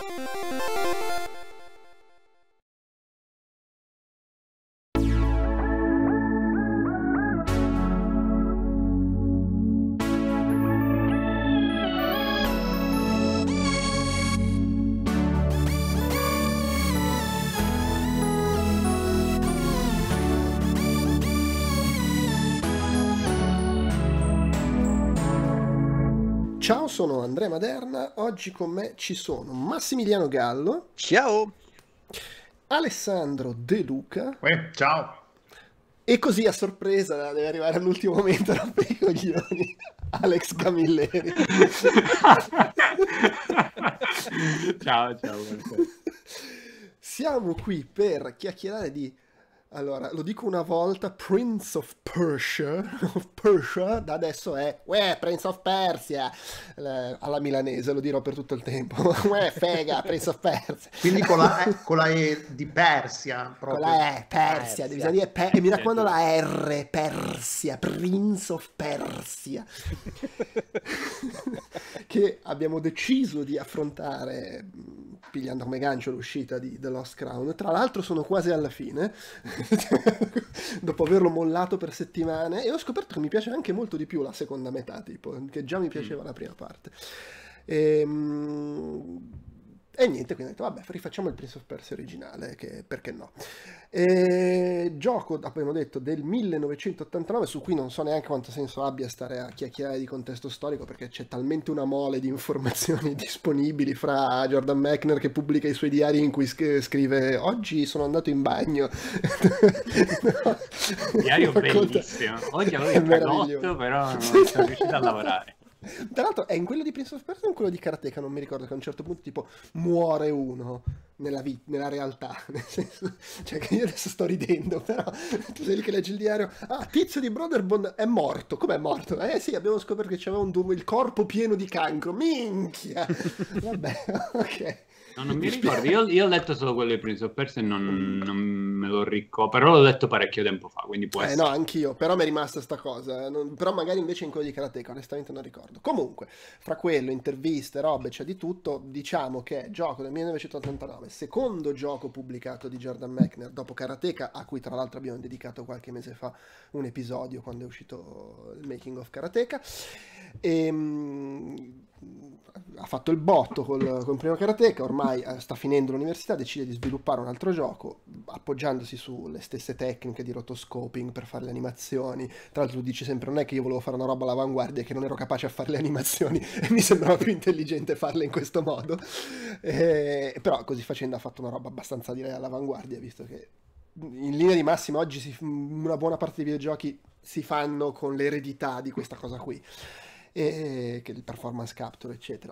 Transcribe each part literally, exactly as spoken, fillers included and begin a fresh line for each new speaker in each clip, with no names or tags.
Ciao, sono Andrea Maderna, oggi con me ci sono Massimiliano Gallo.
Ciao!
Alessandro De Luca.
Uè, ciao!
E così a sorpresa, deve arrivare all'ultimo momento, rompe i coglioni, Alex Camilleri.
Ciao, ciao.
Siamo qui per chiacchierare di... Allora, lo dico una volta, Prince of Persia, of Persia, da adesso è, uè, Prince of Persia, eh, alla milanese, lo dirò per tutto il tempo, uè, fega, Prince of Persia.
Quindi con la E, con la E di Persia, proprio.
Con la E, Persia, devi dire, per, e mi raccomando la R, Persia, Prince of Persia, che abbiamo deciso di affrontare, pigliando come gancio l'uscita di The Lost Crown. Tra l'altro sono quasi alla fine, dopo averlo mollato per settimane, e ho scoperto che mi piace anche molto di più la seconda metà, tipo, che già mi piaceva la prima parte. E, e niente, quindi ho detto, vabbè, rifacciamo il Prince of Persia originale, che, perché no? E, gioco, abbiamo detto, del millenovecentottantanove, su cui non so neanche quanto senso abbia stare a chiacchierare di contesto storico, perché c'è talmente una mole di informazioni disponibili, fra Jordan Mechner che pubblica i suoi diari in cui scrive oggi sono andato in bagno.
No. Diario bellissimo, oggi avevo il cagotto, però non sono riuscito a lavorare.
Tra l'altro è in quello di Prince of Persia o in quello di Karateka, non mi ricordo, che a un certo punto tipo muore uno nella, vita, nella realtà, nel senso, cioè che io adesso sto ridendo, però tu sei lì che leggi il diario, ah, Tizio di Brotherbond è morto, com'è morto? Eh sì, abbiamo scoperto che c'aveva un du- il corpo pieno di cancro, minchia, vabbè, ok.
No, non mi ricordo, io, io ho letto solo quello di Prince of Persia e non, non me lo ricordo, però l'ho letto parecchio tempo fa, quindi può
eh,
essere.
No, anch'io, però mi è rimasta sta cosa, non, però magari invece in quello di Karateka, onestamente non ricordo. Comunque, fra quello, interviste, robe, c'è di tutto, diciamo che è gioco del millenovecentottantanove, secondo gioco pubblicato di Jordan Mechner dopo Karateka, a cui tra l'altro abbiamo dedicato qualche mese fa un episodio quando è uscito il Making of Karateka, e... Mh, ha fatto il botto col, col primo Karateka, ormai eh, sta finendo l'università, decide di sviluppare un altro gioco appoggiandosi sulle stesse tecniche di rotoscoping per fare le animazioni. Tra l'altro tu dici sempre non è che io volevo fare una roba all'avanguardia, che non ero capace a fare le animazioni e mi sembrava più intelligente farle in questo modo, e, però così facendo ha fatto una roba abbastanza, direi, all'avanguardia, visto che in linea di massima oggi si, una buona parte dei videogiochi si fanno con l'eredità di questa cosa qui, e che il performance capture eccetera.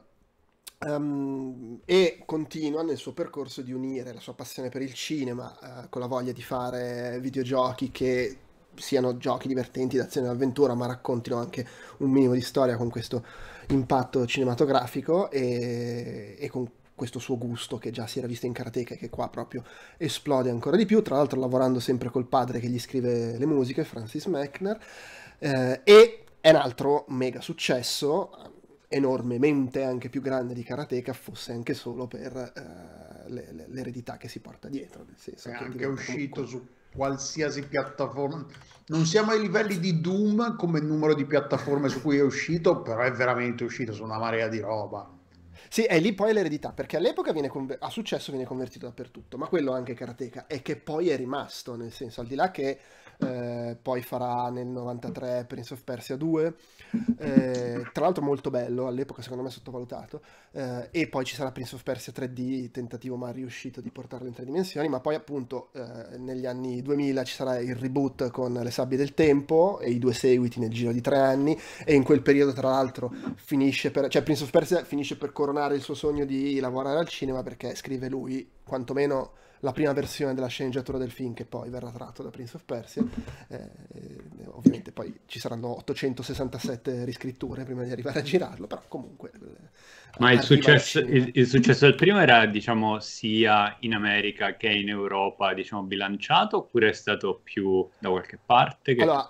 Um, e continua nel suo percorso di unire la sua passione per il cinema uh, con la voglia di fare videogiochi che siano giochi divertenti d'azione e avventura, ma raccontino anche un minimo di storia con questo impatto cinematografico, e, e con questo suo gusto che già si era visto in Karateka e che qua proprio esplode ancora di più, tra l'altro lavorando sempre col padre che gli scrive le musiche, Francis Mechner, eh, e è un altro mega successo, enormemente anche più grande di Karateka, fosse anche solo per eh, le, le, l'eredità che si porta dietro, nel senso
è
che
anche uscito
comunque...
su qualsiasi piattaforma. Non siamo ai livelli di Doom come numero di piattaforme su cui è uscito, però è veramente uscito su una marea di roba.
Sì, è lì poi l'eredità, perché all'epoca viene conver- a successo viene convertito dappertutto, ma quello anche Karateka, è che poi è rimasto, nel senso, al di là che eh, poi farà nel novantatré Prince of Persia due, eh, tra l'altro molto bello, all'epoca secondo me sottovalutato, eh, e poi ci sarà Prince of Persia tre D, tentativo ma riuscito di portarlo in tre dimensioni, ma poi appunto eh, negli anni duemila ci sarà il reboot con Le Sabbie del Tempo e i due seguiti nel giro di tre anni, e in quel periodo tra l'altro finisce per, cioè Prince of Persia finisce per coronare il suo sogno di lavorare al cinema, perché scrive lui, quantomeno la prima versione della sceneggiatura del film, che poi verrà tratto da Prince of Persia, eh, ovviamente poi ci saranno ottocentosessantasette riscritture prima di arrivare a girarlo, però comunque
ma il successo, il, il successo del primo era, diciamo, sia in America che in Europa, diciamo, bilanciato, oppure è stato più da qualche parte? Che
allora,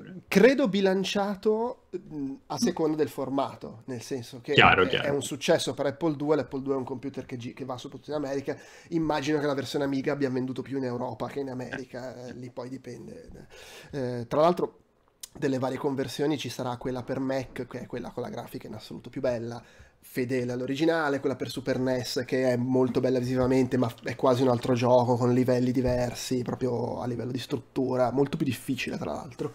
Credo bilanciato a seconda del formato, nel senso che
chiaro,
è,
chiaro.
è un successo per Apple due, l'Apple due è un computer che, che va soprattutto in America, immagino che la versione Amiga abbia venduto più in Europa che in America, eh, lì poi dipende. Eh, tra l'altro delle varie conversioni ci sarà quella per Mac, che è quella con la grafica in assoluto più bella, fedele all'originale, quella per Super N E S che è molto bella visivamente ma è quasi un altro gioco con livelli diversi proprio a livello di struttura, molto più difficile tra l'altro.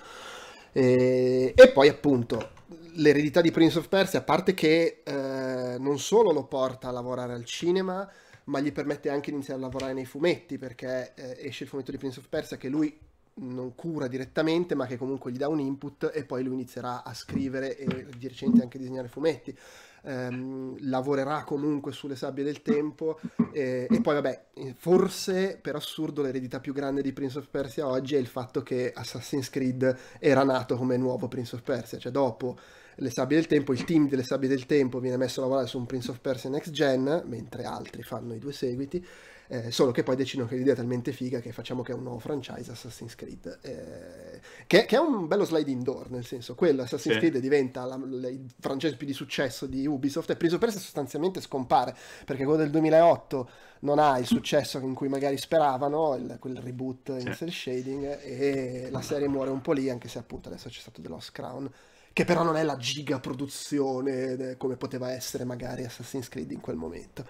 E, e poi appunto l'eredità di Prince of Persia, a parte che eh, non solo lo porta a lavorare al cinema ma gli permette anche di iniziare a lavorare nei fumetti, perché eh, esce il fumetto di Prince of Persia che lui non cura direttamente ma che comunque gli dà un input e poi lui inizierà a scrivere e di recente anche a disegnare fumetti. Um, lavorerà comunque sulle Sabbie del Tempo e, e poi vabbè, forse per assurdo l'eredità più grande di Prince of Persia oggi è il fatto che Assassin's Creed era nato come nuovo Prince of Persia, cioè dopo le Sabbie del Tempo il team delle Sabbie del Tempo viene messo a lavorare su un Prince of Persia Next Gen mentre altri fanno i due seguiti. Eh, solo che poi decidono che l'idea è talmente figa che facciamo che è un nuovo franchise Assassin's Creed, eh, che, che è un bello sliding door, nel senso quello Assassin's sì. Creed diventa la, la, il franchise più di successo di Ubisoft e Prince of Persia sostanzialmente scompare perché quello del duemilaotto non ha il successo in cui magari speravano, il, quel reboot sì. in cel shading, e la serie muore un po' lì, anche se appunto adesso c'è stato The Lost Crown, che però non è la giga produzione come poteva essere magari Assassin's Creed in quel momento.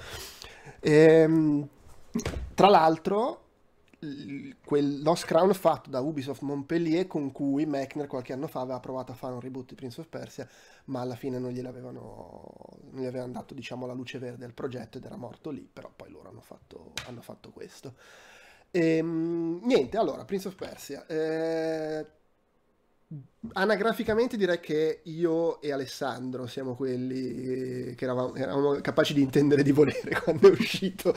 Ehm Tra l'altro, quel Lost Crown fatto da Ubisoft Montpellier, con cui Mechner qualche anno fa aveva provato a fare un reboot di Prince of Persia, ma alla fine non gliel'avevano non gli avevano dato, diciamo, la luce verde al progetto ed era morto lì, però poi loro hanno fatto, hanno fatto questo. E, niente, allora, Prince of Persia. Eh, anagraficamente direi che io e Alessandro siamo quelli che eravamo, eravamo capaci di intendere di volere quando è uscito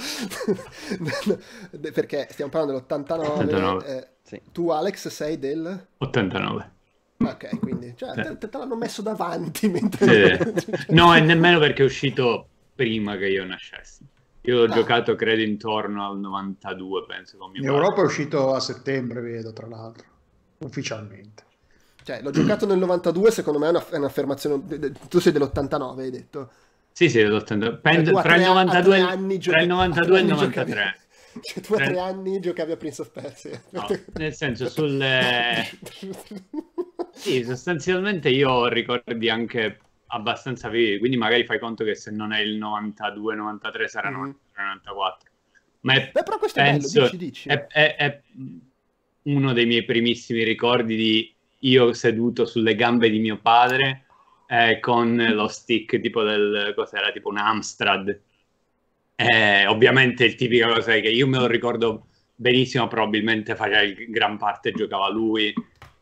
perché stiamo parlando dell'ottantanove.
ottantanove.
Eh,
sì.
Tu Alex sei del
ottantanove.
Ok, quindi cioè, te, te l'hanno messo davanti mentre
sì. No, e nemmeno perché è uscito prima che io nascessi. Io ho ah. giocato credo intorno al novantadue, penso, con mio
in
padre.
Europa è uscito a settembre, vedo, tra l'altro, ufficialmente.
Cioè, l'ho giocato nel novantadue, secondo me è, una, è un'affermazione. Tu sei dell'ottantanove, hai detto?
Sì, sì, dell'ottantanove. Penso, tra, il novantadue,
anni
tra il novantadue e il novantatré.
Cioè, tu a tre anni giocavi a Prince of Persia.
No, nel senso, sulle... sì, sostanzialmente io ho ricordi anche abbastanza vivi, quindi magari fai conto che se non è il novantadue novantatré sarà mm-hmm. novantatré novantaquattro. Ma è,
Beh, però questo
penso,
è bello, dici, dici.
È, è, è uno dei miei primissimi ricordi di io seduto sulle gambe di mio padre eh, con lo stick tipo del, cos'era, tipo un Amstrad. Eh, ovviamente il tipico cosa è che io me lo ricordo benissimo, probabilmente faceva il, gran parte giocava lui.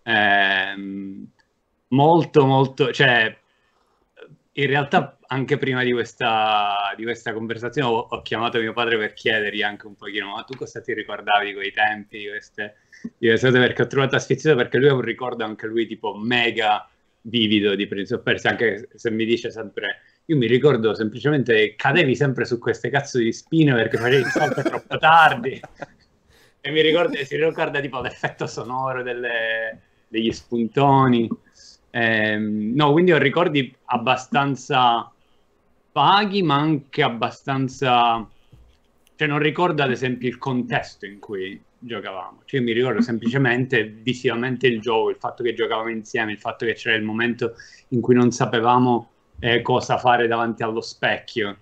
Eh, molto, molto, cioè in realtà anche prima di questa, di questa conversazione ho, ho chiamato mio padre per chiedergli anche un pochino, ma tu cosa ti ricordavi di quei tempi, di queste... perché ho trovato sfizioso, perché lui ha un ricordo anche lui tipo mega vivido di Prince of Persia, anche se mi dice sempre, io mi ricordo semplicemente che cadevi sempre su queste cazzo di spine perché facevi il salto troppo tardi, e mi ricordo, si ricorda tipo l'effetto sonoro delle, degli spuntoni. Eh, no, quindi ho ricordi abbastanza vaghi ma anche abbastanza, cioè non ricordo ad esempio il contesto in cui giocavamo, cioè mi ricordo semplicemente visivamente il gioco, il fatto che giocavamo insieme, il fatto che c'era il momento in cui non sapevamo eh, cosa fare davanti allo specchio,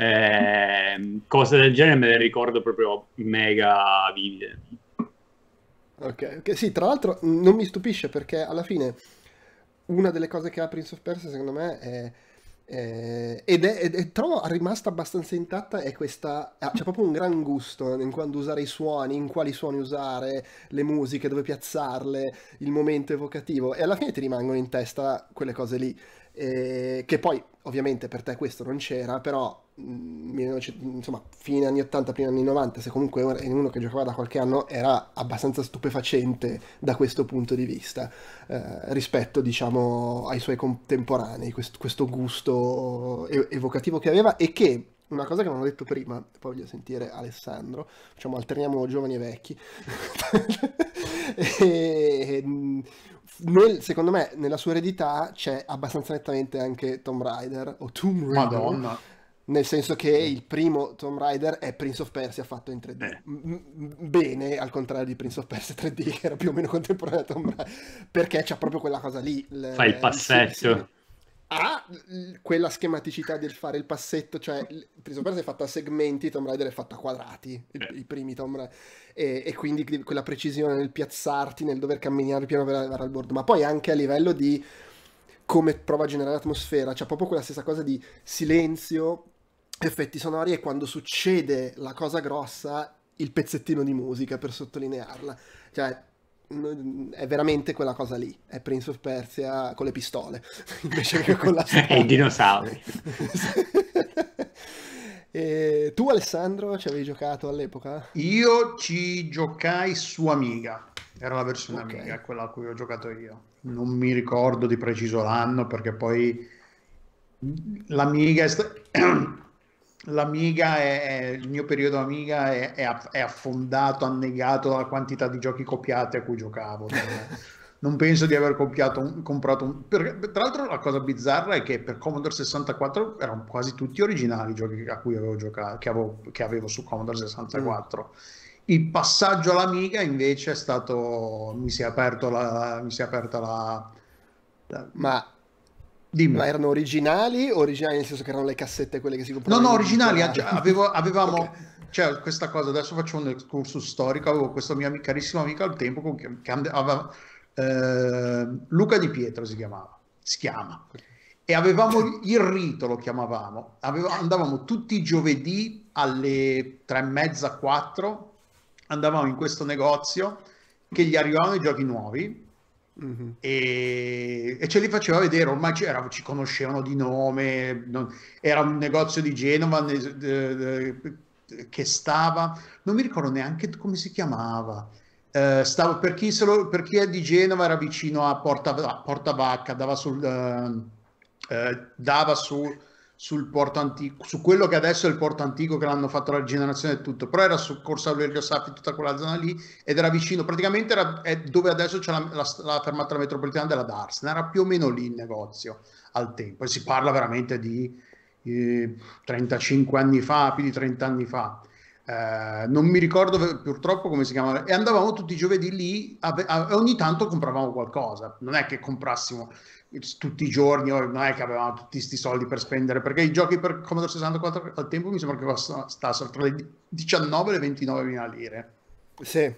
eh, cose del genere me le ricordo proprio mega vivide.
Ok, ok, sì, tra l'altro non mi stupisce perché alla fine una delle cose che ha Prince of Persia secondo me è Eh, ed, è, ed è trovo rimasta abbastanza intatta è questa, c'è proprio un gran gusto in quando usare i suoni, in quali suoni usare, le musiche, dove piazzarle, il momento evocativo, e alla fine ti rimangono in testa quelle cose lì, eh, che poi ovviamente per te questo non c'era, però mh, insomma fine anni ottanta, primi anni novanta, se comunque in uno che giocava da qualche anno, era abbastanza stupefacente da questo punto di vista, eh, rispetto diciamo ai suoi contemporanei, questo, questo gusto evocativo che aveva, e che una cosa che non ho detto prima, poi voglio sentire Alessandro, diciamo alterniamo giovani e vecchi. e, nel, secondo me nella sua eredità c'è abbastanza nettamente anche Tomb Raider o Tomb Raider,
Madonna.
nel senso che il primo Tomb Raider è Prince of Persia fatto in tre D.
Eh.
M- bene, al contrario di Prince of Persia tre D, che era più o meno contemporaneo a Tomb Raider, perché c'ha proprio quella cosa lì. l-
Fa il
l-
passetto.
sì, sì. Ha l- quella schematicità del fare il passetto, cioè il Prince of Persia è fatta a segmenti, Tomb Raider è fatta a quadrati, il-
Eh.
i primi Tomb Raider, e, e quindi di- quella precisione nel piazzarti, nel dover camminare piano per arrivare al bordo, ma poi anche a livello di come prova a generare atmosfera, c'è proprio quella stessa cosa di silenzio, effetti sonori, e quando succede la cosa grossa, il pezzettino di musica per sottolinearla. Cioè, n- è veramente quella cosa lì. È Prince of Persia con le pistole, invece che con la
E i
spada.
dinosauri.
E tu, Alessandro, ci avevi giocato all'epoca?
Io ci giocai su Amiga, era la versione
Ok.
Amiga, quella a cui ho giocato io. Non mi ricordo di preciso l'anno perché poi l'Amiga è, sta- l'Amiga è, è- il mio periodo Amiga è, è aff- è affondato, annegato dalla quantità di giochi copiati a cui giocavo. Non, non penso di aver copiato un- comprato un... perché, tra l'altro la cosa bizzarra è che per Commodore sessantaquattro erano quasi tutti originali i giochi a cui avevo giocato, che avevo, che avevo su Commodore sessantaquattro. Il passaggio all'Amiga invece è stato, mi si è aperto la, mi si è aperta la, la-
Ma,
dimmi.
ma erano originali? Originali nel senso che erano le cassette quelle che si
No,
compravano
no,
in
originali,
edicolari?
avevo, avevamo,
Ok.
cioè questa cosa, adesso faccio un excursus storico, avevo questo mio ami- carissimo amico al tempo con- che, che and- aveva, eh, Luca Di Pietro si chiamava, si chiama, e avevamo il rito, lo chiamavamo, Aveva- andavamo tutti i giovedì alle tre e mezza, quattro, andavamo in questo negozio che gli arrivavano i giochi nuovi,
Mhm.
e, e ce li faceva vedere, ormai ci, era- ci conoscevano di nome, non- era un negozio di Genova ne- de- de- che stava, non mi ricordo neanche come si chiamava. Eh, stava, per chi, se lo- per chi è di Genova era vicino a Porta, a Porta Vacca, dava sul, eh, eh, dava su, sul Porto Antico, su quello che adesso è il Porto Antico, che l'hanno fatto la rigenerazione e tutto, però era su Corso Aurelio Saffi, tutta quella zona lì, ed era vicino, praticamente era è dove adesso c'è la, la, la fermata della metropolitana della Darsena, era più o meno lì il negozio al tempo, e si parla veramente di eh, trentacinque anni fa, più di trenta anni fa. Eh, non mi ricordo purtroppo come si chiamava, e andavamo tutti i giovedì lì a- a- e ogni tanto compravamo qualcosa, non è che comprassimo tutti i giorni, o non è che avevamo tutti questi soldi per spendere, perché i giochi per Commodore sessantaquattro al tempo mi sembra che costassero tra le diciannove e le ventinove mila lire.
Sì.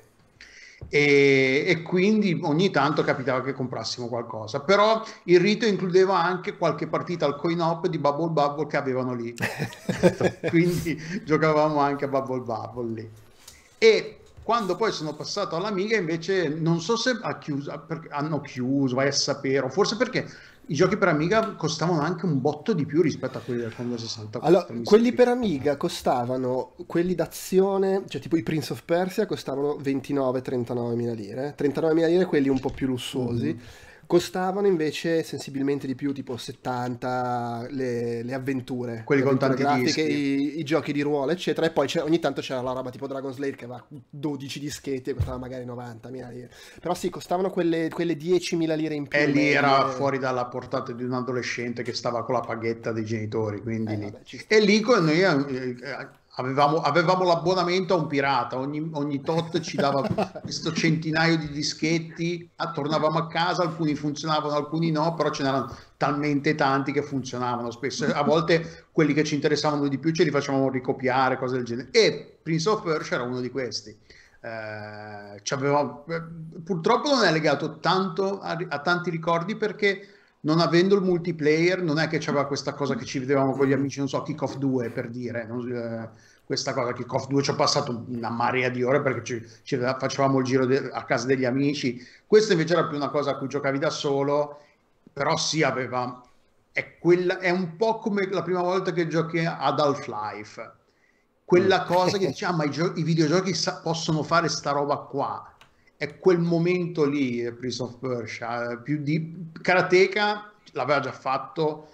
E, e quindi ogni tanto capitava che comprassimo qualcosa, però il rito includeva anche qualche partita al coin-op di Bubble Bubble che avevano lì, quindi giocavamo anche a Bubble Bubble lì. E quando poi sono passato all'Amiga invece non so se ha chiuso, perché hanno chiuso, vai a sapere, o forse perché i giochi per Amiga costavano anche un botto di più rispetto a quelli del Commodore sessantaquattro.
Allora,
mi
quelli
sembra.
per Amiga costavano, quelli d'azione, cioè tipo i Prince of Persia, costavano ventinove trentanove mila lire. trentanove mila lire quelli un po' più lussuosi.
Mhm.
Costavano invece sensibilmente di più, tipo settanta, le, le avventure.
Quelli
le
con
avventure
tanti
grafiche,
dischi.
i, i giochi di ruolo, eccetera. E poi c'è- ogni tanto c'era la roba tipo Dragon Slayer che aveva dodici dischetti e costava magari novanta mila lire. Però sì, costavano quelle, quelle diecimila lire in più.
E lì era
medie.
fuori dalla portata di un adolescente che stava con la paghetta dei genitori, quindi
Eh,
lì.
vabbè, ci sta.
E lì con noi eh, avevamo, avevamo l'abbonamento a un pirata, ogni, ogni tot ci dava questo centinaio di dischetti, ah, tornavamo a casa, alcuni funzionavano, alcuni no, però ce n'erano talmente tanti che funzionavano spesso. A volte quelli che ci interessavano di più ce li facevamo ricopiare, cose del genere. E Prince of Persia era uno di questi. Eh, c'aveva- eh, purtroppo non è legato tanto a, a tanti ricordi perché non avendo il multiplayer non è che c'aveva questa cosa che ci vedevamo con gli
Mm.
amici, non so, Kick-Off due per dire, non- eh, questa cosa Kick-Off due ci ho passato una marea di ore perché ci, ci facevamo il giro de- a casa degli amici. Questa invece era più una cosa a cui giocavi da solo, però sì aveva, è, quella, è un po' come la prima volta che giochi ad Half-Life, quella cosa che dici, ah, ma i, gio- i videogiochi sa- possono fare sta roba qua. È quel momento lì, eh, Prince of Persia, eh, più di Karateka l'aveva già fatto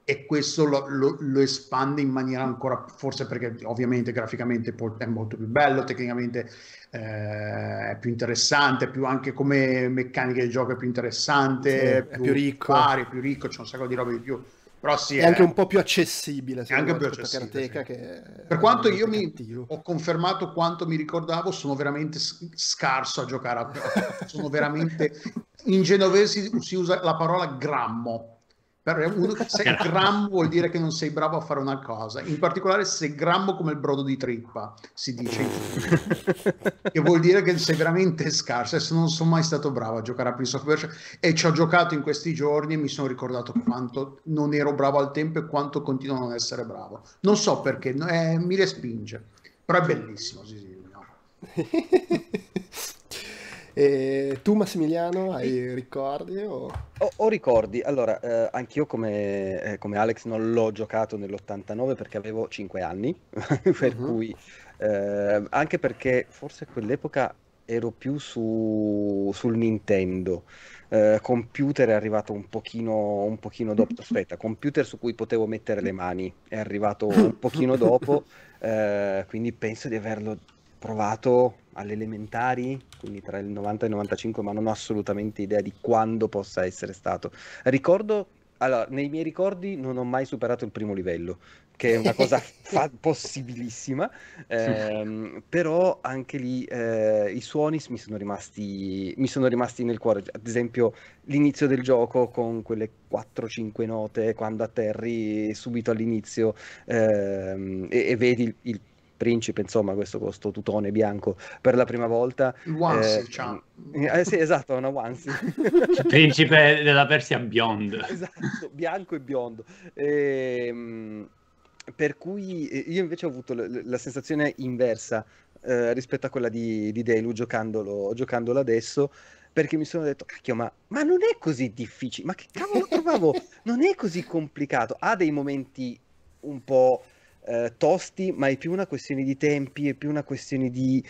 e questo lo, lo, lo espande in maniera ancora, forse perché ovviamente graficamente è molto più bello, tecnicamente eh, è più interessante, più anche come meccanica di gioco è più interessante,
sì,
è
più,
più
ricco,
vario, più ricco, c'è un sacco di robe di più. Però sì,
è
è
anche un po' più accessibile,
è anche
me,
più
rispetto a
accessibile,
Karateka,
sì.
che
Per
è
quanto io
veramente
mi
cattivo.
ho confermato quanto mi ricordavo, sono veramente s- scarso a giocare a, sono veramente, in genovese si, si usa la parola grammo. Per uno, se grammo vuol dire che non sei bravo a fare una cosa, in particolare se grammo come il brodo di trippa, si dice in che vuol dire che sei veramente scarso. Adesso non sono mai stato bravo a giocare a Prince of Persia e ci ho giocato in questi giorni e mi sono ricordato quanto non ero bravo al tempo e quanto continuo a non essere bravo. Non so perché, eh, mi respinge, però è bellissimo, sì, sì, no.
E tu Massimiliano hai ricordi? O...
Ho, ho ricordi, allora, eh, anch'io come, eh, come Alex non l'ho giocato nell'ottantanove perché avevo cinque anni, per
Mhm.
cui, eh, anche perché forse a quell'epoca ero più su, sul Nintendo. Eh, computer è arrivato un pochino, un pochino dopo, aspetta, computer su cui potevo mettere le mani è arrivato un pochino dopo, eh, quindi penso di averlo provato alle elementari, quindi tra il novanta e il novantacinque, ma non ho assolutamente idea di quando possa essere stato. Ricordo, allora, nei miei ricordi non ho mai superato il primo livello, che è una cosa fa- possibilissima, ehm, però anche lì eh, i suoni mi sono rimasti, mi sono rimasti nel cuore. Ad esempio, l'inizio del gioco con quelle quattro cinque note quando atterri subito all'inizio ehm, e, e vedi il, il principe, insomma, questo con sto tutone bianco per la prima volta.
Il onesie,
Eh,
ciao.
eh, sì, esatto, una onesie.
Il principe della Persia biondo.
Esatto, bianco e biondo. Ehm, per cui eh, io invece ho avuto la, la sensazione inversa eh, rispetto a quella di, di Delu giocandolo, giocandolo adesso, perché mi sono detto, cacchio, ma, ma non è così difficile, ma che cavolo trovavo? Non è così complicato. Ha dei momenti un po' eh, tosti, ma è più una questione di tempi, è più una questione di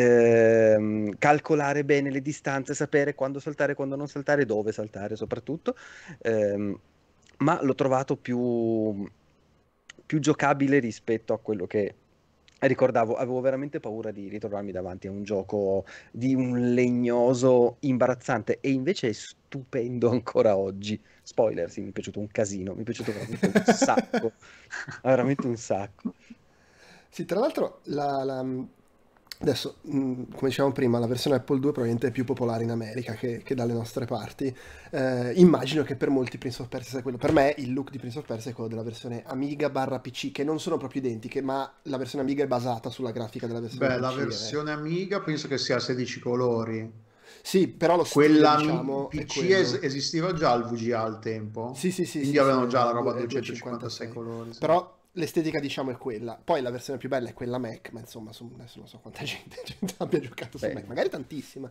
ehm, calcolare bene le distanze, sapere quando saltare, quando non saltare, dove saltare soprattutto. Ehm, ma l'ho trovato più, più giocabile rispetto a quello che ricordavo. Avevo veramente paura di ritrovarmi davanti a un gioco di un legnoso imbarazzante e invece è stupendo ancora oggi. Spoiler, sì, mi è piaciuto un casino, mi è piaciuto veramente un sacco, veramente un sacco.
Sì, tra l'altro, la, la- adesso, mh, come dicevamo prima, la versione Apple due probabilmente è più popolare in America che, che dalle nostre parti. Eh, immagino che per molti Prince of Persia sia quello. Per me il look di Prince of Persia è quello della versione Amiga barra P C, che non sono proprio identiche, ma la versione Amiga è basata sulla grafica della versione
Beh,
P C.
la
eh.
versione Amiga penso che sia a sedici colori.
Sì, però lo stile,
Quella
diciamo, è
P C es-
quello.
esisteva già il V G A al tempo?
Sì, sì, sì,
Quindi
sì, sì,
avevano già la
è
roba
due-
a
è
duecentocinquantasei
duecentocinquantasei.
colori. Sì.
Però l'estetica, diciamo, è quella. Poi la versione più bella è quella Mac, ma insomma, su- adesso non so quanta gente, gente abbia giocato su
Beh.
Mac, magari tantissima.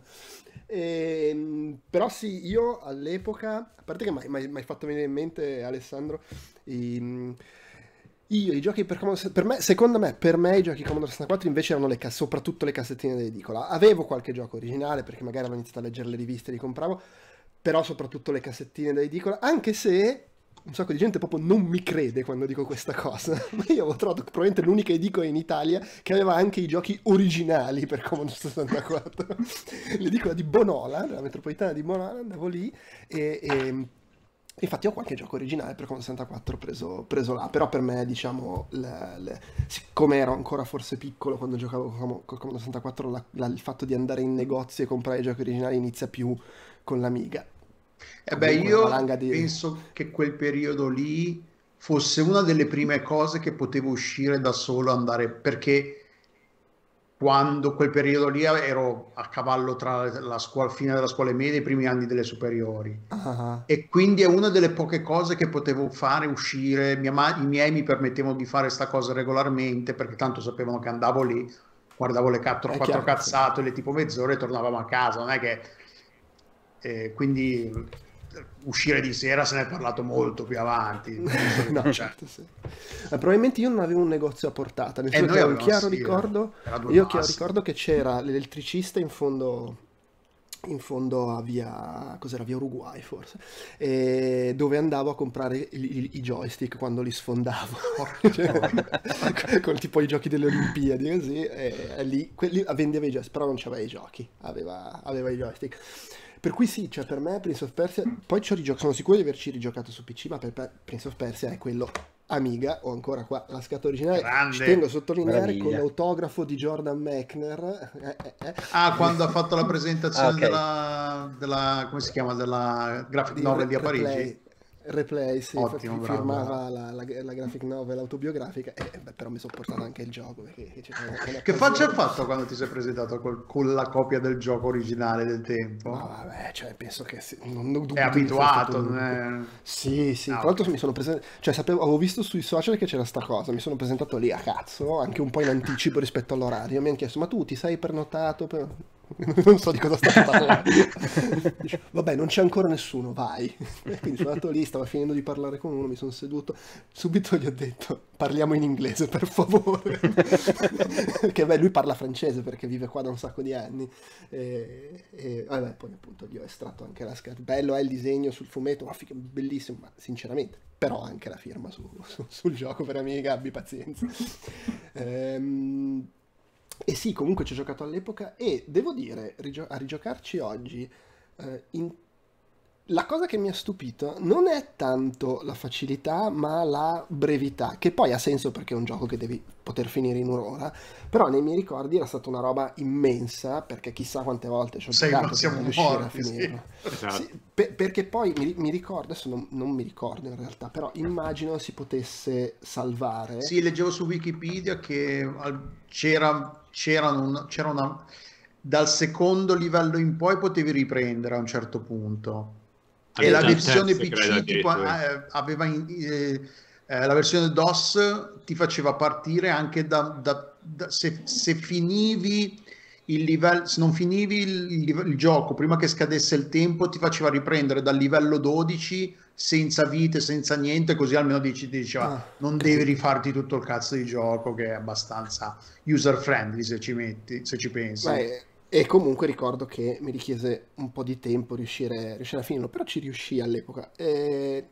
Ehm, però sì, io all'epoca, a parte che mi hai fatto venire in mente, Alessandro, i- io i giochi per Commodore, per me, secondo me, per me i giochi Commodore sessantaquattro invece erano le casse, soprattutto le cassettine dell'edicola. Avevo qualche gioco originale perché magari avevo iniziato a leggere le riviste e li compravo, però soprattutto le cassettine dell'edicola, anche se un sacco di gente proprio non mi crede quando dico questa cosa, ma io avevo trovato probabilmente l'unica edicola in Italia che aveva anche i giochi originali per Commodore sessantaquattro. L'edicola di Bonola, la metropolitana di Bonola, andavo lì e... e infatti ho qualche gioco originale per Commodore sessantaquattro preso, preso là, però per me, diciamo, le- le- siccome ero ancora forse piccolo quando giocavo con Com- col Commodore sessantaquattro, la- la- il fatto di andare in negozi e comprare i giochi originali inizia più con l'Amiga.
E beh,
Comunque una
io
valanga di...
penso che quel periodo lì fosse una delle prime cose che potevo uscire da solo, andare, perché quando quel periodo lì ero a cavallo tra la scuola, fine della scuola media e i primi anni delle superiori.
Ah,
E quindi è una delle poche cose che potevo fare, uscire. Mia ma- I miei mi permettevano di fare sta cosa regolarmente perché tanto sapevano che andavo lì, guardavo le quattro,
è
quattro
chiaro, sì.
cazzate, le tipo mezz'ora e tornavamo a casa. Non è che eh, quindi eh, uscire di sera se ne è parlato molto più avanti.
No, certo, sì. Eh, probabilmente io non avevo un negozio a portata, nel
E
senso
noi
che ho un
avevamo,
chiaro
sì,
ricordo,
era due
io chiaro
passi.
ricordo che c'era l'elettricista in fondo in fondo a via, cos'era, via Uruguay forse, e dove andavo a comprare i, i- i joystick quando li sfondavo. Cioè, con tipo i giochi delle Olimpiadi così, e, e lì, quelli, vendeva i joystick, però non c'aveva i giochi, aveva, aveva i joystick. Per cui sì, cioè per me Prince of Persia, poi ci ho rigiocato, sono sicuro di averci rigiocato su P C, ma per me Prince of Persia è quello Amiga, o ancora qua la scatola originale,
Grande.
ci tengo a sottolineare,
Meraviglia.
con l'autografo di Jordan Mechner. eh, eh, eh.
Ah, quando ha fatto la presentazione
Ah, ok.
della, della, come si chiama, della graphic
Di
novel di a
Replay,
Parigi.
Replay, sì,
Ottimo,
fi-
bravo,
firmava la, la- la graphic novel autobiografica, e beh, però mi sono portato anche il gioco, perché c'era una- una
Che faccia
occasione.
hai fatto quando ti sei presentato col- con la copia del gioco originale del tempo?
Ma vabbè, cioè, penso che sì, non, non dubito
È
di essere
abituato,
stato
non
l'unico.
è...
Sì, sì,
Ah,
tra l'altro
ok.
mi sono presentato, cioè sapevo, avevo visto sui social che c'era sta cosa, mi sono presentato lì a cazzo, anche un po' in anticipo rispetto all'orario, mi hanno chiesto, ma tu ti sei prenotato? Per... Non so di cosa state parlando. Dice, vabbè, non c'è ancora nessuno, vai. E quindi sono andato lì, stava finendo di parlare con uno, mi sono seduto, subito gli ho detto, parliamo in inglese, per favore. Perché beh, lui parla francese perché vive qua da un sacco di anni. E, e vabbè, poi appunto gli ho estratto anche la scarpa. Bello è il disegno sul fumetto, ma figa, bellissimo, ma sinceramente, però anche la firma su- su- sul gioco, per Amiga, abbi pazienza. Ehm, e sì, comunque ci ho giocato all'epoca e devo dire, rigio- a rigiocarci oggi, eh, in- la cosa che mi ha stupito non è tanto la facilità, ma la brevità, che poi ha senso perché è un gioco che devi poter finire in un'ora, però nei miei ricordi era stata una roba immensa, perché chissà quante volte ci ho
Sei-
giocato
siamo
per riuscire a
morti, sì.
finirlo.
Esatto.
Sì, pe- perché poi mi, mi ricordo, adesso non, non mi ricordo in realtà, però immagino si potesse salvare.
Sì, leggevo su Wikipedia che al- c'era c'erano un- c'era una... Dal secondo livello in poi potevi riprendere a un certo punto. E la
Dal
versione
terzo,
P
credo,
C tipo,
addirittura.
eh, aveva in- eh, eh, la versione DOS ti faceva partire anche da, da- da- se, se finivi il livello, se non finivi il, il- il gioco prima che scadesse il tempo, ti faceva riprendere dal livello dodici senza vite, senza niente, così almeno dici, ti diceva
Ah,
non
capito.
devi rifarti tutto il cazzo di gioco, che è abbastanza user friendly se ci metti, se ci pensi.
Beh, e comunque ricordo che mi richiese un po' di tempo riuscire, riuscire a finirlo, però ci riuscì all'epoca. E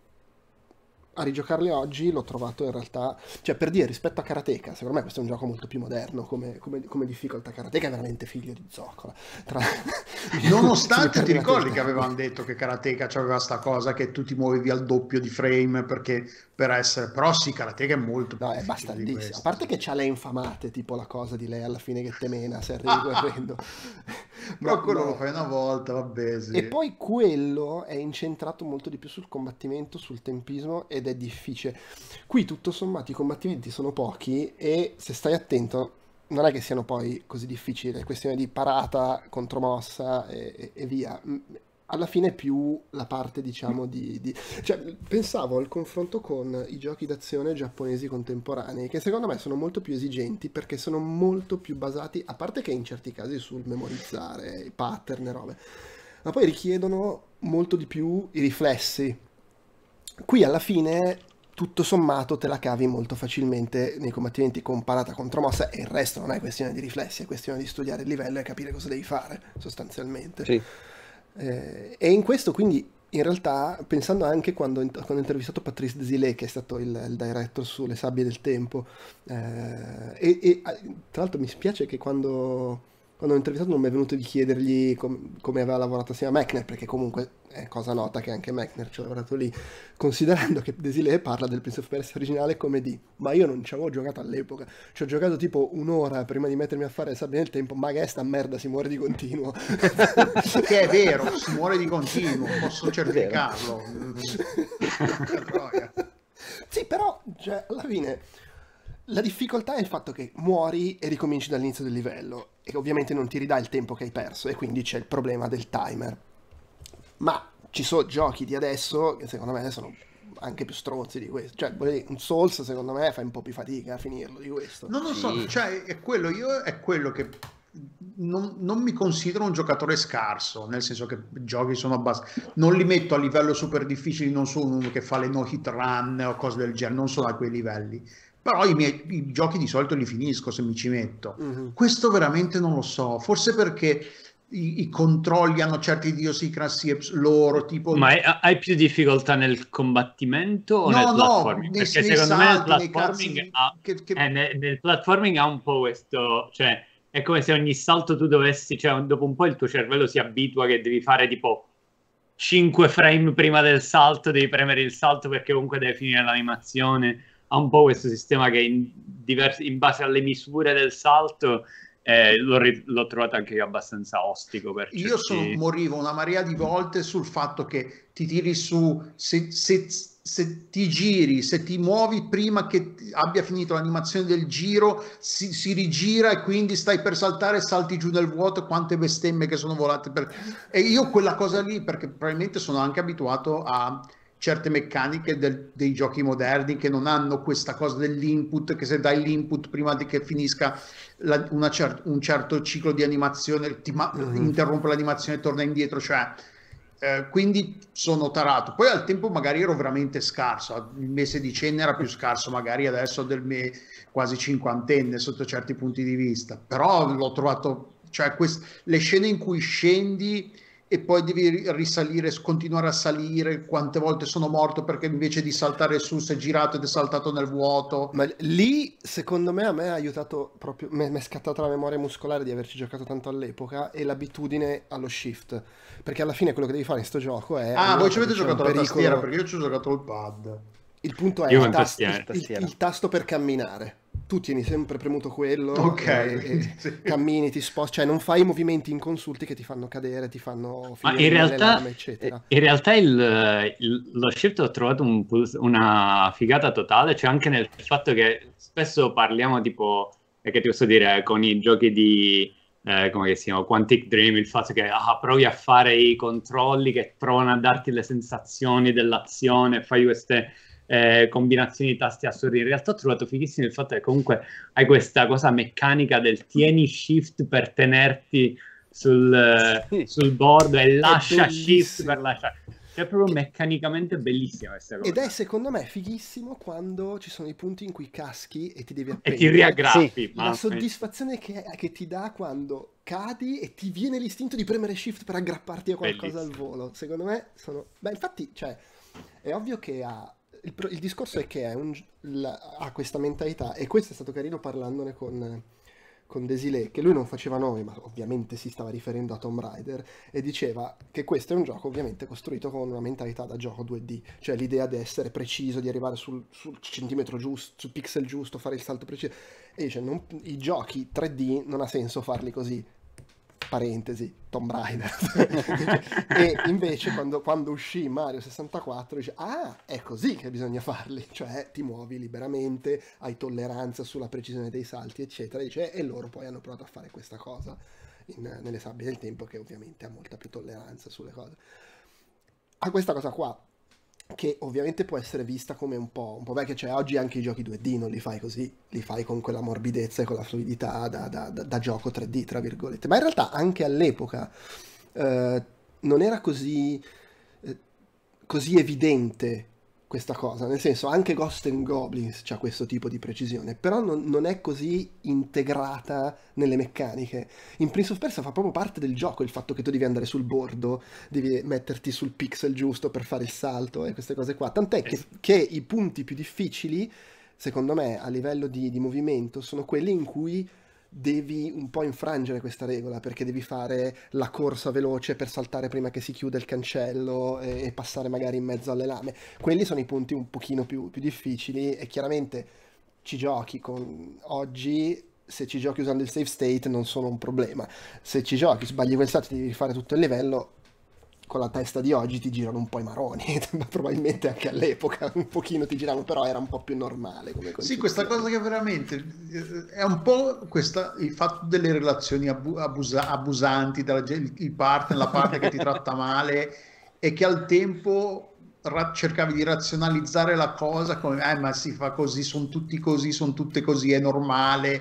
a rigiocarli oggi l'ho trovato in realtà, cioè per dire, rispetto a Karateka, secondo me questo è un gioco molto più moderno come, come, come difficoltà. Karateka è veramente figlio di zoccola. Tra...
Nonostante
mi
ti
prende la
ricordi
testa.
che avevano detto che Karateka c'aveva sta cosa che tu ti muovevi al doppio di frame perché per essere, però sì, Karateka è molto più
No, è
difficile di
bastardissimo. A
questo.
parte che c'ha le infamate, tipo la cosa di lei alla fine che te mena se arrivi
Ah,
correndo.
però
Ma,
quello
ma-
lo fai una volta, vabbè, sì.
E poi quello è incentrato molto di più sul combattimento, sul tempismo, ed è difficile. Qui tutto sommato i combattimenti sono pochi e se stai attento non è che siano poi così difficili, è questione di parata, contromossa e, e- e via. Mm, Alla fine è più la parte, diciamo, di, di- Cioè, pensavo al confronto con i giochi d'azione giapponesi contemporanei, che secondo me sono molto più esigenti perché sono molto più basati, a parte che in certi casi sul memorizzare i pattern e robe, ma poi richiedono molto di più i riflessi. Qui alla fine tutto sommato te la cavi molto facilmente nei combattimenti con parata contromossa, e il resto non è questione di riflessi, è questione di studiare il livello e capire cosa devi fare sostanzialmente.
Sì.
Eh, e in questo quindi in realtà, pensando anche quando, quando ho intervistato Patrice Desilets, che è stato il, il director sulle Sabbie del Tempo, eh, e, e, tra l'altro mi spiace che quando, quando ho intervistato non mi è venuto di chiedergli com- come aveva lavorato assieme a Mechner, perché comunque è cosa nota che anche Mechner ci ha lavorato lì, considerando che Desilets parla del Prince of Persia originale come di ma io non ci avevo giocato all'epoca, ci ho giocato tipo un'ora prima di mettermi a fare le Sabbie del Tempo, ma che è sta merda, si muore di continuo.
Che è vero, si muore di continuo, posso certificarlo.
Sì, però cioè, alla fine la difficoltà è il fatto che muori e ricominci dall'inizio del livello, e ovviamente non ti ridà il tempo che hai perso, e quindi c'è il problema del timer. Ma ci sono giochi di adesso che secondo me sono anche più stronzi di questo. Cioè, voglio dire, un Souls secondo me fai un po' più fatica a finirlo di questo.
Non lo so,
Sì.
cioè è quello, io è quello che non, non mi considero un giocatore scarso, nel senso che i giochi sono abbastanza, non li metto a livello super difficili, non sono uno che fa le no hit run o cose del genere, non sono a quei livelli, però i miei i giochi di solito li finisco se mi ci metto.
Mhm.
Questo veramente non lo so, forse perché i, i controlli hanno certe idiosincrasie loro, tipo...
Ma hai, hai più difficoltà nel combattimento o
no,
nel
no,
platforming?
nei,
Perché
nei
secondo
salti,
me
nei
il platforming,
cazzi,
ha,
che, che...
eh, nel, nel platforming ha un po' questo, cioè è come se ogni salto tu dovessi, cioè dopo un po' il tuo cervello si abitua che devi fare tipo cinque frame prima del salto, devi premere il salto perché comunque deve finire l'animazione. Ha un po' questo sistema che in, diversi, in base alle misure del salto eh, l'ho, l'ho trovato anche io abbastanza ostico per
io
certi...
sono, morivo una marea di volte sul fatto che ti tiri su, se, se, se ti giri, se ti muovi prima che abbia finito l'animazione del giro, si, si rigira e quindi stai per saltare e salti giù nel vuoto. Quante bestemmie che sono volate per... e io quella cosa lì, perché probabilmente sono anche abituato a certe meccaniche del, dei giochi moderni che non hanno questa cosa dell'input, che se dai l'input prima di che finisca la, una cer- un certo ciclo di animazione ti ma- mm-hmm. interrompe l'animazione e torna indietro, cioè eh, quindi sono tarato. Poi al tempo magari ero veramente scarso, il mio sedicenne era più scarso magari adesso del mio quasi cinquantenne sotto certi punti di vista, però l'ho trovato, cioè quest- le scene in cui scendi e poi devi risalire, continuare a salire, quante volte sono morto perché invece di saltare su sei girato ed è saltato nel vuoto.
Ma lì secondo me a me ha aiutato proprio, mi è scattata la memoria muscolare di averci giocato tanto all'epoca e l'abitudine allo shift, perché alla fine quello che devi fare in sto gioco è...
ah, voi ci avete giocato la
pericolo...
tastiera, perché io ci ho giocato il pad.
Il punto è
il
tasto, il, il, il tasto per camminare. Tu tieni sempre premuto quello,
okay,
e, e sì. cammini, ti sposti, cioè non fai i movimenti inconsulti che ti fanno cadere, ti fanno
finire Ma in realtà,
lame, eccetera.
In realtà il, il, lo shift ho trovato un, una figata totale, cioè anche nel fatto che spesso parliamo tipo, che ti posso dire, con i giochi di, eh, come si chiama, Quantic Dream, il fatto che ah, provi a fare i controlli che provano a darti le sensazioni dell'azione, fai queste... Eh, combinazioni di tasti assurdi. In realtà ho trovato fighissimo il fatto che comunque hai questa cosa meccanica del tieni shift per tenerti sul, sì. sul board e lascia shift per lasciare. Cioè, è proprio meccanicamente bellissima questa cosa.
Ed è secondo me fighissimo quando ci sono i punti in cui caschi e ti devi appendere.
E ti riaggrappi.
Sì. La soddisfazione che, che ti dà quando cadi e ti viene l'istinto di premere shift per aggrapparti a qualcosa bellissimo. Al volo. Secondo me sono... Beh, infatti, cioè, è ovvio che ha... Il, il discorso è che è un, la, ha questa mentalità, e questo è stato carino parlandone con, con Desile, che lui non faceva nomi, ma ovviamente si stava riferendo a Tomb Raider, e diceva che questo è un gioco ovviamente costruito con una mentalità da gioco due D, cioè l'idea di essere preciso, di arrivare sul, sul centimetro giusto, sul pixel giusto, fare il salto preciso, e dice non, i giochi tre D non ha senso farli così. Parentesi, Tomb Raider. E invece quando, quando uscì Mario sessantaquattro dice ah, è così che bisogna farli, cioè ti muovi liberamente, hai tolleranza sulla precisione dei salti eccetera, dice, e loro poi hanno provato a fare questa cosa in, nelle sabbie del tempo, che ovviamente ha molta più tolleranza sulle cose. A questa cosa qua, che ovviamente può essere vista come un po', un po' vecchia, cioè oggi anche i giochi due D non li fai così, li fai con quella morbidezza e con la fluidità da, da, da, da gioco tre D, tra virgolette, ma in realtà anche all'epoca eh, non era così, eh, così evidente questa cosa, nel senso anche Ghosts and Goblins c'ha questo tipo di precisione, però non, non è così integrata nelle meccaniche. In Prince of Persia fa proprio parte del gioco il fatto che tu devi andare sul bordo, devi metterti sul pixel giusto per fare il salto e queste cose qua, tant'è che, che i punti più difficili secondo me a livello di, di movimento sono quelli in cui devi un po' infrangere questa regola, perché devi fare la corsa veloce per saltare prima che si chiuda il cancello e, e passare magari in mezzo alle lame. Quelli sono i punti un pochino più, più difficili, e chiaramente ci giochi con oggi, se ci giochi usando il save state non sono un problema, se ci giochi sbagli quel salto e devi rifare tutto il livello, con la testa di oggi ti girano un po' i maroni, probabilmente anche all'epoca un pochino ti giravano, però era un po' più normale come
sì, questa cosa che veramente è un po' questa, il fatto delle relazioni abu- abusa- abusanti, della, il partner, la partner che ti tratta male, e che al tempo ra- cercavi di razionalizzare la cosa come eh, ma si fa così, sono tutti così, sono tutte così, è normale,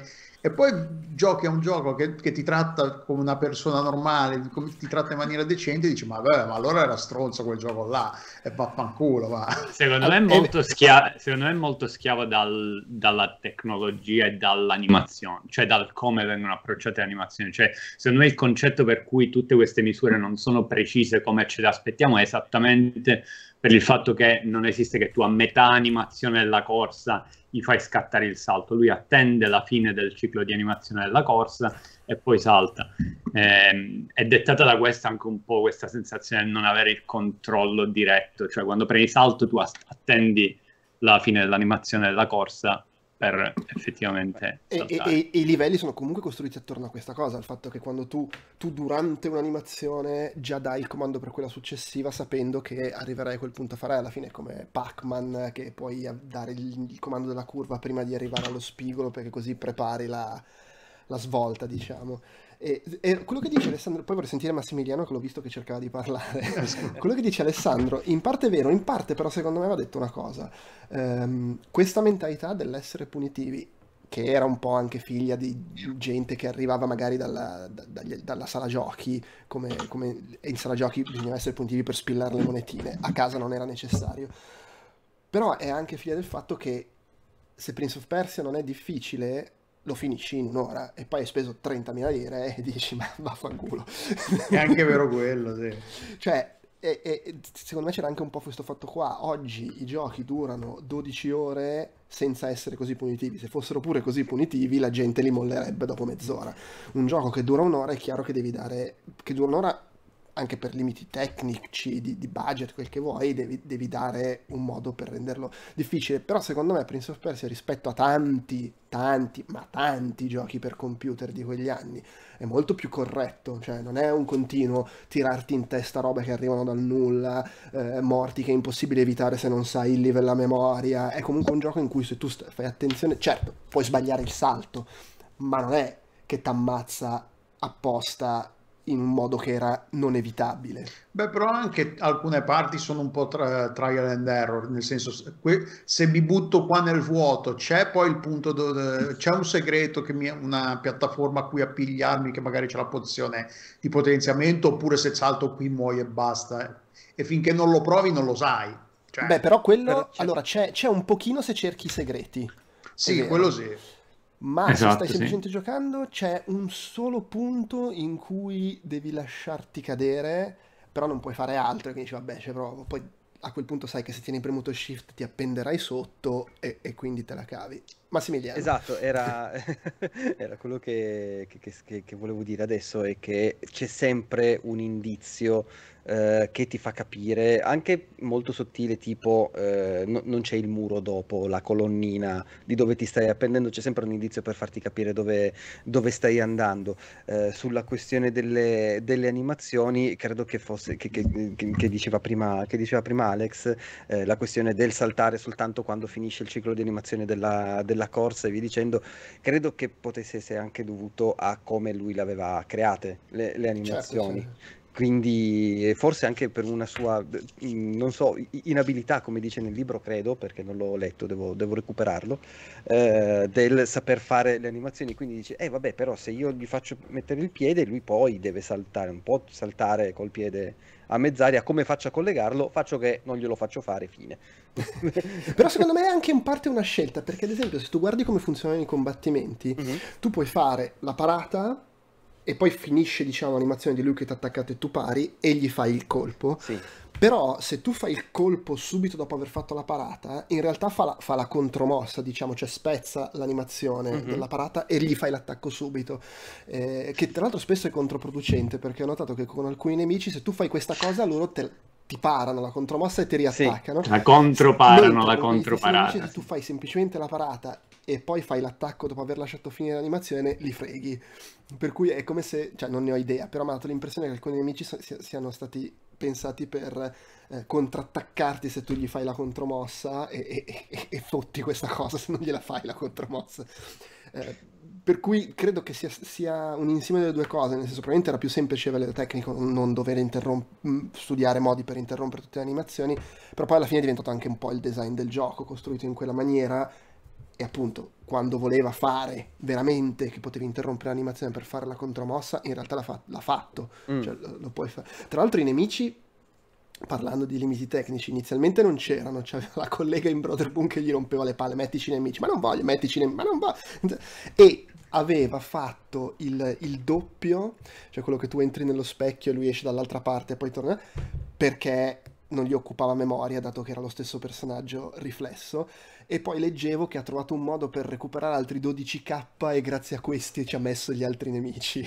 e poi giochi a un gioco che, che ti tratta come una persona normale, come ti tratta in maniera decente, e dici ma vabbè, ma allora era stronzo quel gioco là, e vaffanculo, va.
Secondo me è molto, schia- secondo me è molto schiavo dal- dalla tecnologia e dall'animazione, cioè dal come vengono approcciate le animazioni. Cioè, secondo me il concetto per cui tutte queste misure non sono precise come ce le aspettiamo è esattamente per il fatto che non esiste che tu a metà animazione della corsa gli fai scattare il salto, lui attende la fine del ciclo di animazione della corsa e poi salta. Eh, è dettata da questa anche un po' questa sensazione di non avere il controllo diretto, cioè quando prendi salto tu attendi la fine dell'animazione della corsa per effettivamente
e, e, e, e i livelli sono comunque costruiti attorno a questa cosa, il fatto che quando tu, tu durante un'animazione già dai il comando per quella successiva sapendo che arriverai a quel punto a fare alla fine, come Pac-Man, che puoi dare il, il comando della curva prima di arrivare allo spigolo perché così prepari la, la svolta, diciamo. E, e quello che dice Alessandro, poi vorrei sentire Massimiliano che l'ho visto che cercava di parlare. Quello che dice Alessandro in parte è vero, in parte però secondo me va detto una cosa, um, questa mentalità dell'essere punitivi, che era un po' anche figlia di gente che arrivava magari dalla, da, dagli, dalla sala giochi, come, come in sala giochi bisognava essere punitivi per spillare le monetine, a casa non era necessario, però è anche figlia del fatto che se Prince of Persia non è difficile lo finisci in un'ora e poi hai speso trentamila lire e dici ma vaffanculo.
È anche vero quello, sì.
Cioè, e, e, secondo me c'era anche un po' questo fatto qua. Oggi i giochi durano dodici ore senza essere così punitivi. Se fossero pure così punitivi la gente li mollerebbe dopo mezz'ora. Un gioco che dura un'ora è chiaro che devi dare... che dura un'ora anche per limiti tecnici, di, di budget, quel che vuoi, devi, devi dare un modo per renderlo difficile. Però secondo me Prince of Persia rispetto a tanti, tanti, ma tanti giochi per computer di quegli anni è molto più corretto, cioè non è un continuo tirarti in testa robe che arrivano dal nulla, eh, morti che è impossibile evitare se non sai il livello a memoria. È comunque un gioco in cui se tu st- fai attenzione, certo, puoi sbagliare il salto, ma non è che t'ammazza apposta in un modo che era non evitabile.
Beh, però anche alcune parti sono un po' tra, trial and error, nel senso, que, se mi butto qua nel vuoto, c'è poi il punto dove c'è un segreto, che mi, una piattaforma a cui appigliarmi, che magari c'è la pozione di potenziamento, oppure se salto qui muoio e basta. E finché non lo provi non lo sai. Cioè,
Beh, però quello,
però c'è...
allora c'è, c'è un pochino se cerchi i segreti.
Sì, quello sì.
Ma
esatto,
se stai
sì.
semplicemente giocando c'è un solo punto in cui devi lasciarti cadere, però non puoi fare altro, quindi dici vabbè, ci provo. Poi a quel punto sai che se tieni premuto shift ti appenderai sotto e, e quindi te la cavi. Massimiliano.
Esatto, era, era quello che, che, che, che volevo dire adesso, è che c'è sempre un indizio eh, che ti fa capire, anche molto sottile, tipo eh, no, non c'è il muro dopo la colonnina di dove ti stai appendendo, c'è sempre un indizio per farti capire dove, dove stai andando. Eh, sulla questione delle, delle animazioni, credo che fosse, che, che, che, che, diceva prima, che diceva prima Alex, eh, la questione del saltare soltanto quando finisce il ciclo di animazione della, della corsa e via dicendo, credo che potesse essere anche dovuto a come lui le aveva create le, le animazioni.
Certo, sì.
Quindi forse anche per una sua, non so, inabilità, come dice nel libro, credo, perché non l'ho letto, devo, devo recuperarlo, eh, del saper fare le animazioni. Quindi dice, eh vabbè, però se io gli faccio mettere il piede, lui poi deve saltare, un po' saltare col piede a mezz'aria, come faccio a collegarlo? Faccio che non glielo faccio fare, fine.
Però secondo me è anche in parte una scelta, perché ad esempio se tu guardi come funzionano i combattimenti, mm-hmm. tu puoi fare la parata e poi finisce, diciamo, l'animazione di lui che ti ha attaccato e tu pari e gli fai il colpo.
Sì.
Però se tu fai il colpo subito dopo aver fatto la parata, in realtà fa la, fa la contromossa, diciamo, cioè spezza l'animazione mm-hmm. della parata e gli fai l'attacco subito, eh, che tra l'altro spesso è controproducente, perché ho notato che con alcuni nemici se tu fai questa cosa loro te, ti parano la contromossa e ti riattaccano.
Sì. La controparano,
mentre
la controparata.
Se tu fai semplicemente la parata e poi fai l'attacco dopo aver lasciato finire l'animazione, li freghi. Per cui è come se, cioè non ne ho idea, però mi ha dato l'impressione che alcuni nemici so, siano stati pensati per eh, contrattaccarti se tu gli fai la contromossa e, e, e, e fotti questa cosa se non gliela fai la contromossa. Eh, per cui credo che sia, sia un insieme delle due cose, nel senso probabilmente era più semplice a livello tecnico non dover interromp- studiare modi per interrompere tutte le animazioni, però poi alla fine è diventato anche un po' il design del gioco, costruito in quella maniera, e appunto quando voleva fare veramente che potevi interrompere l'animazione per fare la contromossa, in realtà l'ha, fa- l'ha fatto,
Mm.
cioè, lo, lo puoi fare. Tra l'altro i nemici, parlando di limiti tecnici, inizialmente non c'erano, c'aveva la collega in Brotherboom che gli rompeva le palle, mettici i nemici, ma non voglio, mettici i nemici, ma non voglio, e aveva fatto il, il doppio, cioè quello che tu entri nello specchio e lui esce dall'altra parte e poi torna, perché non gli occupava memoria, dato che era lo stesso personaggio riflesso, e poi leggevo che ha trovato un modo per recuperare altri dodici K e grazie a questi ci ha messo gli altri nemici.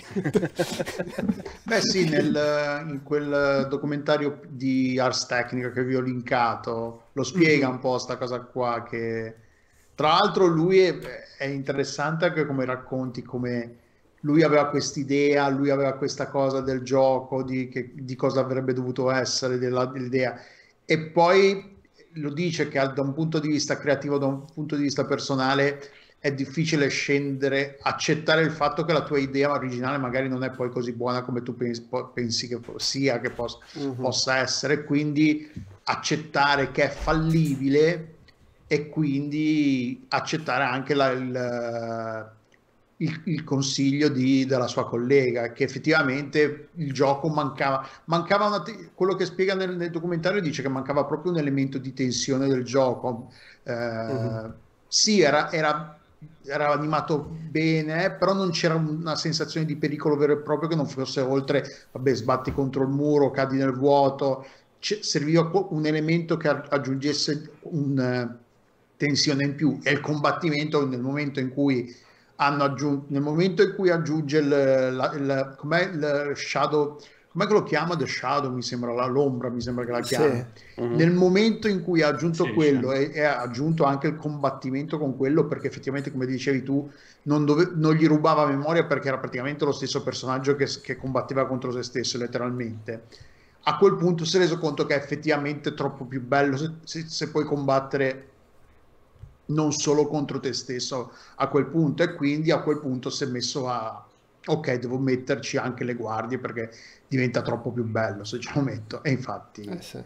Beh sì, nel, in quel documentario di Ars Technica che vi ho linkato, lo spiega
Mhm.
un po' sta cosa qua, che tra l'altro lui è, è interessante anche come racconti, come lui aveva quest'idea, lui aveva questa cosa del gioco, di, che- di cosa avrebbe dovuto essere, della- dell'idea, e poi lo dice che da un punto di vista creativo, da un punto di vista personale, è difficile scendere, accettare il fatto che la tua idea originale magari non è poi così buona come tu pensi, po- pensi che sia, che pos-
Mhm.
possa essere, quindi accettare che è fallibile e quindi accettare anche la- il, il- il consiglio di- della sua collega, che effettivamente il gioco mancava, mancava una te- quello che spiega nel, nel documentario, dice che mancava proprio un elemento di tensione del gioco. Eh,
Mhm.
sì, era, era, era animato bene, però non c'era una sensazione di pericolo vero e proprio, che non fosse oltre, vabbè, sbatti contro il muro, cadi nel vuoto. C- serviva qu- un elemento che a- aggiungesse un, eh, tensione in più, e il combattimento nel momento in cui hanno aggiunto, nel momento in cui aggiunge il, la- il- com'è il shadow, com'è che lo chiama? The Shadow, mi sembra, la- l'ombra, mi sembra che la chiami.
Sì.
Mhm.
Nel momento in cui ha aggiunto
Sì,
quello
c'è.
e, e ha aggiunto anche il combattimento con quello, perché effettivamente, come dicevi tu, non, dove- non gli rubava memoria, perché era praticamente lo stesso personaggio che, che combatteva contro se stesso, letteralmente. A quel punto si è reso conto che è effettivamente troppo più bello se, se- se puoi combattere non solo contro te stesso a quel punto, e quindi a quel punto si è messo a ok, devo metterci anche le guardie perché diventa troppo più bello se ce lo metto, e
Eh
infatti
sì.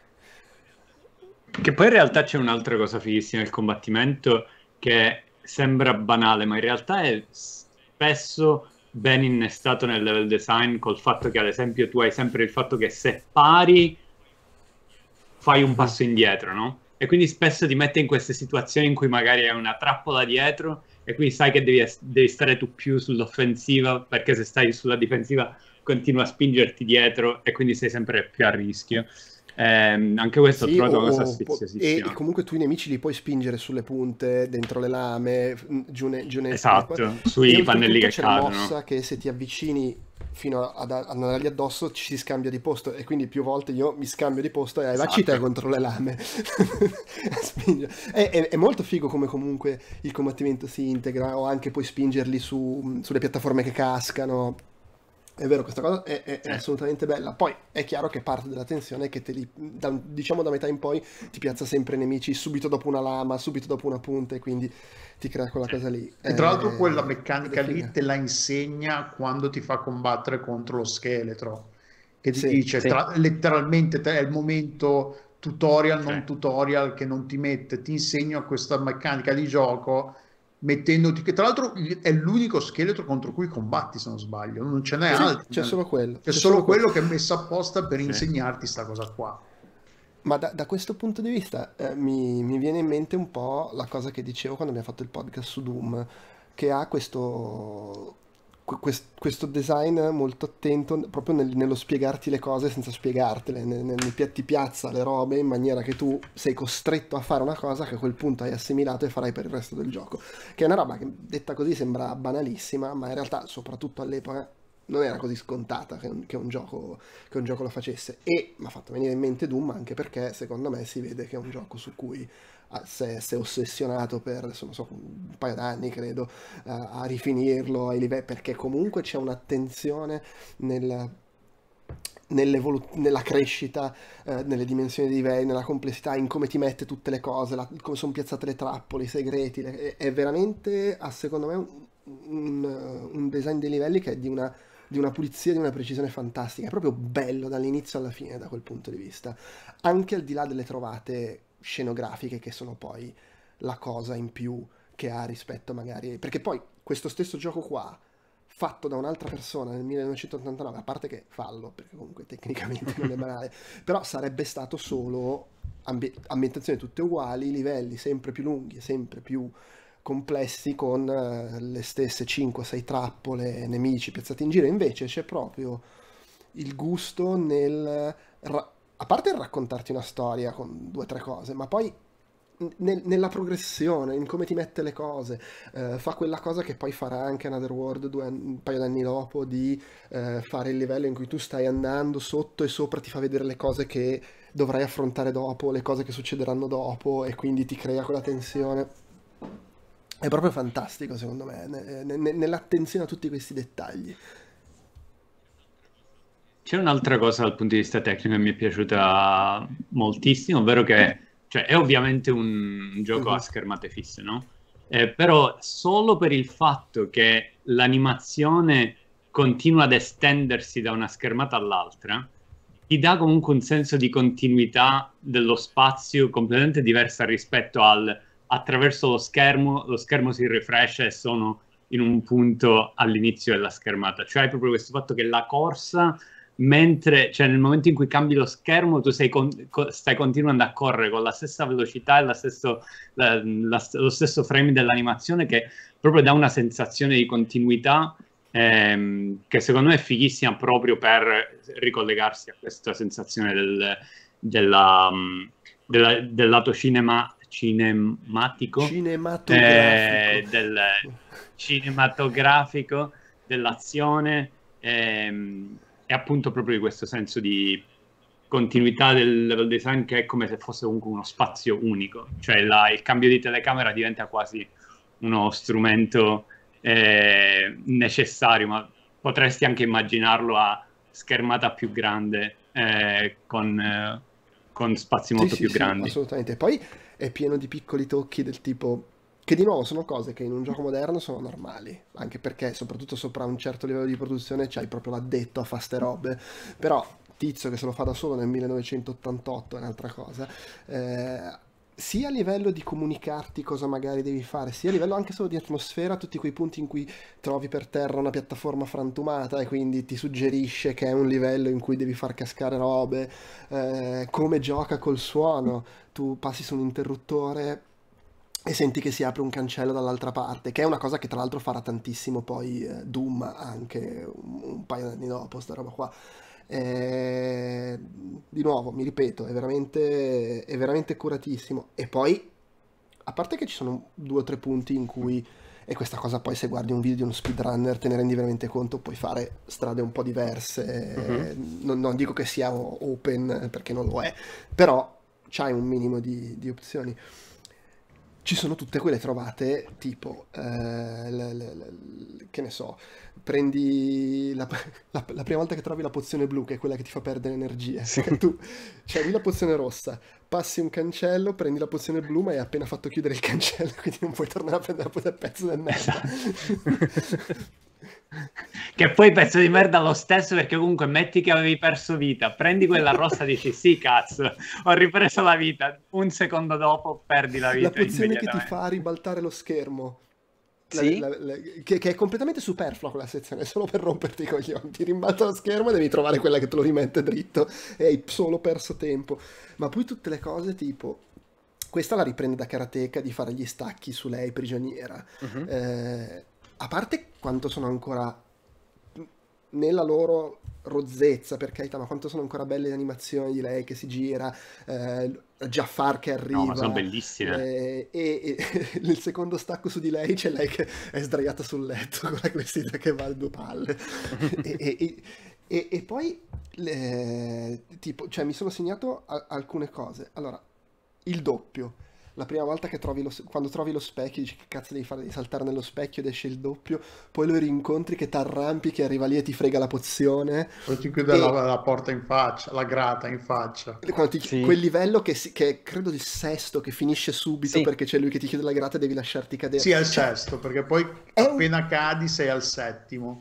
Che poi in realtà c'è un'altra cosa fighissima nel combattimento, che sembra banale, ma in realtà è spesso ben innestato nel level design, col fatto che ad esempio tu hai sempre il fatto che se pari fai un
Mhm.
passo indietro, no? E quindi spesso ti mette in queste situazioni in cui magari hai una trappola dietro e quindi sai che devi, devi stare tu più sull'offensiva, perché se stai sulla difensiva continua a spingerti dietro e quindi sei sempre più a rischio. Ehm, anche questo ho
Sì, o,
trovato una cosa
o po- e
sfiziosissima.
comunque tu i nemici li puoi spingere sulle punte, dentro le lame, f- giù, ne- giù nei... nei-
Esatto,
E
sui pannelli
oltretutto
che
c'è la
cadono.
mossa che se ti avvicini fino ad ad andargli addosso ci si scambia di posto, e quindi più volte io mi scambio di posto e eh, vacci te
Esatto.
contro le lame. Spinge. È, è- è molto figo come comunque il combattimento si integra, o anche puoi spingerli su- sulle piattaforme che cascano. È vero, questa cosa è, è- è
Sì.
assolutamente bella. Poi è chiaro che parte della tensione è che te li, da- diciamo da metà in poi ti piazza sempre nemici subito dopo una lama, subito dopo una punta, e quindi ti crea quella
Sì.
cosa lì.
e tra l'altro quella
Eh,
meccanica
ed è
lì
figa.
te la insegna quando ti fa combattere contro lo scheletro, che ti
Sì,
dice
Sì.
tra- letteralmente te- è il momento tutorial, non
Sì.
tutorial, che non ti mette, ti insegna questa meccanica di gioco, mettendoti, che tra l'altro è l'unico scheletro contro cui combatti, se non sbaglio, non ce n'è
sì,
altri,
c'è solo quello.
c'è
C'è
solo
solo quello.
quello che è messo apposta per
Sì.
insegnarti sta cosa qua.
Ma da, da questo punto di vista eh, mi, mi viene in mente un po' la cosa che dicevo quando abbiamo fatto il podcast su Doom, che ha questo, que- quest- questo design molto attento proprio nel- nello spiegarti le cose senza spiegartele, nel, nel- pi- ti piazza le robe in maniera che tu sei costretto a fare una cosa che a quel punto hai assimilato e farai per il resto del gioco, che è una roba che detta così sembra banalissima, ma in realtà soprattutto all'epoca non era così scontata che un, che un gioco, che un gioco lo facesse. E mi ha fatto venire in mente Doom anche perché secondo me si vede che è un gioco su cui ah, si è, si è ossessionato per adesso non so, un paio d'anni credo, eh, a rifinirlo ai livelli, perché comunque c'è un'attenzione nel, nell'evolu- nella crescita, eh, nelle dimensioni dei livelli, nella complessità, in come ti mette tutte le cose, la- come sono piazzate le trappole, i segreti. le- è, è veramente, ha secondo me, un, un- un design dei livelli che è di una, di una pulizia, di una precisione fantastica. È proprio bello dall'inizio alla fine da quel punto di vista. Anche al di là delle trovate scenografiche che sono poi la cosa in più che ha rispetto magari... Perché poi questo stesso gioco qua, fatto da un'altra persona nel millenovecentottantanove, a parte che fallo, perché comunque tecnicamente non è banale, però sarebbe stato solo ambi- ambientazioni tutte uguali, livelli sempre più lunghi, sempre più complessi, con eh, le stesse cinque sei trappole, nemici piazzati in giro. Invece c'è proprio il gusto nel... ra- a parte il raccontarti una storia con due o tre cose, ma poi nel- nella progressione, in come ti mette le cose. Eh, fa quella cosa che poi farà anche Another World due anni- un paio d'anni dopo, di eh, fare il livello in cui tu stai andando sotto e sopra ti fa vedere le cose che dovrai affrontare dopo, le cose che succederanno dopo, e quindi ti crea quella tensione. È proprio fantastico, secondo me, ne- ne- nell'attenzione a tutti questi dettagli.
C'è un'altra cosa dal punto di vista tecnico che mi è piaciuta moltissimo, ovvero che cioè, è ovviamente un gioco a
Mhm.
schermate fisse, no? Eh, però solo per il fatto che l'animazione continua ad estendersi da una schermata all'altra, ti dà comunque un senso di continuità dello spazio completamente diversa rispetto al attraverso lo schermo, lo schermo si refrescia e sono in un punto all'inizio della schermata. Cioè hai proprio questo fatto che la corsa, mentre, cioè nel momento in cui cambi lo schermo, tu sei con- co- stai continuando a correre con la stessa velocità e la stesso, la- la- lo stesso frame dell'animazione, che proprio dà una sensazione di continuità ehm, che secondo me è fighissima proprio per ricollegarsi a questa sensazione del, della, mh, della- del lato cinema, cinematico,
Cinematografico.
eh, del cinematografico, dell'azione, ehm, e appunto proprio di questo senso di continuità del level design, che è come se fosse comunque uno spazio unico, cioè la- il cambio di telecamera diventa quasi uno strumento eh, necessario, ma potresti anche immaginarlo a schermata più grande, eh, con, eh, con spazi
Sì,
molto
sì,
più
sì,
grandi.
assolutamente. Poi è pieno di piccoli tocchi del tipo, che di nuovo sono cose che in un gioco moderno sono normali, anche perché soprattutto sopra un certo livello di produzione c'hai proprio l'addetto a fare ste robe. Però Tizio che se lo fa da solo nel millenovecentottantotto è un'altra cosa. Eh, sia a livello di comunicarti cosa magari devi fare, sia a livello anche solo di atmosfera, tutti quei punti in cui trovi per terra una piattaforma frantumata e quindi ti suggerisce che è un livello in cui devi far cascare robe, eh, come gioca col suono. Tu passi su un interruttore e senti che si apre un cancello dall'altra parte, che è una cosa che tra l'altro farà tantissimo poi eh, Doom anche un, un paio di anni dopo, sta roba qua. Eh, di nuovo, mi ripeto, è veramente, è veramente curatissimo. E poi, a parte che ci sono due o tre punti in cui, e questa cosa poi se guardi un video di uno speedrunner te ne rendi veramente conto, puoi fare strade un po' diverse.
Mhm.
Non, non dico che sia o- open perché non lo è, però c'hai un minimo di, di opzioni. Ci sono tutte quelle trovate tipo, eh, le- le- le- che ne so, prendi la, la- la prima volta che trovi la pozione blu, che è quella che ti fa perdere energie.
Sì.
Tu c'hai la pozione rossa, passi un cancello, prendi la pozione blu, ma hai appena fatto chiudere il cancello, quindi non puoi tornare a prendere quel pezzo del merda.
Che poi pezzo di merda lo stesso, perché comunque metti che avevi perso vita, prendi quella rossa e dici sì cazzo, ho ripreso la vita, un secondo dopo perdi la
La
vita
pozione che ti
immediatamente.
fa ribaltare lo schermo. La-
Sì?
la- la- che, che è completamente superflua quella sezione, è solo per romperti i coglioni. Ti rimbalza lo schermo e devi trovare quella che te lo rimette dritto e hai solo perso tempo. Ma poi tutte le cose tipo... Questa la riprende da Karateka di fare gli stacchi su lei prigioniera.
Mhm.
Eh, a parte quanto sono ancora nella loro rozzezza, per carità, ma quanto sono ancora belle le animazioni di lei che si gira, eh, Jafar che
No, ma sono
arriva,
bellissime.
le- e, e nel secondo stacco su di lei c'è lei che è sdraiata sul letto con la clessidra che va a due palle. e, e- e- e- e poi, le- tipo, cioè mi sono segnato a- alcune cose. Allora, il doppio. La prima volta che trovi lo, quando trovi lo specchio, dici che cazzo devi fare? Devi saltare nello specchio ed esce il doppio. Poi lo rincontri che t'arrampichi, arriva lì e ti frega la pozione.
Poi ti chiude
E
la, la porta in faccia, la grata in faccia.
quando ti-
Sì.
quel livello che, si- che è credo il sesto, che finisce subito
Sì.
perché c'è lui che ti chiude la grata e devi lasciarti cadere.
Sì, al
Cioè,
sesto, perché poi
è un-
appena cadi sei al settimo.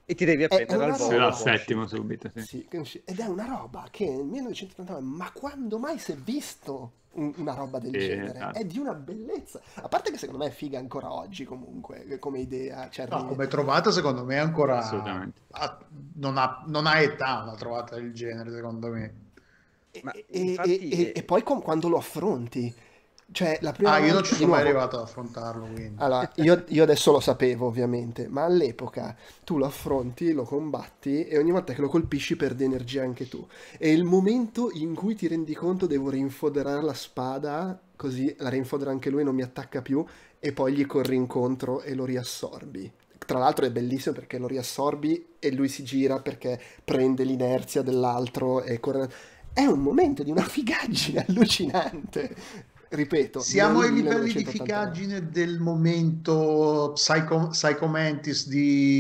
E ti devi appendere al
roba-
volo.
Al settimo subito, sì.
Sì, che usci- ed è una roba che nel millenovecentottantanove, ma quando mai si è visto un- una roba del
Sì,
genere?
esatto.
È di una bellezza. A parte che secondo me è figa ancora oggi comunque, come idea. Cioè,
No,
ri-
come trovata secondo me è ancora...
Assolutamente.
ha- non, ha, non ha età una trovata del genere, secondo me.
e,
Ma
e-
infatti,
e-
eh,
e poi com- quando lo affronti, cioè la prima
Ah, io non
volta,
ci
di
sono mai
nuovo-
arrivato ad affrontarlo, quindi.
Allora, io, io adesso lo sapevo ovviamente, ma all'epoca tu lo affronti, lo combatti e ogni volta che lo colpisci perdi energia anche tu. E il momento in cui ti rendi conto devo rinfoderare la spada, così la rinfodera anche lui, non mi attacca più, e poi gli corri incontro e lo riassorbi. Tra l'altro è bellissimo perché lo riassorbi e lui si gira perché prende l'inerzia dell'altro e corre... È un momento di una figaggine allucinante. Ripeto,
Siamo
nel
ai livelli di
millenovecentottantanove.
figaggine del momento Psycho, Psycho Mantis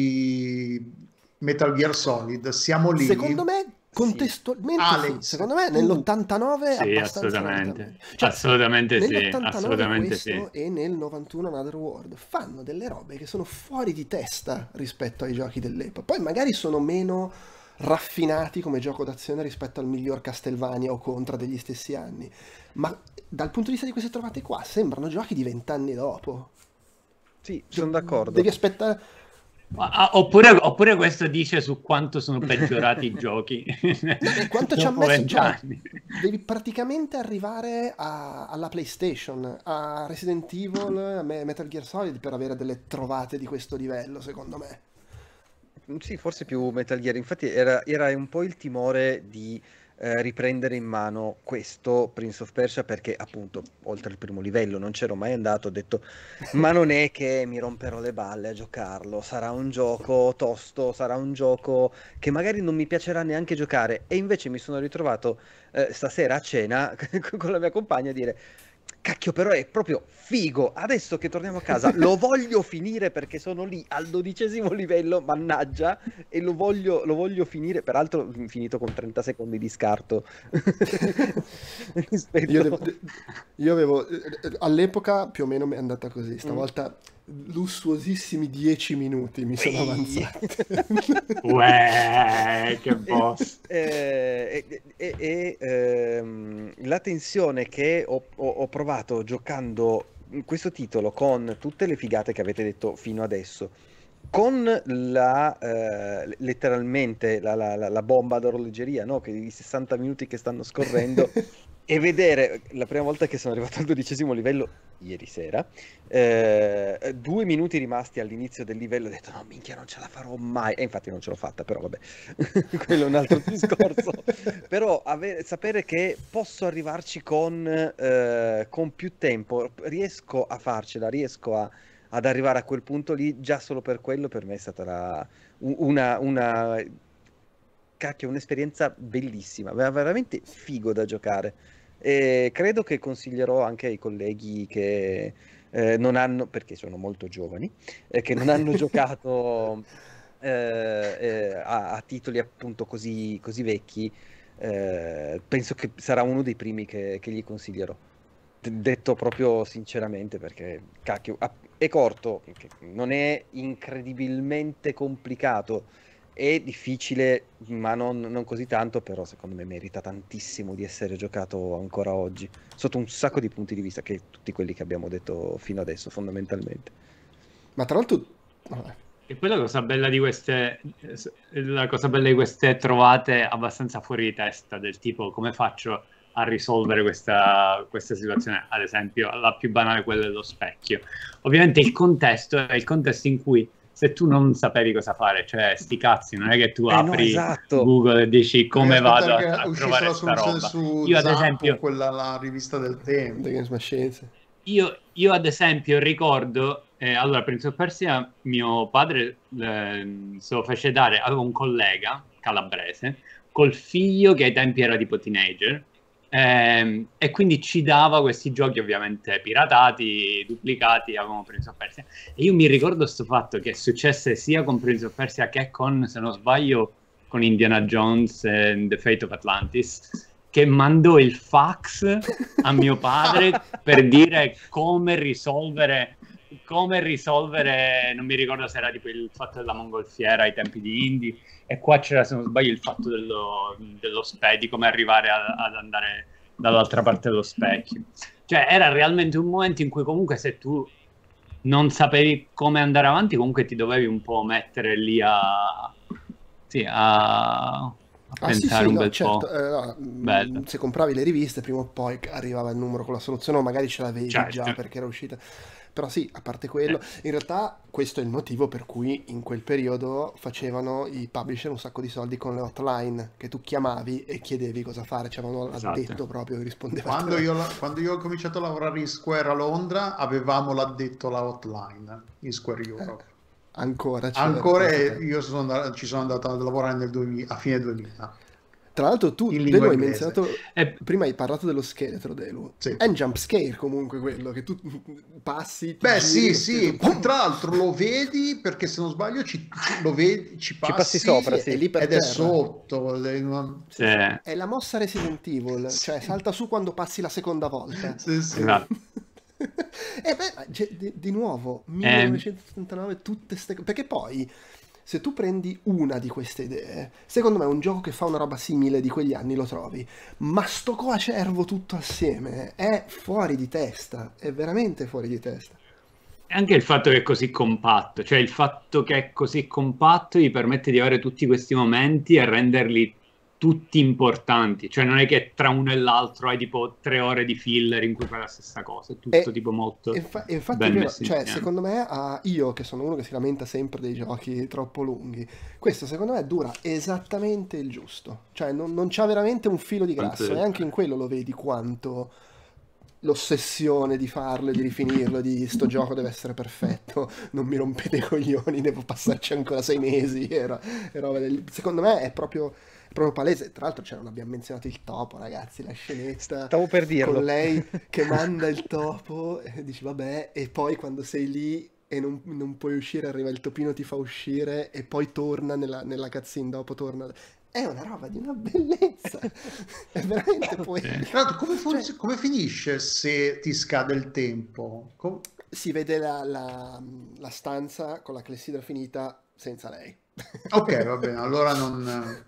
di Metal Gear Solid. Siamo lì.
Secondo me, contestualmente sì.
Alex,
Secondo me
tu-
nell'ottantanove
Sì,
abbastanza
assolutamente.
nettamente. Cioè,
Assolutamente sì,
nell'ottantanove
assolutamente
questo
sì.
e nel novantuno Another World fanno delle robe che sono fuori di testa rispetto ai giochi dell'epoca. Poi magari sono meno raffinati come gioco d'azione rispetto al miglior Castlevania o Contra degli stessi anni, ma dal punto di vista di queste trovate qua sembrano giochi di vent'anni dopo.
sì, sono d'accordo.
Devi aspettare.
Ah, oppure, oppure questo dice su quanto sono peggiorati i giochi.
No, e quanto ci ha
Dopo
messo? Cioè,
vent'anni.
devi praticamente arrivare a- alla PlayStation, a Resident Evil, a Me- Metal Gear Solid per avere delle trovate di questo livello, secondo me.
Sì, forse più Metal Gear. Infatti era, era un po' il timore di eh, riprendere in mano questo Prince of Persia perché appunto oltre il primo livello non c'ero mai andato, ho detto ma non è che mi romperò le balle a giocarlo, sarà un gioco tosto, sarà un gioco che magari non mi piacerà neanche giocare, e invece mi sono ritrovato eh, stasera a cena con la mia compagna a dire cacchio, però è proprio figo, adesso che torniamo a casa lo voglio finire perché sono lì al dodicesimo livello, mannaggia, e lo voglio, lo voglio finire, peraltro finito con trenta secondi di scarto rispetto...
Io, devo- io avevo, eh, eh, all'epoca più o meno è andata così,
Mm.
stavolta lussuosissimi dieci minuti mi sono
Ehi.
avanzati.
Uè, che boss.
Eh, e e- e, ehm, la tensione che ho, ho- ho provato giocando questo titolo con tutte le figate che avete detto fino adesso, con la eh, letteralmente la, la- la- la bomba d'orologeria, no? Che i sessanta minuti che stanno scorrendo, e vedere la prima volta che sono arrivato al dodicesimo livello ieri sera, eh, due minuti rimasti all'inizio del livello, ho detto no minchia, non ce la farò mai, e infatti non ce l'ho fatta, però vabbè quello è un altro discorso. Però ave- sapere che posso arrivarci con, eh, con più tempo, riesco a farcela, riesco a- ad arrivare a quel punto lì, già solo per quello per me è stata la- u- una, una cacchio, un'esperienza bellissima, vera- veramente figo da giocare. E credo che consiglierò anche ai colleghi che eh, non hanno, perché sono molto giovani, eh, che non hanno giocato eh, eh, a, a titoli appunto così, così vecchi, eh, penso che sarà uno dei primi che, che gli consiglierò. D- Detto proprio sinceramente, perché cacchio, ah, è corto, che non è incredibilmente complicato, è difficile, ma non, non così tanto, però secondo me merita tantissimo di essere giocato ancora oggi, sotto un sacco di punti di vista, che tutti quelli che abbiamo detto fino adesso, fondamentalmente.
Ma tra l'altro, vabbè,
E poi la cosa bella di queste, la cosa bella di queste trovate abbastanza fuori di testa, del tipo come faccio a risolvere questa, questa situazione, ad esempio la più banale, quella dello specchio. Ovviamente il contesto è il contesto in cui se tu non sapevi cosa fare, cioè sti cazzi, non è che tu
Eh no,
apri
esatto.
Google e dici come
Devi
vado
aspettare
a,
che
a
uscisse
trovare
la
sta
soluzione
roba.
su
Io ad
Zappo,
esempio,
quella la rivista del tempo.
The Games Machines.
io, io ad esempio ricordo, eh, allora Prince of Persia, mio padre eh, se lo fece dare, avevo un collega calabrese col figlio che ai tempi era tipo teenager, ehm, e quindi ci dava questi giochi ovviamente piratati, duplicati, avevamo Prince of Persia, e io mi ricordo sto fatto che successe sia con Prince of Persia che con, se non sbaglio, con Indiana Jones e The Fate of Atlantis, che mandò il fax a mio padre per dire come risolvere come risolvere, non mi ricordo se era tipo il fatto della mongolfiera ai tempi di Indie, e qua c'era, se non sbaglio, il fatto dello, dello specchio, di come arrivare a, ad andare dall'altra parte dello specchio. Cioè era realmente un momento in cui comunque se tu non sapevi come andare avanti, comunque ti dovevi un po' mettere lì a, sì, a, a
Ah, sì,
pensare
sì,
un
no,
bel
certo,
po'.
eh, no, mm,
Bello.
se compravi le riviste prima o poi arrivava il numero con la soluzione o magari ce l'avevi già
Certo.
perché era uscita. Però sì, a parte quello,
Eh,
in realtà questo è il motivo per cui in quel periodo facevano i publisher un sacco di soldi con le hotline, che tu chiamavi e chiedevi cosa fare, c'avevano
esatto.
l'addetto proprio che rispondeva.
Quando io, la- quando io ho cominciato a lavorare in Square a Londra, avevamo l'addetto alla hotline in Square
Eh,
Europe.
ancora c'era,
Ancora
pensa
eh,
te.
io sono andato- ci sono andato a lavorare nel duemila, a fine duemila,
Tra l'altro tu,
in
Delu,
lingua
hai
inglese.
menzionato,
E
prima hai parlato dello scheletro, Delu.
Sì.
È un jump scare comunque quello, che tu passi, ti
Beh,
giri,
sì,
lo
sì,
scheletro, pum!
tra l'altro lo vedi perché se non sbaglio ci, ci- lo vedi, ci
Ci passi
passi
sopra,
Sì, è
sì.
lì per
ed è
terra.
sotto. è una-
Sì,
sì,
sì. È la mossa Resident Evil,
Sì.
cioè salta su quando passi la seconda volta.
Sì, sì.
esatto.
E beh, ma ge- di, di nuovo,
Eh,
millenovecentosettantanove, tutte ste cose. Perché poi, se tu prendi una di queste idee, secondo me un gioco che fa una roba simile di quegli anni lo trovi. Ma sto coacervo tutto assieme è fuori di testa, è veramente fuori di testa.
anche il fatto che è così compatto, cioè il fatto che è così compatto gli permette di avere tutti questi momenti e renderli tutti importanti, cioè non è che tra uno e l'altro hai tipo tre ore di filler in cui fai la stessa cosa, è tutto
E,
tipo molto
e infa- e infatti è
ben
vero,
messo
cioè
insieme.
secondo me ah, io che sono uno che si lamenta sempre dei giochi troppo lunghi, questo secondo me dura esattamente il giusto, cioè non, non c'ha veramente un filo di
Quanto
grasso e
deve
anche in
durare.
quello lo vedi quanto l'ossessione di farlo e di rifinirlo, di sto gioco deve essere perfetto, non mi rompete i coglioni, devo passarci ancora sei mesi, era, e roba del- secondo me è proprio, è proprio palese, tra l'altro cioè, non abbiamo menzionato il topo ragazzi, la scenetta
Stavo per
con
dirlo.
lei che manda il topo e dici vabbè, e poi quando sei lì e non, non puoi uscire arriva il topino, ti fa uscire e poi torna nella, nella cutscene dopo torna, è una roba di una bellezza, è veramente
Sì.
poetico.
Tra l'altro, come,
Cioè,
funzi- come finisce se ti scade il tempo? Com-
si vede la, la- la stanza con la clessidra finita senza lei.
Ok, va bene, allora non...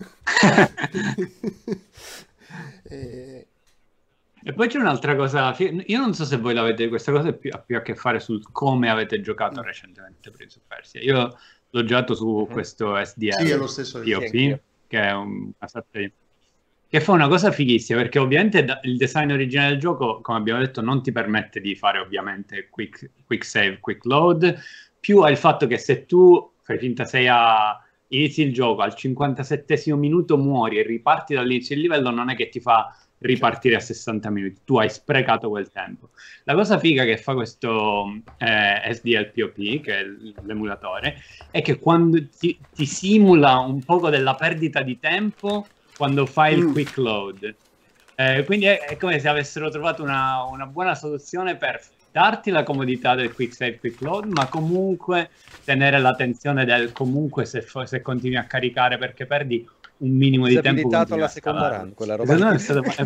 E-
E poi c'è un'altra cosa, fi- io non so se voi l'avete, questa cosa è più- ha più a che fare sul come avete giocato
Mm.
recentemente Prince of Persia. Io l'ho giocato su
Mhm.
questo
Sì, è
S D L
lo stesso
Sì,
io.
P O
anch'io.
P, che è un- una sorta di... che fa una cosa fighissima, perché ovviamente da- il design originale del gioco, come abbiamo detto, non ti permette di fare ovviamente quick, quick save, quick load, più hai il fatto che se tu fai finta sei a... inizi il gioco, al cinquantasettesimo minuto muori e riparti dall'inizio del livello, non è che ti fa ripartire a sessanta minuti, tu hai sprecato quel tempo. La cosa figa che fa questo eh, S D L P O P, che è l'emulatore, è che quando ti, ti simula un poco della perdita di tempo quando fai il
Mm.
quick load. Eh, quindi è, è come se avessero trovato una, una buona soluzione per darti la comodità del quick save, quick load, ma comunque tenere l'attenzione del comunque se, fo- se continui a caricare perché perdi un minimo di tempo
Disabilitato
continui
alla
a
seconda
scalarlo.
run, quella roba
Secondo me
lì.
è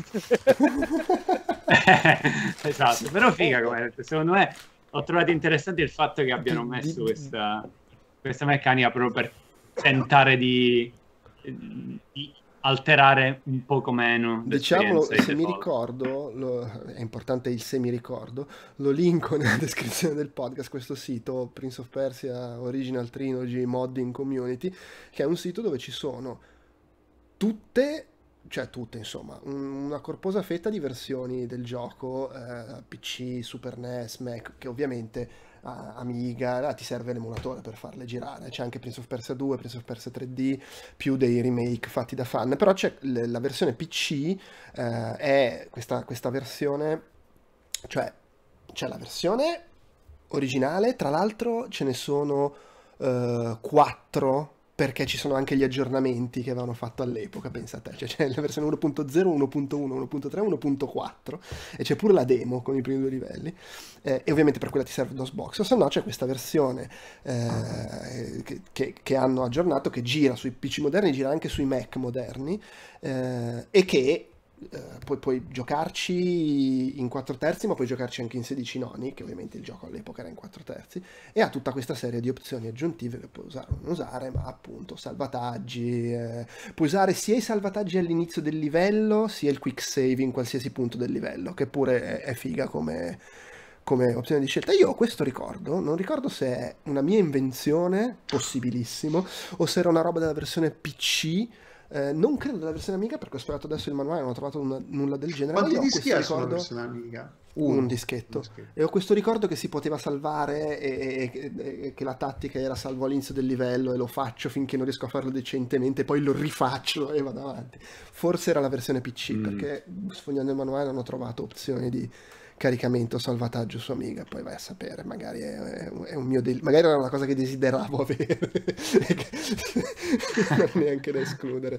stato... esatto, però figa come hai detto. Secondo me ho trovato interessante il fatto che abbiano
Di-
messo
di-
questa, questa meccanica proprio per tentare di, di alterare un poco meno
Diciamolo,
l'esperienza di
se mi
default.
ricordo, lo- è importante il se mi ricordo, lo linko nella descrizione del podcast, questo sito Prince of Persia Original Trilogy Modding Community, che è un sito dove ci sono tutte, cioè tutte insomma, un- una corposa fetta di versioni del gioco, eh, P C, Super N E S, Mac, che ovviamente ah, Amiga, ah, ti serve l'emulatore per farle girare, c'è anche Prince of Persia due, Prince of Persia tre D, più dei remake fatti da fan, però c'è l- la versione P C, eh, è questa, questa versione, cioè c'è la versione originale, tra l'altro ce ne sono eh, quattro perché ci sono anche gli aggiornamenti che avevano fatto all'epoca, pensa a te, cioè c'è la versione uno punto zero, uno punto uno, uno punto tre, uno punto quattro e c'è pure la demo con i primi due livelli eh, e ovviamente per quella ti serve DOSBox, o se no c'è questa versione eh, che, che- che hanno aggiornato, che gira sui P C moderni, gira anche sui Mac moderni eh, e che eh, puoi, puoi giocarci in quattro terzi, ma puoi giocarci anche in sedici noni, che ovviamente il gioco all'epoca era in quattro terzi, e ha tutta questa serie di opzioni aggiuntive che puoi usare o non usare, ma appunto salvataggi, eh, puoi usare sia i salvataggi all'inizio del livello, sia il quick save in qualsiasi punto del livello, che pure è, è figa come, come opzione di scelta. Io ho questo ricordo, non ricordo se è una mia invenzione, possibilissimo, o se era una roba della versione P C. Eh, non credo della versione Amiga, perché ho spiegato adesso il manuale, non ho trovato una- nulla del genere.
Quanti
Ma io ho
dischi
questo
è sulla
ricordo,
versione Amiga?
un
Uno.
dischetto,
Un dischetto.
e ho questo ricordo che si poteva salvare e, e- e- e che la tattica era salvo all'inizio del livello e lo faccio finché non riesco a farlo decentemente, poi lo rifaccio e vado avanti. Forse era la versione P C,
Mm.
perché sfogliando il manuale non ho trovato opzioni di caricamento o salvataggio su Amiga. Poi vai a sapere, magari è, è un è un mio del- magari era una cosa che desideravo avere e che non è neanche da escludere.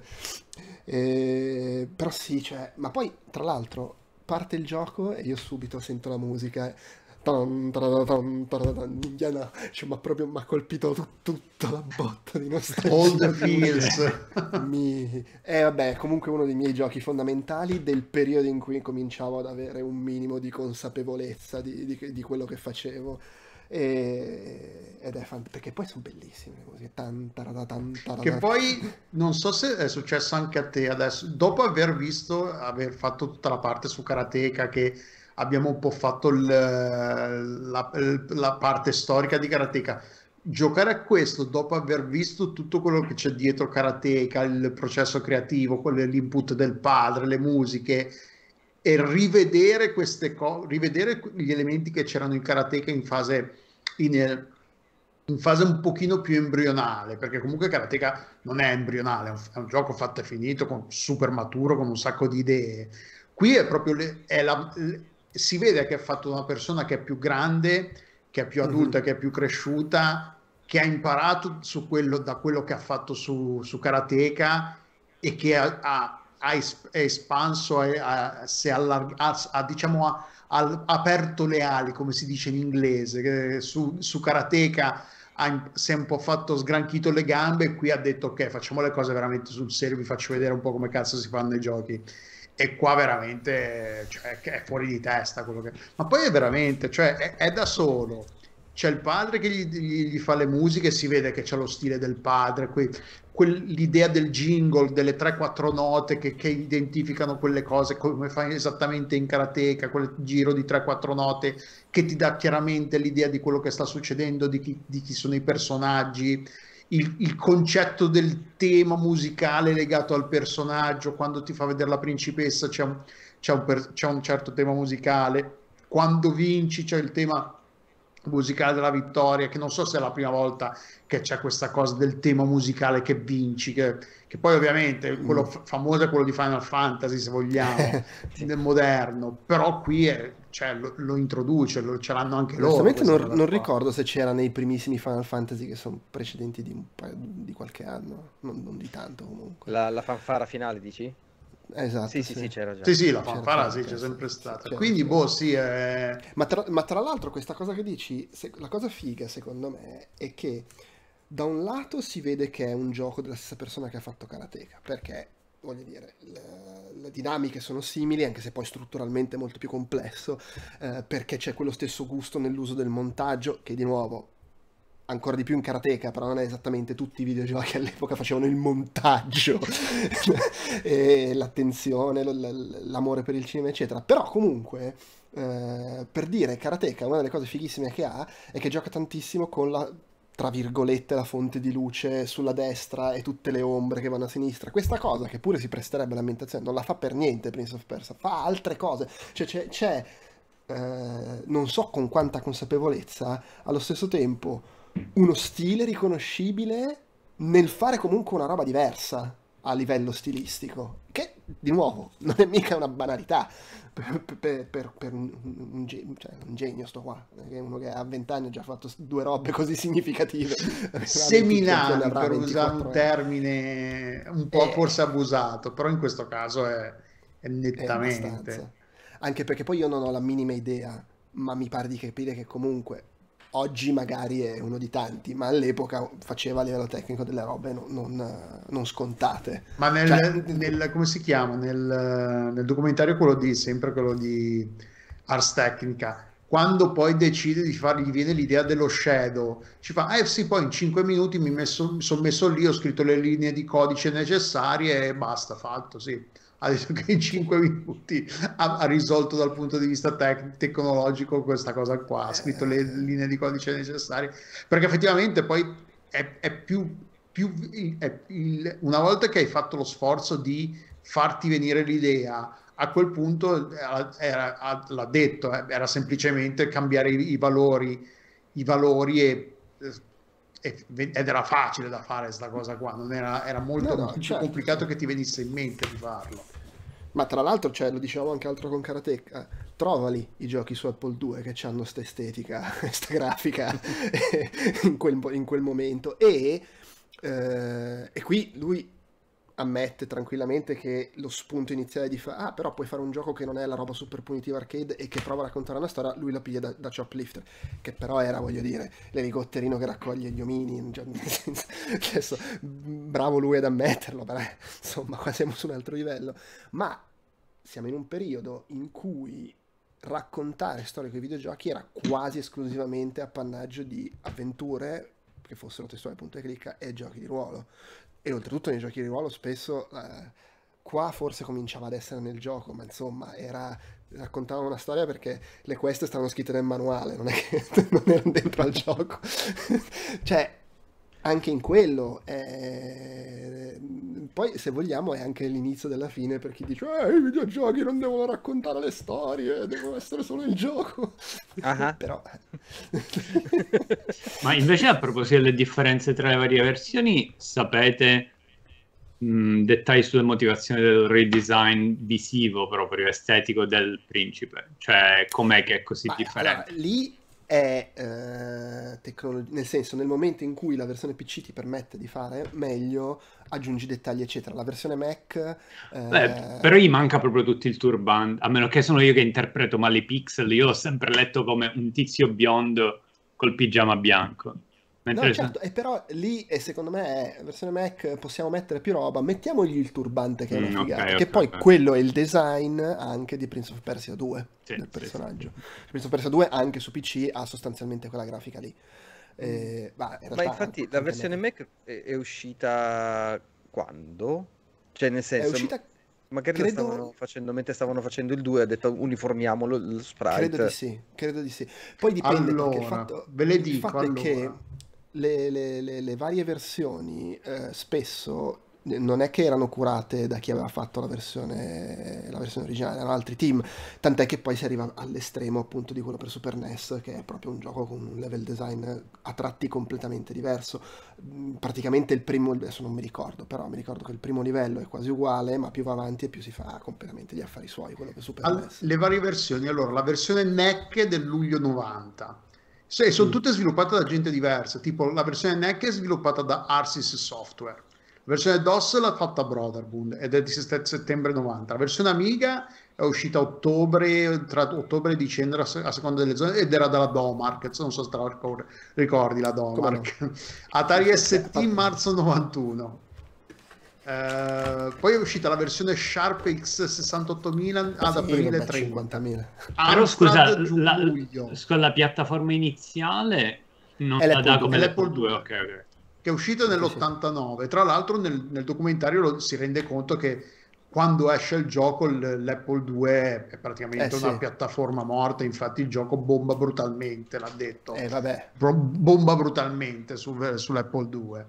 Eh, però sì, cioè, ma poi tra l'altro parte il gioco e io subito sento la musica e tan, taratan, taratan, minchia, no, cioè, ma proprio mi ha colpito tut- tutta la botta di nostalgia.
All the feels.
Mi... E vabbè, comunque uno dei miei giochi fondamentali del periodo in cui cominciavo ad avere un minimo di consapevolezza di, di- di quello che facevo. E- Ed è fan- perché poi sono bellissime le musiche. Tan, tarada, tan, tarada.
Che poi non so se è successo anche a te adesso, dopo aver visto, aver fatto tutta la parte su Karateka, che abbiamo un po' fatto il- la, la parte storica di Karateka, giocare a questo dopo aver visto tutto quello che c'è dietro Karateka, il processo creativo, quello- l'input del padre, le musiche, e rivedere queste cose, rivedere gli elementi che c'erano in Karateka in fase in, in fase un pochino più embrionale, perché comunque Karateka non è embrionale, è un, è un gioco fatto e finito, con, super maturo, con un sacco di idee. Qui è proprio le, è la, le- si vede che è fatto da una persona che è più grande, che è più adulta,
Mhm.
che è più cresciuta, che ha imparato su quello, da quello che ha fatto su, su Karateka, e che ha, ha- ha es- è espanso, è- ha, si è allarg- ha- ha, diciamo, ha, ha aperto le ali, come si dice in inglese, che su, su Karateka ha, si è un po' fatto sgranchito le gambe, e qui ha detto ok, facciamo le cose veramente sul serio, vi faccio vedere un po' come cazzo si fanno i giochi. E qua veramente, cioè, è fuori di testa quello che... Ma poi è veramente, cioè, è, è da solo. C'è il padre che gli, gli- gli fa le musiche, si vede che c'è lo stile del padre, que- quel- l'idea del jingle, delle tre quattro note che, che identificano quelle cose, come fai esattamente in Karateka, quel giro di tre quattro note che ti dà chiaramente l'idea di quello che sta succedendo, di chi, di chi sono i personaggi, il, il concetto del tema musicale legato al personaggio. Quando ti fa vedere la principessa c'è un, c'è un, per- c'è un certo tema musicale, quando vinci c'è il tema musicale della vittoria, che non so se è la prima volta che c'è questa cosa del tema musicale che vinci, che, che poi ovviamente quello
Mm.
f- famoso è quello di Final Fantasy, se vogliamo,
Sì.
nel moderno, però qui è, cioè, lo, lo introduce, lo, ce l'hanno anche loro
Onestamente
questa
non,
cosa
non
qua.
ricordo se c'era nei primissimi Final Fantasy, che sono precedenti di, un paio- di qualche anno, non, non di tanto comunque.
La, la fanfara finale, dici?
Esatto,
Sì, sì,
sì.
sì, c'era già.
Sì, sì, la
C'era,
fanfara
c'era,
sì, c'è
c'era,
sempre
sì, sì,
stata.
c'era,
Quindi,
c'era.
boh, sì, è...
Ma tra, ma tra l'altro questa cosa che dici, se- la cosa figa secondo me è che da un lato si vede che è un gioco della stessa persona che ha fatto Karateka, perché voglio dire, le, le dinamiche sono simili, anche se poi strutturalmente è molto più complesso, eh, perché c'è quello stesso gusto nell'uso del montaggio, che di nuovo ancora di più in Karateka, però non è esattamente tutti i videogiochi all'epoca facevano il montaggio e l'attenzione, l- l- l'amore per il cinema, eccetera. Però comunque, eh, per dire, Karateka, una delle cose fighissime che ha è che gioca tantissimo con la, tra virgolette, la fonte di luce sulla destra e tutte le ombre che vanno a sinistra. Questa cosa, che pure si presterebbe all'ambientazione, non la fa per niente Prince of Persia, fa altre cose. Cioè c'è, c'è, eh, non so con quanta consapevolezza, allo stesso tempo uno stile riconoscibile nel fare comunque una roba diversa a livello stilistico, che di nuovo non è mica una banalità per, per- per- per un, un ge- cioè, un genio sto qua, che è uno che a venti anni ha già fatto due robe così significative. Aveva ventitré,
seminali,
avrà
per usare un
ventiquattro anni.
termine un po'
E-
forse abusato, però in questo caso è, è
È
nettamente.
abbastanza. Anche perché poi io non ho la minima idea, ma mi pare di capire che comunque oggi magari è uno di tanti, ma all'epoca faceva a livello tecnico delle robe non, non, non scontate.
Ma nel,
Cioè,
nel- come si chiama? Nel, nel documentario quello di, sempre quello di Ars Technica, quando poi decide di fare, gli viene l'idea dello shadow, ci fa, eh sì, poi in cinque minuti mi, messo- mi sono messo lì, ho scritto le linee di codice necessarie e basta, fatto, sì. Ha detto che in cinque minuti ha, ha risolto dal punto di vista tec- tecnologico questa cosa qua, ha scritto le linee di codice necessarie, perché effettivamente poi è, è più, più è il- una volta che hai fatto lo sforzo di farti venire l'idea, a quel punto era, era- l'ha detto, eh, era semplicemente cambiare i, i valori, i valori e, e- ed era facile da fare questa cosa qua, non era, era molto,
no, no,
molto più
certo,
complicato
certo.
che ti venisse in mente di farlo.
Ma tra l'altro, cioè, lo dicevamo anche altro con Karateka, trovali i giochi su Apple due che hanno sta estetica, sta grafica in quel, in quel momento. E, eh, e qui lui ammette tranquillamente che lo spunto iniziale di fa ah però puoi fare un gioco che non è la roba super punitiva arcade e che prova a raccontare una storia, lui lo piglia da, da Choplifter, che però era, voglio dire, l'elicotterino che raccoglie gli omini, cioè, nel senso, adesso, bravo lui ad ammetterlo, però insomma qua siamo su un altro livello, ma siamo in un periodo in cui raccontare storie con i videogiochi era quasi esclusivamente appannaggio di avventure che fossero testuali punto e clicca e giochi di ruolo. E oltretutto nei giochi di ruolo spesso, eh, qua forse cominciava ad essere nel gioco, ma insomma, era, raccontavano una storia perché le quest stavano scritte nel manuale, non è che non erano dentro al gioco. Cioè, anche in quello, è... poi se vogliamo è anche l'inizio della fine per chi dice eh, i videogiochi non devono raccontare le storie, devono essere solo il gioco.
Ah.
Però...
Ma invece a proposito delle differenze tra le varie versioni, sapete mh, dettagli sulle motivazioni del redesign visivo proprio estetico del principe? Cioè com'è che è così
Ma,
differente?
allora, lì è eh, tecnologia, nel senso, nel momento in cui la versione P C ti permette di fare meglio, aggiungi dettagli eccetera. La versione Mac eh,
Beh, però gli manca proprio tutto il turbante, a meno che sono io che interpreto male i pixel. Io l'ho sempre letto come un tizio biondo col pigiama bianco. Mentre
no, certo, e però lì, e secondo me, versione Mac possiamo mettere più roba, mettiamogli il turbante che è una
Mm, ok,
figata,
ok,
che poi
ok.
quello è il design anche di Prince of Persia due,
Sì,
del
sì,
personaggio. Prince of Persia due anche su P C ha sostanzialmente quella grafica lì. Eh, ma, in
Ma
realtà
infatti
anche
la versione Mac è, è uscita quando? Cioè nel
è
senso,
uscita,
magari lo stavano
credo,
facendo mentre stavano facendo il due, ha detto uniformiamolo lo
credo di
sprite.
sì, credo di sì. Poi dipende perché il
Allora,
fatto,
ve le
il
dico,
fatto è che
allora.
le, le- le- le varie versioni eh, spesso non è che erano curate da chi aveva fatto la versione, la versione originale, erano altri team, tant'è che poi si arriva all'estremo appunto di quello per Super N E S, che è proprio un gioco con un level design a tratti completamente diverso. Mm, praticamente il primo, adesso non mi ricordo, però mi ricordo che il primo livello è quasi uguale, ma più va avanti e più si fa completamente gli affari suoi, quello per Super
Al-
N E S.
le varie versioni, allora, la versione N E C è del luglio novanta. Sì, sono
Mm.
tutte sviluppate da gente diversa, tipo la versione N E C è sviluppata da Arsys Software, la versione DOS l'ha fatta Brotherhood ed è di settembre novanta, la versione Amiga è uscita a ottobre, tra ottobre e dicembre a, se- a seconda delle zone, ed era dalla Domark, non so se te la ricor- ricordi la
Come no?
Domark. Atari
Sì, sì, a
S T
parte-
marzo novantuno. Eh, poi è uscita la versione Sharp X sessantottomila ad
Sì,
aprile
vabbè,
trenta.
cinquantamila.
Però scusa,
Amstrad giù
la,
luglio.
scusa, la piattaforma iniziale non
È
la dà
l'Apple
come
due.
È
l'Apple
l'Apple
due,
due,
ok, ok.
che è uscito
Sì, sì, sì.
nell'ottantanove. Tra l'altro nel, nel documentario lo- si rende conto che quando esce il gioco l- l'Apple due è
Eh
praticamente una
sì,
piattaforma morta, infatti il gioco bomba brutalmente, l'ha detto,
eh vabbè.
Bro- bomba brutalmente su- sull'Apple due.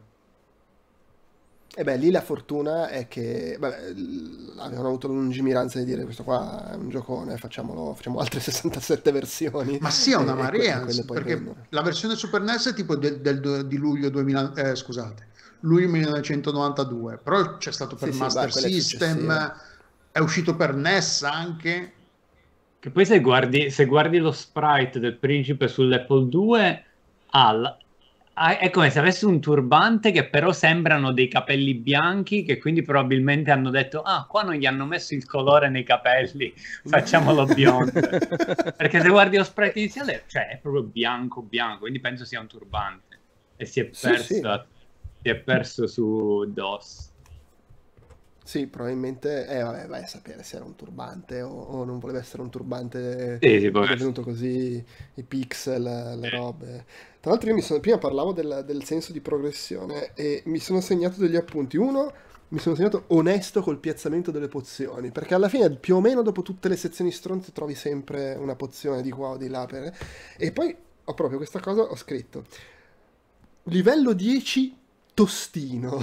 E beh, lì la fortuna è che vabbè, l- avevano avuto la lungimiranza di dire questo qua è un giocone, facciamolo, facciamo altre sessantasette versioni
Ma sì, è una
e, e que- e
marea,
quelle poi
perché
vendono.
la versione Super N E S è tipo del, del- di luglio duemila, eh, scusate, luglio millenovecentonovantadue, però c'è stato per
Sì, sì, beh,
Master
quella è
System,
successiva.
è uscito per N E S anche.
Che poi se guardi, se guardi lo sprite del principe sull'Apple due ha, la- Ah, è come se avesse un turbante che però sembrano dei capelli bianchi, che quindi probabilmente hanno detto ah, qua non gli hanno messo il colore nei capelli, facciamolo biondo. Perché se guardi lo sprite iniziale, cioè è proprio bianco bianco, quindi penso sia un turbante e si è
Sì,
perso,
sì.
si è perso su DOS.
Sì, probabilmente, eh, vabbè, vai a sapere se era un turbante o, o non voleva essere un turbante
Sì, sì, può
ed è
essere.
venuto così, i pixel, le
Sì.
robe. Tra l'altro io mi sono, prima parlavo del, del senso di progressione e mi sono segnato degli appunti. Uno, mi sono segnato onesto col piazzamento delle pozioni, perché alla fine più o meno dopo tutte le sezioni stronze trovi sempre una pozione di qua o di là. Per... E poi ho proprio questa cosa, ho scritto, livello dieci tostino.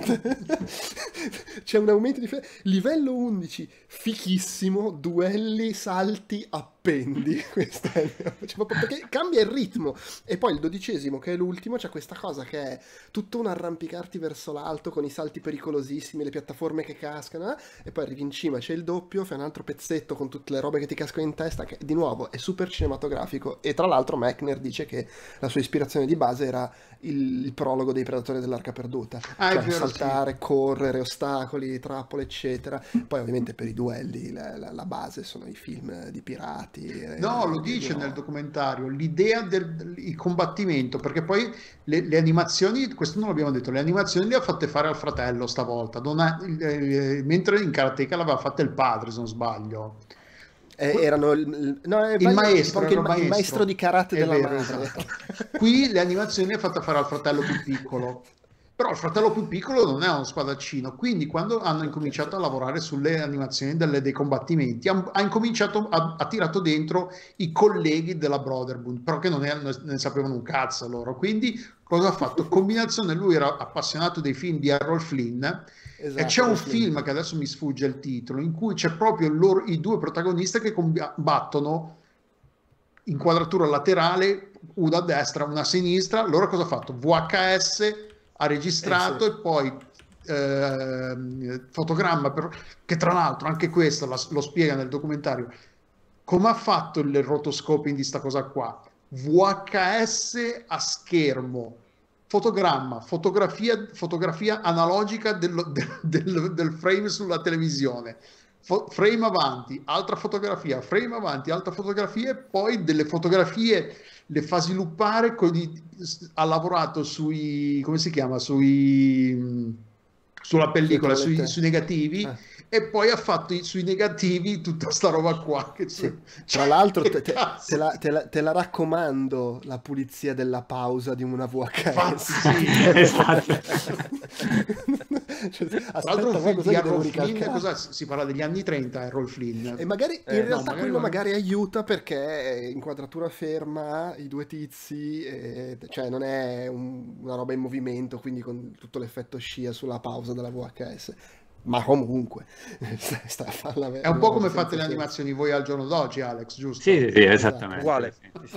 C'è un aumento di fe- livello undici fichissimo, duelli, salti, appendi. Questo è il mio- cioè, proprio perché cambia il ritmo. E poi il dodicesimo, che è l'ultimo, c'è questa cosa che è tutto un arrampicarti verso l'alto con i salti pericolosissimi, le piattaforme che cascano, eh? E poi arrivi in cima, c'è il doppio, fai un altro pezzetto con tutte le robe che ti cascano in testa, che di nuovo è super cinematografico. E tra l'altro Mechner dice che la sua ispirazione di base era il, il prologo dei Predatori dell'Arca Perduta,
Ah, è
cioè
vero,
saltare, correre, ostacoli, trappole, eccetera. Poi ovviamente per i duelli la, la- la base sono i film di pirati. eh,
No, lo
di- di
dice nel
nuovo.
documentario, l'idea del del- il combattimento, perché poi le, le animazioni, questo non l'abbiamo detto, le animazioni le ha fatte fare al fratello stavolta, non ha- eh, mentre in Karateka l'aveva fatta il padre, se non sbaglio.
Eh,
Que-
erano il, il- no, eh,
Il
vai- tipo
maestro,
anche
era
il,
il
ma- il maestro
maestro,
di karate
è
della
vero,
madre.
esatto. Qui le animazioni le ha fatte fare al fratello più piccolo, però il fratello più piccolo non è uno spadaccino, quindi quando hanno incominciato a lavorare sulle animazioni delle- dei combattimenti, ha, ha incominciato, ha, ha tirato dentro i colleghi della Brotherhood, però che non ne, ne sapevano un cazzo loro, quindi cosa ha fatto? Combinazione, lui era appassionato dei film di Errol Flynn, e
Esatto,
c'è un
Errol Flynn.
film che adesso mi sfugge il titolo, in cui c'è proprio loro, i due protagonisti che combattono inquadratura laterale, una a destra, una a sinistra. Loro cosa ha fatto? V H S ha registrato
Eh, sì.
e poi eh, fotogramma, per, che tra l'altro anche questo la, lo spiega nel documentario, come ha fatto il rotoscoping di sta cosa qua. V H S a schermo, fotogramma, fotografia, fotografia analogica dello, del, del, del frame sulla televisione, Fo- frame avanti, altra fotografia, frame avanti, altra fotografia, e poi delle fotografie le fa sviluppare, con i- ha lavorato sui, come si chiama, sui, sulla pellicola,
Sulle
sui,
toilette.
sui negativi,
Ah.
e poi ha fatto i- sui negativi tutta sta roba qua. Che
Sì.
cioè,
Tra l'altro
che
te, te-
cazzo
te la,
di-
te la- te la raccomando la pulizia della pausa di una V H
Infatti,
S.
sì.
Esatto.
Cioè,
Tra l'altro
aspetta,
un
qua
film
cosa
di
che devo
Errol Flynn,
ricalcare?
cosa, si parla degli anni trenta, Errol Flynn.
E magari in
Eh, no,
realtà
magari-
quello magari aiuta perché è inquadratura ferma, i due tizi, e- cioè non è un- una roba in movimento, quindi con tutto l'effetto scia sulla pausa della V H S. Ma comunque, sta, sta a farla
È un po' come
senza
fate le
senso.
animazioni voi al giorno d'oggi, Alex, giusto?
Sì, sì, sì, esattamente.
Uguale.
sì.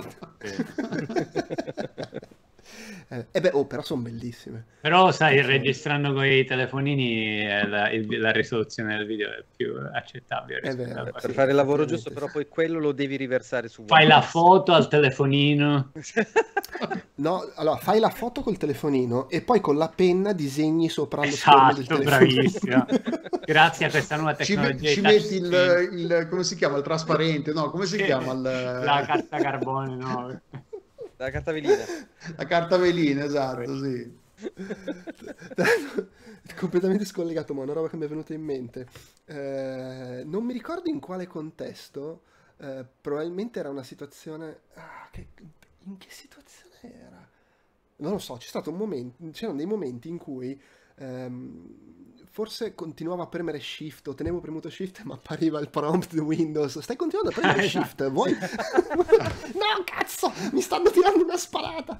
Sì.
Eh, e beh, oh, però sono bellissime.
Però sai, registrando con i telefonini eh, la, il- la risoluzione del video è più accettabile
È
rispetto
vero.
a
Per
quasi-
fare il lavoro
effettivamente
giusto, però
sì.
poi quello lo devi riversare su
Fai la
OnePlus.
foto al telefonino.
No, allora fai la foto col telefonino e poi con la penna disegni sopra lo schermo del
Esatto,
telefono.
bravissima. Grazie a questa nuova
Ci,
tecnologia
me- ci
di
metti
touchscreen.
il, il- come si chiama? Il trasparente, no? Come si
Sì,
chiama? Il-
la carta carbone, no?
La carta velina.
la carta velina, esatto, sì.
Completamente scollegato, ma una roba che mi è venuta in mente. Eh, non mi ricordo in quale contesto, eh, probabilmente era una situazione... ah, che- in che situazione era? Non lo so, c'è stato un momento, c'erano dei momenti in cui ehm, forse continuavo a premere shift o tenevo premuto shift ma appariva il prompt di Windows. Stai continuando a premere shift, vuoi? No, cazzo, mi stanno tirando una sparata.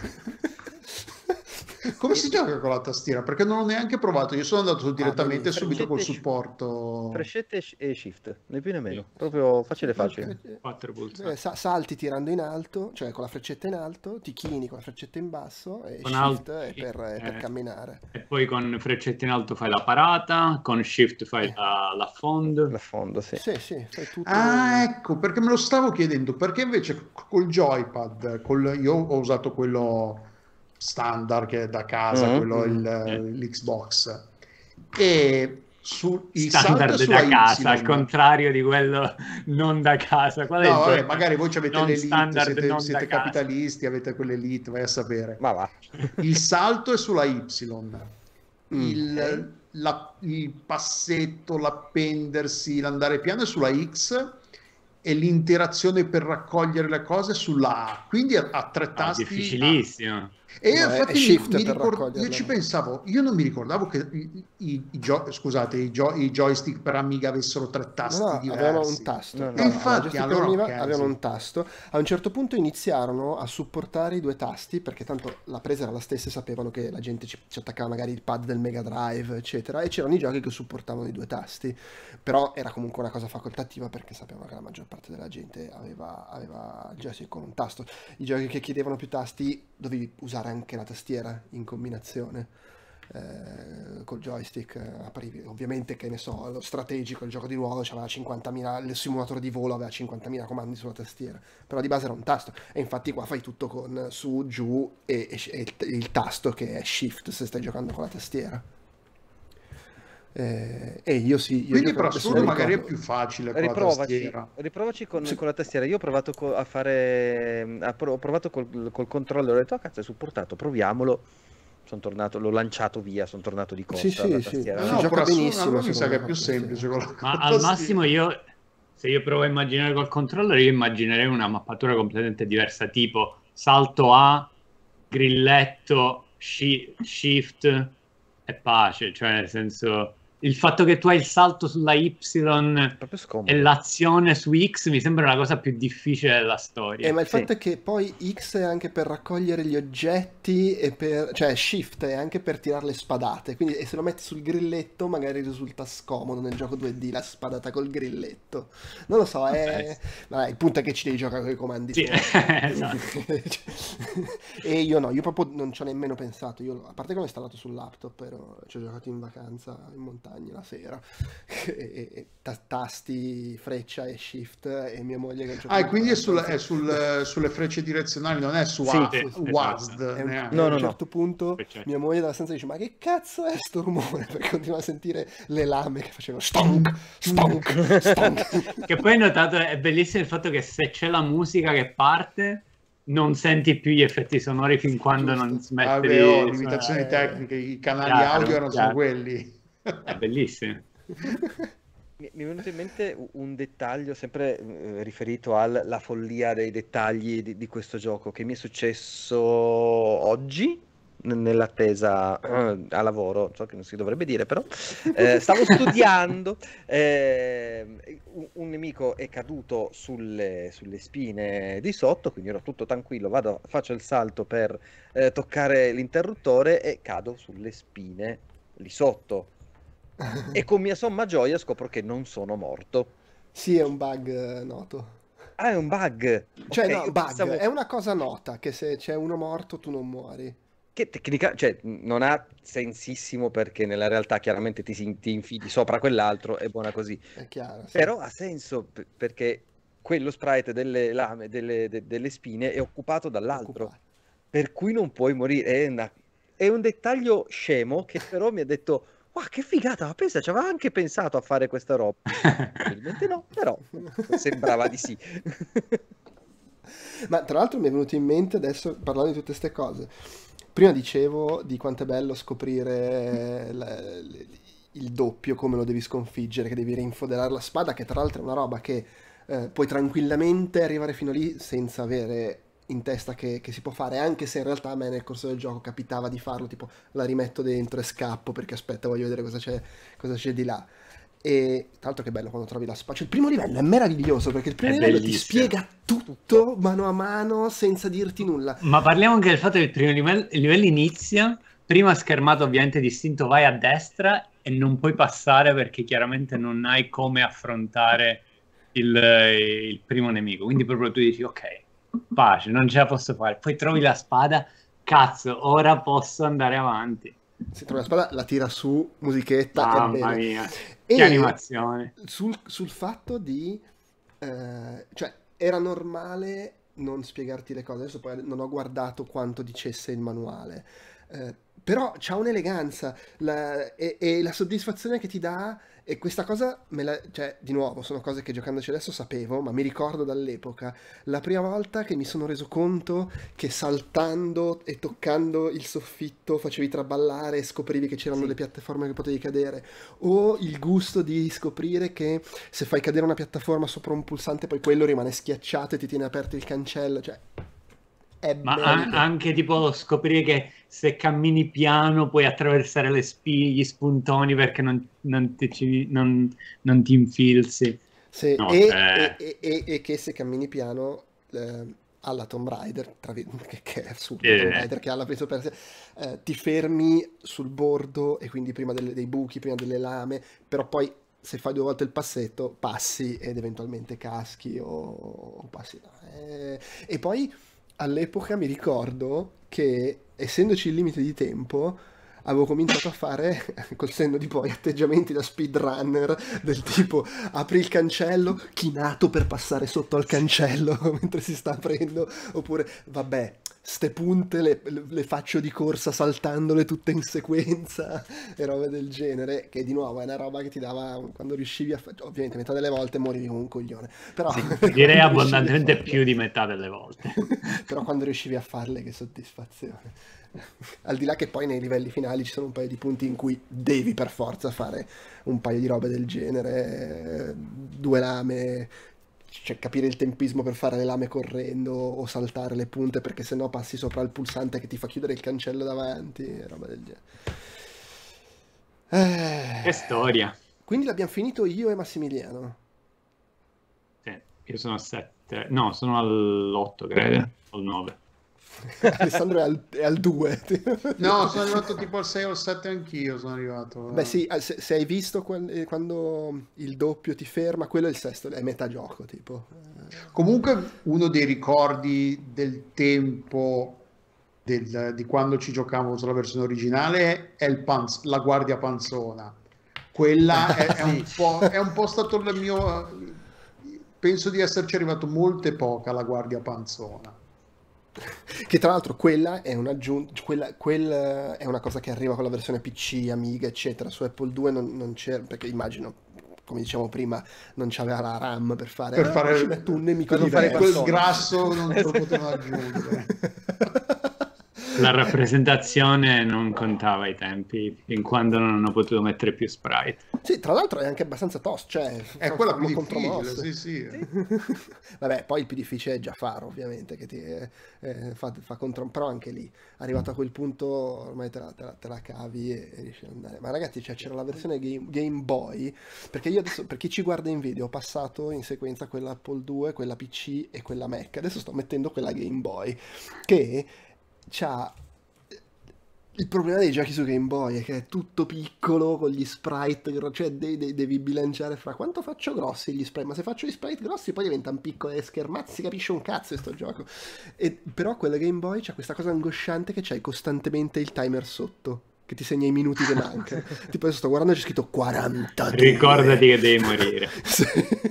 Come si gioca con la tastiera? Perché non ho neanche provato. Io sono andato direttamente
benissimo.
subito col
Freccette e-
supporto.
Freccette e sh- e shift, né più né meno. Proprio facile facile.
Quattro
Eh,
pulsanti.
sa- salti tirando in alto, cioè con la freccetta in alto, ti chini con la freccetta in basso e
Con
shift
alt-
è per, è per
eh.
camminare.
E poi con freccetta in alto fai la parata, con shift fai
Eh.
la, l'affondo.
L'affondo, sì.
Sì, sì, fai tutto.
Ah, ecco, perché me lo stavo chiedendo. Perché invece col joypad, col, io ho usato quello standard che è da casa,
Mm-hmm.
quello il,
Mm-hmm.
l'Xbox, e su, il
standard
salto
da
sulla
casa,
Y.
al contrario di quello non da casa. Qual è
No,
il
vabbè,
gioco?
magari voi avete
Non
l'Elite,
standard,
siete,
non
siete
da casa.
capitalisti, avete quell'Elite, vai a sapere.
Ma va.
Il salto è sulla Y,
Mm.
il,
Ok.
la- il passetto, l'appendersi, l'andare piano è sulla X e l'interazione per raccogliere le cose sulla A. Quindi ha, ha tre
No,
tasti.
difficilissimo.
E io
No, è-
infatti
è
mi-
shift
mi
per
ricord- io
raccoglierle.
ci pensavo, io non mi ricordavo che i, i- i gio- scusate, i, gio- i joystick per Amiga avessero tre tasti
No, no,
diversi.
avevano un tasto.
No, no.
No,
E
no,
infatti,
la Joystick
allora,
Amiga
ok,
avevano
sì.
un tasto. A un certo punto iniziarono a supportare i due tasti, perché tanto la presa era la stessa e sapevano che la gente ci, ci attaccava magari il pad del Mega Drive, eccetera, e c'erano i giochi che supportavano i due tasti. Però era comunque una cosa facoltativa, perché sapevano che la maggior parte della gente aveva, aveva il joystick con un tasto. I giochi che chiedevano più tasti dovevi usare anche la tastiera in combinazione. Eh, col joystick eh, aprivi. Ovviamente, che ne so, lo strategico, il gioco di ruolo c'aveva cinquantamila, il simulatore di volo aveva cinquantamila comandi sulla tastiera, però di base era un tasto, e infatti qua fai tutto con su, giù e, e- e il, il tasto che è shift se stai giocando con la tastiera. Eh, e io sì, io
Quindi
gioco-
per
adesso
assurdo
non
magari è
ricordo.
più facile con la
Riprovaci,
tastiera.
riprovaci con,
Sì.
con la tastiera. Io ho provato co- a fare. a pro- ho provato col, col controller, ho detto, ah, cazzo, è supportato, proviamolo. Sono tornato, l'ho lanciato via, sono tornato di costa
Sì, sì,
alla
sì.
tastiera.
Eh
Si
no,
gioca
per assurdo,
benissimo,
allora mi sa
secondo
che è
me,
più
con la
semplice con la,
Ma
con la
al
tastiera.
massimo io, se io provo a immaginare col controller, io immaginerei una mappatura completamente diversa, tipo salto A, grilletto, shi- shift e pace, cioè nel senso, il fatto che tu hai il salto sulla Y
Proprio scomodo.
e l'azione su X mi sembra la cosa più difficile della storia.
Eh, ma il
Sì.
fatto è che poi X è anche per raccogliere gli oggetti, e per, cioè Shift è anche per tirare le spadate, quindi e se lo metti sul grilletto magari risulta scomodo nel gioco due D la spadata col grilletto. Non lo so, è... Vabbè, il punto è che ci devi giocare con i comandi
Sì,
tuoi.
esatto.
E io no, io proprio non ci ho nemmeno pensato, io, a parte che l'ho installato sul laptop, però ci ho giocato in vacanza in montagna la sera, e, e- e ta- tasti, freccia e shift, e mia moglie che a un certo
Ah, e
punto
quindi è,
ha
sul-
detto-
è sul- sulle frecce direzionali, non è su
Sì,
A,
sì, esatto.
W A S D
E un-
neanche.
No,
e a
no,
un
no.
certo punto
Freccia.
mia moglie dalla stanza dice: ma che cazzo è sto rumore? Perché continua a sentire le lame che facevano stonk, stonk, stonk.
Che poi hai notato, è bellissimo il fatto che se c'è la musica che parte, non senti più gli effetti sonori fin quando
Giusto.
non smette
Vabbè,
di
oh,
suonare.
limitazioni
eh,
tecniche, i canali
chiaro,
audio erano solo
chiaro.
quelli.
È bellissimo.
Mi mi è venuto in mente u- un dettaglio sempre eh, riferito alla follia dei dettagli di, di questo gioco che mi è successo oggi n- nell'attesa eh, a lavoro, so che non si dovrebbe dire però, eh, stavo studiando, ehm, un, un nemico è caduto sulle, sulle spine di sotto, quindi ero tutto tranquillo, vado, faccio il salto per eh, toccare l'interruttore e cado sulle spine lì sotto. E con mia somma gioia scopro che non sono morto.
Sì, è un bug eh, noto.
Ah, è un bug.
Cioè,
Ok,
no,
io
bug,
pensavo
è una cosa nota, che se c'è uno morto tu non muori.
che tecnica, cioè, non ha sensissimo perché nella realtà chiaramente ti, si- ti infili sopra quell'altro, è buona così.
È chiaro, sì.
Però ha senso p- perché quello sprite delle lame, delle, de- delle spine è occupato dall'altro,
Occupato.
per cui non puoi morire. È, una- è un dettaglio scemo che però mi ha detto, wow, che figata, ma pensa, ci aveva anche pensato a fare questa roba. Probabilmente no, però sembrava di sì.
Ma tra l'altro mi è venuto in mente adesso, parlando di tutte queste cose, prima dicevo di quanto è bello scoprire la- l- il doppio, come lo devi sconfiggere, che devi rinfoderare la spada, che tra l'altro è una roba che eh, puoi tranquillamente arrivare fino lì senza avere in testa che, che si può fare, anche se in realtà a me nel corso del gioco capitava di farlo, tipo la rimetto dentro e scappo perché aspetta, voglio vedere cosa c'è, cosa c'è di là. E tra l'altro che bello quando trovi la spada, cioè il primo livello è meraviglioso perché il primo
È
livello ti
bellissimo.
spiega tutto mano a mano senza dirti nulla.
Ma parliamo anche del fatto che il primo livello, il livello inizia, prima schermato ovviamente distinto, vai a destra e non puoi passare perché chiaramente non hai come affrontare il, il primo nemico, quindi proprio tu dici ok, pace, non ce la posso fare, poi trovi la spada, cazzo, ora posso andare avanti.
Se trovi la spada la tira su, musichetta, e
Mamma
bene.
mia,
E
che animazione.
sul, sul fatto di... eh, cioè, era normale non spiegarti le cose, adesso poi non ho guardato quanto dicesse il manuale, eh, però c'ha un'eleganza la- e, e la soddisfazione che ti dà, e questa cosa, me la, cioè, di nuovo, sono cose che giocandoci adesso sapevo, ma mi ricordo dall'epoca, la prima volta che mi sono reso conto che saltando e toccando il soffitto facevi traballare e scoprivi che c'erano
Sì.
le piattaforme che potevi cadere, o il gusto di scoprire che se fai cadere una piattaforma sopra un pulsante poi quello rimane schiacciato e ti tiene aperto il cancello, cioè è
Ma
bello.
a- anche tipo scoprire che se cammini piano puoi attraversare le spie, gli spuntoni perché non, non ti, ci- non- non ti infilzi.
Sì,
No,
e,
cioè-
e- e- e che se cammini piano eh, alla Tomb Raider, tra vi- che, che è assurdo,
Eh.
Tomb Raider che ha la Prince of Persia, eh, ti fermi sul bordo e quindi prima delle- dei buchi, prima delle lame, però poi se fai due volte il passetto passi ed eventualmente caschi o, o passi. Eh, e poi all'epoca mi ricordo che essendoci il limite di tempo avevo cominciato a fare col senno di poi atteggiamenti da speedrunner del tipo apri il cancello chinato per passare sotto al cancello mentre si sta aprendo, oppure vabbè ste punte le, le faccio di corsa saltandole tutte in sequenza e robe del genere, che di nuovo è una roba che ti dava quando riuscivi a fare, ovviamente metà delle volte morivi come un coglione, però
Sì,
quando
direi
riuscivi a
abbondantemente
farle-
più di metà delle volte.
però quando riuscivi a farle, che soddisfazione. Al di là che poi nei livelli finali ci sono un paio di punti in cui devi per forza fare un paio di robe del genere, eh, due lame, cioè capire il tempismo per fare le lame correndo o saltare le punte perché sennò passi sopra il pulsante che ti fa chiudere il cancello davanti, e roba del genere. Eh,
Che storia.
Quindi l'abbiamo finito io e Massimiliano.
Sì, io sono a sette, no, sono all'otto credo, o al nove.
Alessandro è al, è al due.
No, sono arrivato tipo al sei o al sette anch'io, sono arrivato.
Beh sì, se, se hai visto quel- eh, quando il doppio ti ferma, quello è il sesto, è metà gioco, tipo.
Comunque uno dei ricordi del tempo del- di quando ci giocavamo sulla versione originale è il panz- la guardia panzona. Quella è, è un po', è un po' stato il mio... Penso di esserci arrivato molte poche alla guardia panzona.
Che tra l'altro quella è un'aggiunta, quella, quella è una cosa che arriva con la versione P C, Amiga, eccetera. Su Apple due non, non c'è, perché immagino, come dicevamo prima, non c'aveva la RAM per fare,
Per
"Ah,
fare-
ci metto un nemico
per non fare
diverso."
Quel
bastoni.
sgrasso non te lo potevano aggiungere.
La rappresentazione non contava ai tempi, fin quando non hanno potuto mettere più sprite.
Sì, tra l'altro è anche abbastanza tosto, cioè
È
fa-
quella
fanno
più difficile,
contromosse.
sì, sì.
Vabbè, poi il più difficile è Giafaro, ovviamente, che ti eh, eh, fa, fa contro... Però anche lì, arrivato a quel punto, ormai te la, te la- te la cavi e, e riesci ad andare. Ma ragazzi, cioè, c'era la versione Game, Game Boy, perché io adesso, per chi ci guarda in video, ho passato in sequenza quella Apple due, quella P C e quella Mac. Adesso sto mettendo quella Game Boy, che c'ha... Il problema dei giochi su Game Boy è che è tutto piccolo con gli sprite, gro- cioè de- de- devi bilanciare fra quanto faccio grossi gli sprite, ma se faccio gli sprite grossi poi diventano piccoli e schermazzi, si capisce un cazzo in sto gioco. E, però quella Game Boy c'ha questa cosa angosciante che c'hai costantemente il timer sotto, che ti segna i minuti che mancano. Tipo adesso sto guardando e c'è scritto quarantadue.
Ricordati che devi morire.
Sì.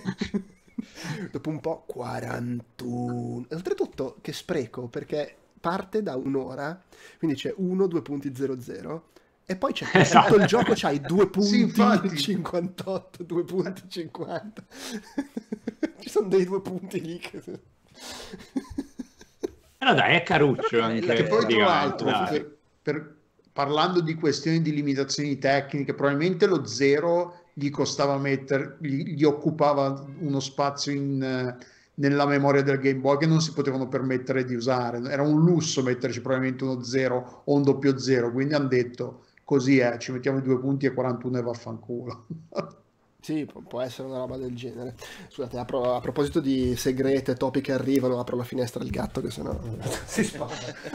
Dopo un po' quarantuno. E oltretutto che spreco, perché parte da un'ora, quindi c'è uno, due punti zero zero e poi c'è
Esatto.
tutto il gioco, c'hai due punti
infatti.
cinquantotto, due punti cinquanta. Ci sono dei due punti lì che...
Però dai, è caruccio anche.
Che
Che poi tra
praticamente,
l'altro,
dai.
per- per- parlando di questioni di limitazioni tecniche, probabilmente lo zero gli costava mettere, gli, gli occupava uno spazio in, eh, nella memoria del Game Boy che non si potevano permettere di usare. Era un lusso metterci probabilmente uno zero o un doppio zero, quindi hanno detto così è, ci mettiamo i due punti e quarantuno e vaffanculo.
Sì, pu- può essere una roba del genere. Scusate, apro- a proposito di segrete, topi che arrivano, apro la finestra del gatto che sennò si spaventa.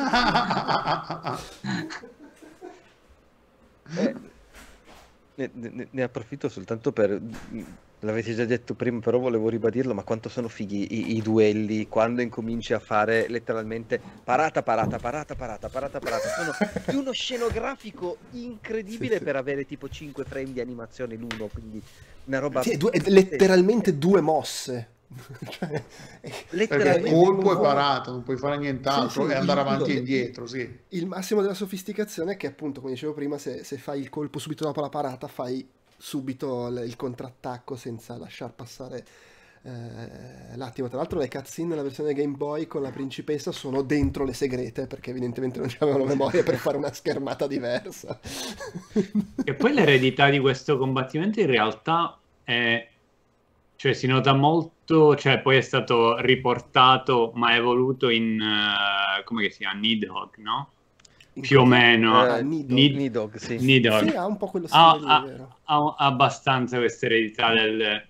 Eh, ne, ne- ne approfitto soltanto per... L'avete già detto prima, però volevo ribadirlo, ma quanto sono fighi i, i duelli quando incominci a fare letteralmente parata, parata, parata, parata, parata, parata. Sono di uno scenografico incredibile
Sì, sì.
per avere tipo cinque frame di animazione l'uno, quindi una roba...
Sì, è due- è letteralmente due mosse. Cioè,
perché il colpo è parato, non puoi fare nient'altro
sì, sì,
e andare
il,
avanti
il,
e indietro, sì.
Il massimo della sofisticazione è che, appunto, come dicevo prima, se, se fai il colpo subito dopo la parata, fai subito l- il contrattacco senza lasciar passare eh, l'attimo. Tra l'altro le cutscene nella versione Game Boy con la principessa sono dentro le segrete, perché evidentemente non c'avevano memoria per fare una schermata diversa.
E poi l'eredità di questo combattimento in realtà è, cioè si nota molto, cioè poi è stato riportato ma evoluto in, uh, come che si chiama, Nidhogg, no?
In
Più o
cosa?
meno.
Ah,
Eh,
Nidhogg.
Nid-
Nidhogg, sì.
Nidhogg.
Sì, ha un po' quello
Ha,
stile lì,
ha-
vero?
ha abbastanza questa eredità del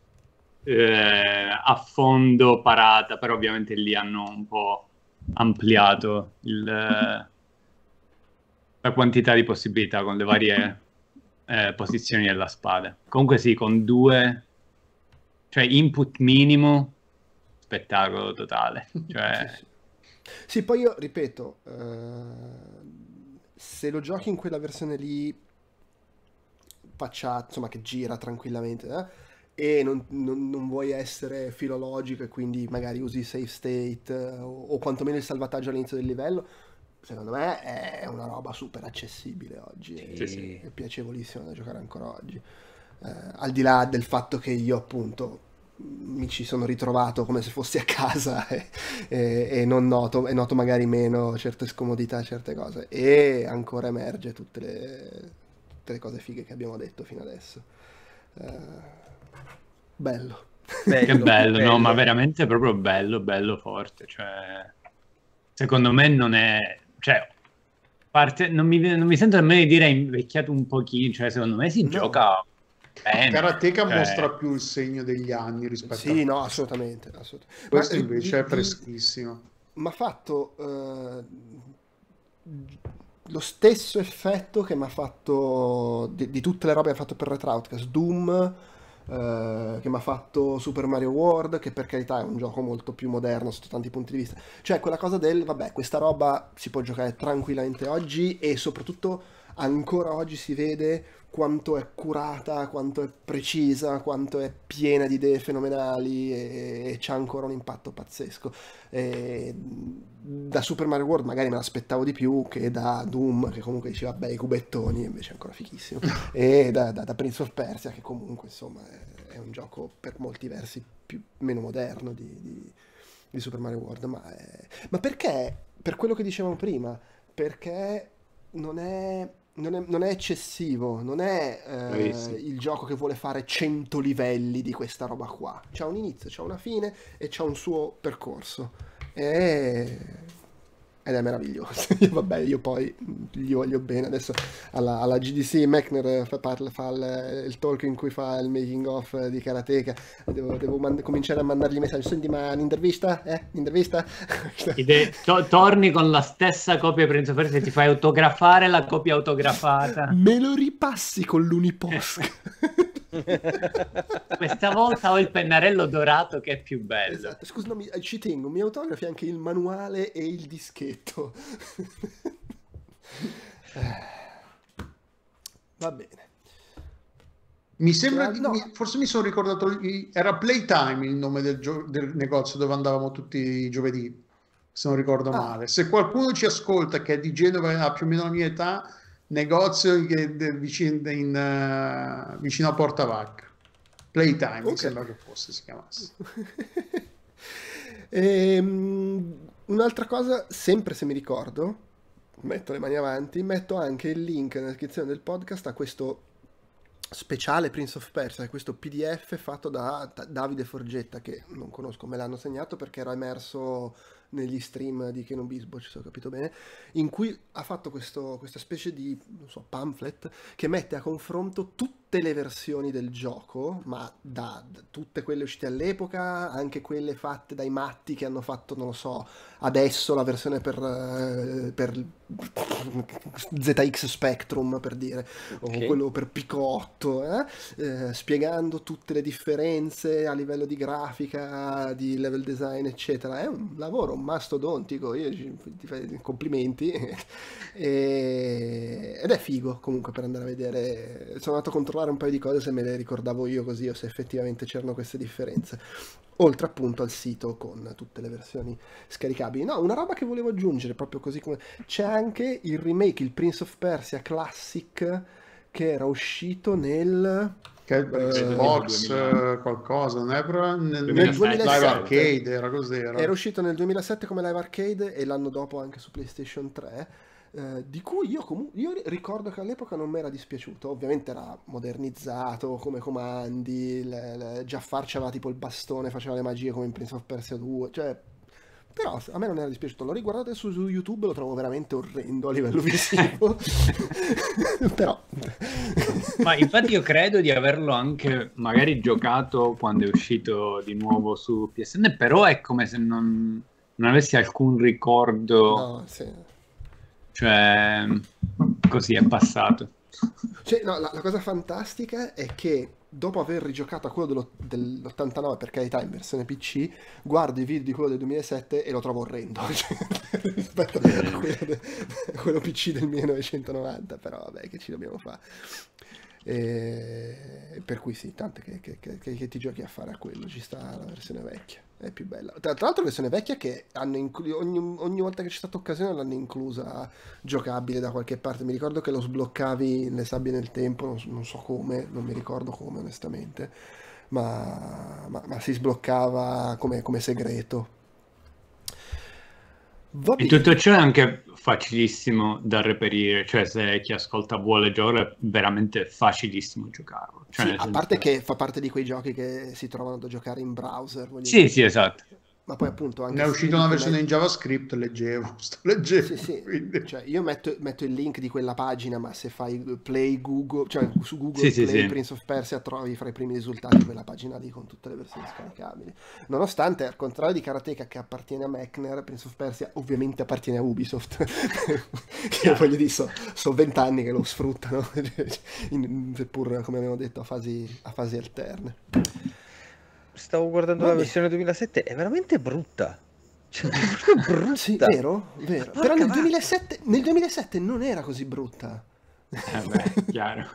eh, affondo parata, però ovviamente lì hanno un po' ampliato il, eh, la quantità di possibilità con le varie eh, posizioni della spada. Comunque sì, con due, cioè input minimo, spettacolo totale. Cioè,
Sì, sì. Sì, poi io ripeto, eh, se lo giochi in quella versione lì, faccia, insomma, che gira tranquillamente, eh, e non, non- non vuoi essere filologico e quindi magari usi il save state eh, o, o quantomeno il salvataggio all'inizio del livello, secondo me è una roba super accessibile oggi e,
sì, sì.
è piacevolissima da giocare ancora oggi. Eh, al di là del fatto che io appunto mi ci sono ritrovato come se fossi a casa e, e- e non noto, e noto magari meno certe scomodità, certe cose, e ancora emerge tutte le, tutte le cose fighe che abbiamo detto fino adesso. Eh, bello.
Che
Bello,
bello, no, ma
bello.
veramente proprio bello, bello forte. Cioè, secondo me non è, cioè, parte, non mi, non mi sento nemmeno di dire è invecchiato un pochino, cioè, secondo me si
No.
gioca bene.
Karateka
Cioè,
mostra più il segno degli anni rispetto
Sì,
a
no,
questo.
assolutamente, assolutamente.
Questo
Ma
invece
di-
è
di-
freschissimo.
mi ha fatto eh, lo stesso effetto che mi ha fatto di, di tutte le robe che ha fatto per Retro Outcast, Doom, eh, che mi ha fatto Super Mario World, che per carità è un gioco molto più moderno sotto tanti punti di vista. Cioè quella cosa del, vabbè, questa roba si può giocare tranquillamente oggi e soprattutto ancora oggi si vede quanto è curata, quanto è precisa, quanto è piena di idee fenomenali e, e c'ha ancora un impatto pazzesco. E da Super Mario World magari me l'aspettavo di più che da Doom, che comunque diceva vabbè i cubettoni, invece è ancora fighissimo, e da, da- da Prince of Persia, che comunque insomma è, è un gioco per molti versi più, meno moderno di, di- di Super Mario World, ma, è- ma perché? Per quello che dicevamo prima, perché non è, non è- non è eccessivo, non è eh,
bravissimo.
il gioco che vuole fare cento livelli di questa roba qua. C'ha un inizio, c'ha una fine e c'ha un suo percorso. E... Ed è meraviglioso. Io, vabbè, io poi gli voglio bene. Adesso alla, alla G D C Mechner fa, parla- fa il, il talk in cui fa il making of di Karateka. Devo, devo mand- cominciare a mandargli messaggi. Senti, ma un'intervista? Eh? Un'intervista?
Ide- to- torni con la stessa copia Prince of Persia e ti fai autografare la copia autografata.
Me lo ripassi con l'Uniposk.
Questa volta ho il pennarello dorato che è più bello.
Esatto, scusa, no, mi- ci tengo, mi autografi anche il manuale e il dischetto. Eh, Va bene.
Mi sembra,
Che- no.
mi- forse mi sono ricordato, il- era Playtime il nome del, gio- del negozio dove andavamo tutti i giovedì, se non ricordo
Ah.
male. Se qualcuno ci ascolta che è di Genova e ha più o meno la mia età, negozio che- de- vicino, in, eh, vicino a Porta Vacca. Playtime, mi
Ok.
sembra che fosse, si chiamasse.
Ehm, un'altra cosa, sempre se mi ricordo, metto le mani avanti, metto anche il link nella descrizione del podcast a questo speciale Prince of Persia, questo P D F fatto da da Davide Forgetta, che non conosco, me l'hanno segnato perché era emerso negli stream di Canon Bisbo, se ho capito bene, in cui ha fatto questo, questa specie di, non so, pamphlet che mette a confronto tutte le versioni del gioco, ma da, da tutte quelle uscite all'epoca, anche quelle fatte dai matti che hanno fatto, non lo so, adesso la versione per, eh, per Z X Spectrum, per dire,
Ok.
o quello per Pico otto, eh? Eh, spiegando tutte le differenze a livello di grafica, di level design, eccetera. È un lavoro mastodontico, io ci- ti fai i complimenti. E- ed è figo comunque per andare a vedere. Sono andato a controllare un paio di cose se me le ricordavo io così o se effettivamente c'erano queste differenze. Oltre appunto al sito con tutte le versioni scaricabili. No, una roba che volevo aggiungere proprio così come... C'è anche il remake, il Prince of Persia Classic, che era uscito nel...
Che è
Eh,
Xbox
duemila.
eh, qualcosa, non è però nel,
Nel
nel
duemilasette.
Live Arcade, era cos'era?
Era uscito nel duemilasette come live arcade e l'anno dopo anche su PlayStation tre, eh, di cui io comunque io ricordo che all'epoca non mi era dispiaciuto. Ovviamente era modernizzato come comandi, le, le, Jafar c'aveva tipo il bastone, faceva le magie come in Prince of Persia due, cioè... Però a me non era dispiaciuto, l'ho riguardato adesso su YouTube, lo trovo veramente orrendo a livello visivo. Però...
Ma infatti io credo di averlo anche magari giocato quando è uscito di nuovo su P S N, però è come se non, non avessi alcun ricordo,
No, sì.
cioè così è passato.
Cioè, no, la, la cosa fantastica è che dopo aver rigiocato a quello dello- dell'ottantanove, per carità in versione P C, guardo i video di quello del duemilasette e lo trovo orrendo cioè, rispetto a quello, de- a quello P C del millenovecentonovanta, però vabbè, che ci dobbiamo fare. E... per cui sì, tanto che, che- che- che- che ti giochi a fare a quello, ci sta la versione vecchia, è più bella. Tra, tra l'altro la versione vecchia che hanno inclu- ogni, ogni volta che c'è stata occasione l'hanno inclusa giocabile da qualche parte. Mi ricordo che lo sbloccavi nelle sabbie nel tempo, non, so non so come, non mi ricordo come onestamente, ma, ma- ma si sbloccava come, come segreto. Va
E
bene.
tutto ciò è anche facilissimo da reperire, cioè se chi ascolta vuole giocare è veramente facilissimo giocarlo. Cioè,
Sì,
nel
a
senso-
parte che fa parte di quei giochi che si trovano da giocare in browser, voglio
Sì,
dire.
sì, esatto.
Ma poi appunto anche
Ne è
se
uscita
io
una
dico,
versione
met-
in JavaScript, leggevo, sto leggendo,
Sì, sì,
quindi...
cioè io metto, metto il link di quella pagina, ma se fai Play Google, cioè su Google
Sì, sì,
Play
sì.
Prince of Persia trovi fra i primi risultati quella pagina lì con tutte le versioni scaricabili. Nonostante, al contrario di Karateka che appartiene a Mechner, Prince of Persia ovviamente appartiene a Ubisoft. Che voglio dire, so, so vent'anni che lo sfruttano, in- seppur come abbiamo detto a fasi, a fasi alterne.
Stavo guardando
Va
la
bene.
versione duemilasette, è veramente brutta. Cioè, è proprio brutta.
Sì, vero, vero.
Porca
Però nel
vacca.
duemilasette, nel duemilasette non era così brutta.
Eh beh, chiaro.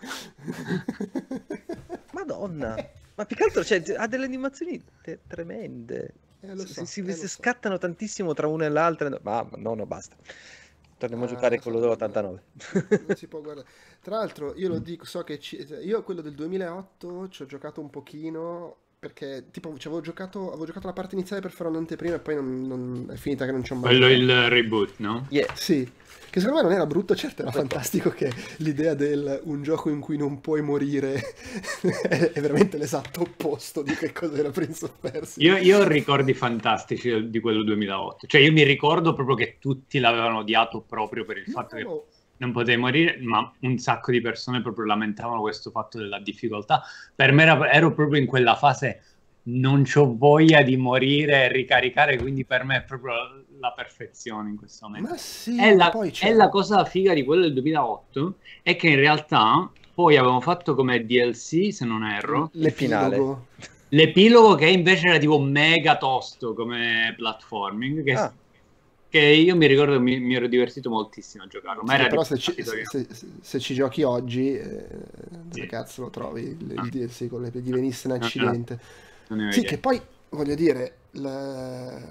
Madonna. Ma più che altro cioè, ha delle animazioni te- tremende.
Eh, lo
Si-
so,
si,
eh, lo
si
so.
scattano tantissimo tra una e l'altra. Ma no, no, basta. Torniamo a
Ah,
giocare
lo so,
quello dell'ottantanove.
non si può guardare. Tra l'altro, io lo dico, so che ci- io quello del duemilaotto ci ho giocato un pochino perché tipo ci avevo giocato, avevo giocato la parte iniziale per fare un'anteprima e poi non, non- è finita che non ci ho mai
Quello è
giocato.
il reboot, no?
Yeah.
Sì, che secondo me non era brutto, certo era fantastico che l'idea del un gioco in cui non puoi morire è, è veramente l'esatto opposto di che cos'era Prince of Persia.
Io, io ho ricordi fantastici di quello duemilaotto. Cioè io mi ricordo proprio che tutti l'avevano odiato proprio per il fatto che
No,
non potevi morire, ma un sacco di persone proprio lamentavano questo fatto della difficoltà. Per me era- ero proprio in quella fase, non c'ho voglia di morire e ricaricare, quindi per me è proprio la perfezione in questo momento.
ma sì,
È
ma
la,
poi
è
c'è...
la cosa figa di quello del duemilaotto, è che in realtà poi avevamo fatto come D L C, se non erro,
Il finale.
l'epilogo.
l'epilogo che invece era tipo mega tosto come platforming, che,
Ah.
che io mi ricordo che mi, mi ero divertito moltissimo a giocarlo, ma
Sì,
era
però
tipo
se ci,
capito che-
se- se- se ci giochi oggi, eh, dove
Sì.
cazzo lo trovi il,
Ah.
il D L C con le gli venisse un
No, no,
accidente?
non ne ho
Sì,
idea.
che poi voglio dire, la-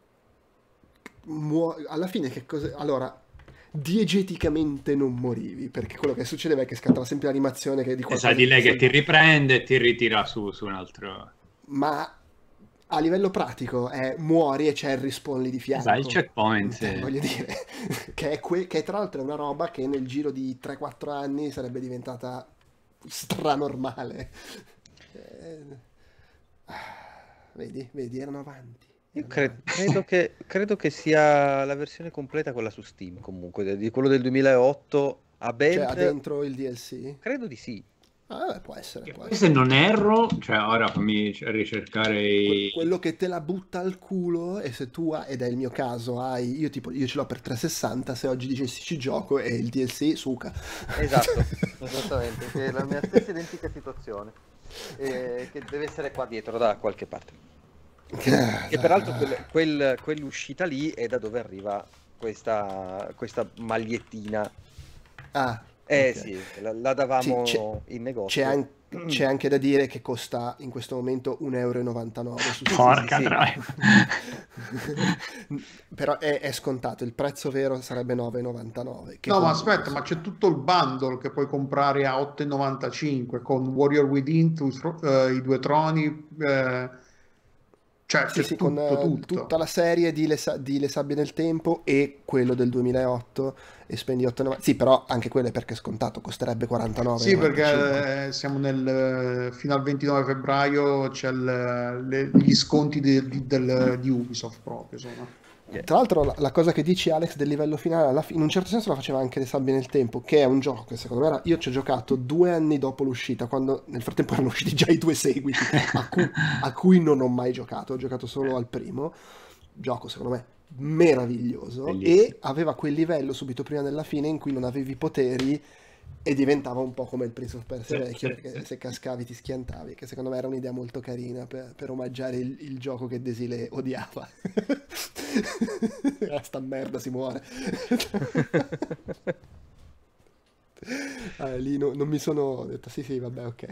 muo- alla fine che cosa... Allora, diegeticamente non morivi, perché quello che succedeva è che scattava sempre l'animazione che di qualcosa
Esatto, di lei
ti
che ti
salva.
riprende e ti ritira su, su un altro...
Ma a livello pratico è muori e c'è il respawn lì di fianco.
Esatto, il checkpoint,
Cioè,
sì.
voglio dire, che, è que- che tra l'altro è una roba che nel giro di tre quattro anni sarebbe diventata stranormale. Eh, ah, vedi, vedi, erano avanti.
Io
erano
cre-
avanti.
credo, che, credo che sia la versione completa quella su Steam, comunque, de- di quello del duemilaotto a ben...
Cioè, ha dentro il D L C?
Credo di sì.
Ah, vabbè, può essere, può
Poi
essere.
se non erro, cioè ora fammi ricercare
Que-
i...
quello che te la butta al culo e se tu hai, ed è il mio caso, hai, io tipo, io ce l'ho per trecentosessanta, se oggi dicessi ci gioco e il D L C suca.
Esatto, esattamente, che è la mia stessa identica situazione, eh, che deve essere qua dietro da qualche parte. E peraltro quel, quel- quell'uscita lì è da dove arriva questa, questa magliettina.
Ah,
Eh
ok.
sì, la, la davamo
Sì, c'è,
in
c'è
negozio.
an- c'è anche da dire che costa in questo momento un euro e novantanove su Steam.
Porca
sì.
troia.
Però è, è scontato, il prezzo vero sarebbe nove e novantanove. Che
No, ma
comunque,
aspetta, ma
insomma,
c'è tutto il bundle che puoi comprare a otto e novantacinque con Warrior Within, tu- eh, i due troni, eh, cioè
Sì,
c'è
sì, con
tutto,
eh, tutta
tutto.
la serie di Le, Sa- di Le Sabbie nel Tempo e quello del duemilaotto e spendi otto e novantanove. Sì, però anche quello è perché è scontato, costerebbe
Sì,
quarantanove e novantacinque.
perché eh, siamo nel, fino al ventinove febbraio c'è il- le- gli sconti di, di- del- di Ubisoft proprio, insomma.
Yeah.
Tra l'altro la, la cosa che dici Alex del livello finale, alla fi- in un certo senso la faceva anche Le Sabbie nel Tempo, che è un gioco che secondo me era, io ci ho giocato due anni dopo l'uscita, quando nel frattempo erano usciti già i due seguiti, a cui, a cui non ho mai giocato, ho giocato solo al primo, gioco secondo me meraviglioso,
Bellissimo.
e aveva quel livello subito prima della fine in cui non avevi poteri e diventava un po' come il Prince of Persia
Sì,
vecchio,
sì,
perché
sì.
se cascavi ti schiantavi, che secondo me era un'idea molto carina per, per omaggiare il, il gioco che Desile odiava. Ah, sta merda si muore. Ah, lì no- non mi sono ho detto sì sì vabbè ok.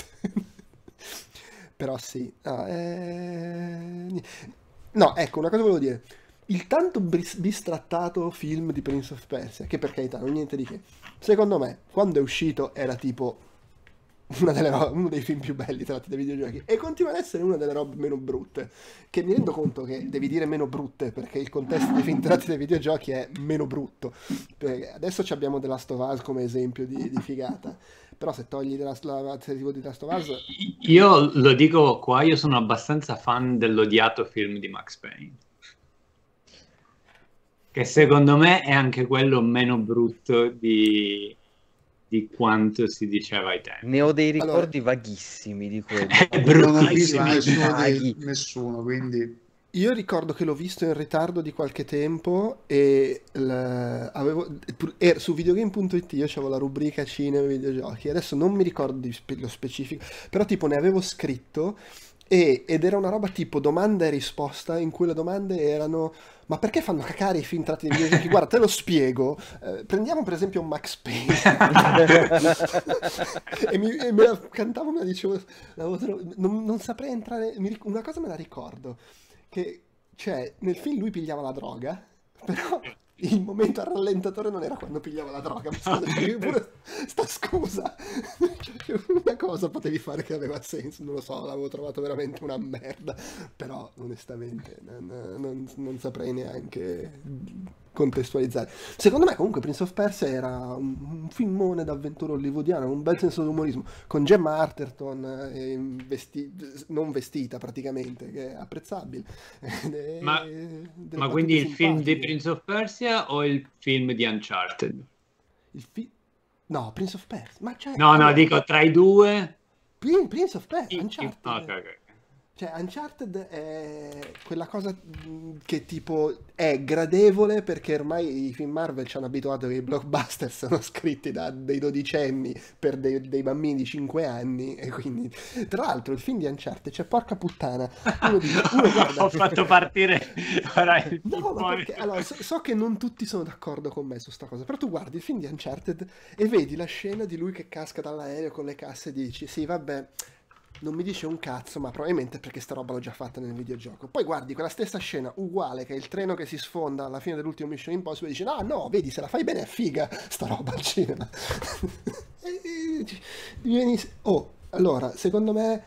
Però sì. Ah, eh, no, ecco, una cosa volevo dire. Il tanto bris- bistrattato film di Prince of Persia, che per carità non è niente di che, secondo me, quando è uscito era tipo una delle ro- uno dei film più belli tratti dai videogiochi e continua ad essere una delle robe meno brutte, che mi rendo conto che devi dire meno brutte perché il contesto dei film tratti dai videogiochi è meno brutto. Perché adesso ci abbiamo The Last of Us come esempio di, di figata, però se togli The Last, la serie tivù di The Last of Us,
Io lo dico qua, io sono abbastanza fan dell'odiato film di Max Payne, che secondo me è anche quello meno brutto di, di quanto si diceva ai tempi.
Ne ho dei
allora,
ricordi vaghissimi di quello.
È
Non ho visto
bruttissimo.
nessuno,
Vaghi.
di, nessuno, quindi
io ricordo che l'ho visto in ritardo di qualche tempo e l- avevo, er- su videogame punto it io c'avevo la rubrica cinema e videogiochi, adesso non mi ricordo di spe- lo specifico, però tipo ne avevo scritto e- ed era una roba tipo domanda e risposta in cui le domande erano ma perché fanno cacare i film tratti dai videogiochi? Guarda, te lo spiego. Eh, prendiamo per esempio Max Payne. e, mi, e me la cantavo, me la dicevo, la voce- non, non saprei entrare, mi ric- una cosa me la ricordo, che cioè nel film lui pigliava la droga, però il momento al rallentatore non era quando pigliava la droga, ma scusa, c'avevi pure sta scusa. Cioè, una cosa potevi fare che aveva senso, non lo so, l'avevo trovato veramente una merda, però onestamente non, non- non saprei neanche contestualizzare. Secondo me comunque Prince of Persia era un, un filmone d'avventura hollywoodiano, un bel senso d'umorismo, con Gemma Arterton eh, vesti- non vestita praticamente, che è apprezzabile. Ed è-
Ma,
delle
ma
battute
quindi il film di
simpatiche.
Prince of Persia o il film di Uncharted?
Il fi- No, Prince of Persia. Ma cioè,
No, no,
allora,
dico tra i due.
Prin- Prince of Persia,
Chi- chi-
Uncharted.
ok, ok.
Cioè, Uncharted è quella cosa mh, che tipo è gradevole perché ormai i film Marvel ci hanno abituato che i blockbuster sono scritti da dei dodicenni per dei, dei bambini di cinque anni e quindi tra l'altro il film di Uncharted c'è porca puttana uno dice uno guarda
Ho fatto partire ora il
no, ma
pippone.
perché allora so, so che non tutti sono d'accordo con me su sta cosa, però tu guardi il film di Uncharted e vedi la scena di lui che casca dall'aereo con le casse e dici sì vabbè non mi dice un cazzo, ma probabilmente perché sta roba l'ho già fatta nel videogioco. Poi guardi quella stessa scena uguale che è il treno che si sfonda alla fine dell'ultimo Mission Impossible e dici no, no, vedi, se la fai bene è figa sta roba al cinema. E- e- vieni- Oh, allora, secondo me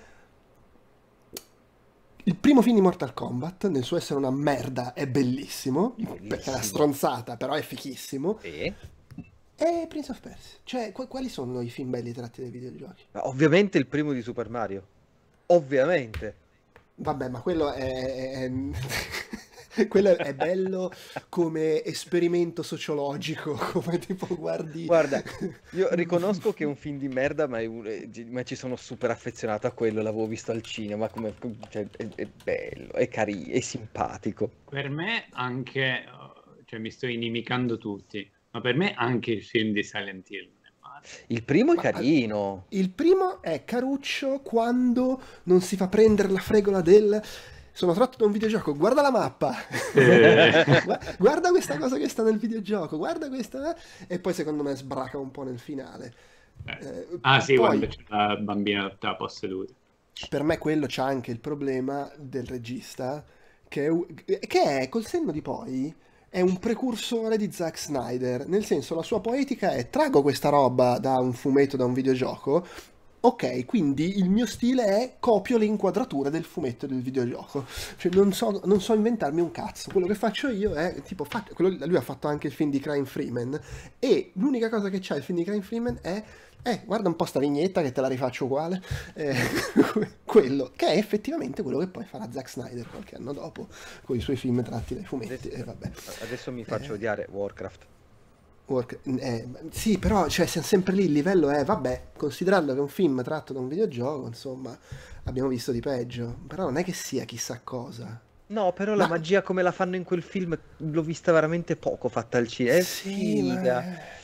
il primo film di Mortal Kombat, nel suo essere una merda, è bellissimo, perché è una
Bellissimo.
stronzata, però è fichissimo.
Sì.
E Prince of Persia, cioè, qu- quali sono i film belli tratti dai videogiochi?
Ma ovviamente il primo di Super Mario. Ovviamente.
Vabbè, ma quello è, è- quello è bello come esperimento sociologico, come tipo guardi...
Guarda, io riconosco che è un film di merda, ma, è un- eh, gi- ma ci sono super affezionato a quello, l'avevo visto al cinema, come, cioè, è, è bello, è carino, è simpatico.
Per me anche, cioè mi sto inimicando tutti, ma per me anche il film di Silent Hill non è male.
Il primo è
Ma-
carino.
Il primo è caruccio quando non si fa prendere la fregola del... sono tratto da un videogioco, guarda la mappa,
Eh.
guarda questa cosa che sta nel videogioco, guarda questa, e poi secondo me sbraca un po' nel finale.
Eh.
Eh,
Ah sì,
poi,
quando c'è la bambina tutta posseduta.
per me quello c'ha anche il problema del regista, che è, che è, col senno di poi, è un precursore di Zack Snyder, nel senso la sua poetica è trago questa roba da un fumetto, da un videogioco, ok, quindi il mio stile è copio le inquadrature del fumetto e del videogioco, cioè non so, non so inventarmi un cazzo, quello che faccio io è tipo, fa- quello- lui ha fatto anche il film di Crime Freeman e l'unica cosa che c'ha il film di Crime Freeman è eh, guarda un po' sta vignetta che te la rifaccio uguale, eh, quello, che è effettivamente quello che poi farà Zack Snyder qualche anno dopo, con i suoi film tratti dai fumetti,
Adesso,
e vabbè.
adesso mi faccio
Eh,
odiare Warcraft.
Work- eh, sì, però cioè, siamo sempre lì, il livello è, vabbè, considerando che è un film tratto da un videogioco, insomma, abbiamo visto di peggio, però non è che sia chissà cosa.
No, però la
Ma
magia come la fanno in quel film l'ho vista veramente poco fatta al cinema. È
sì,
figa.
ma...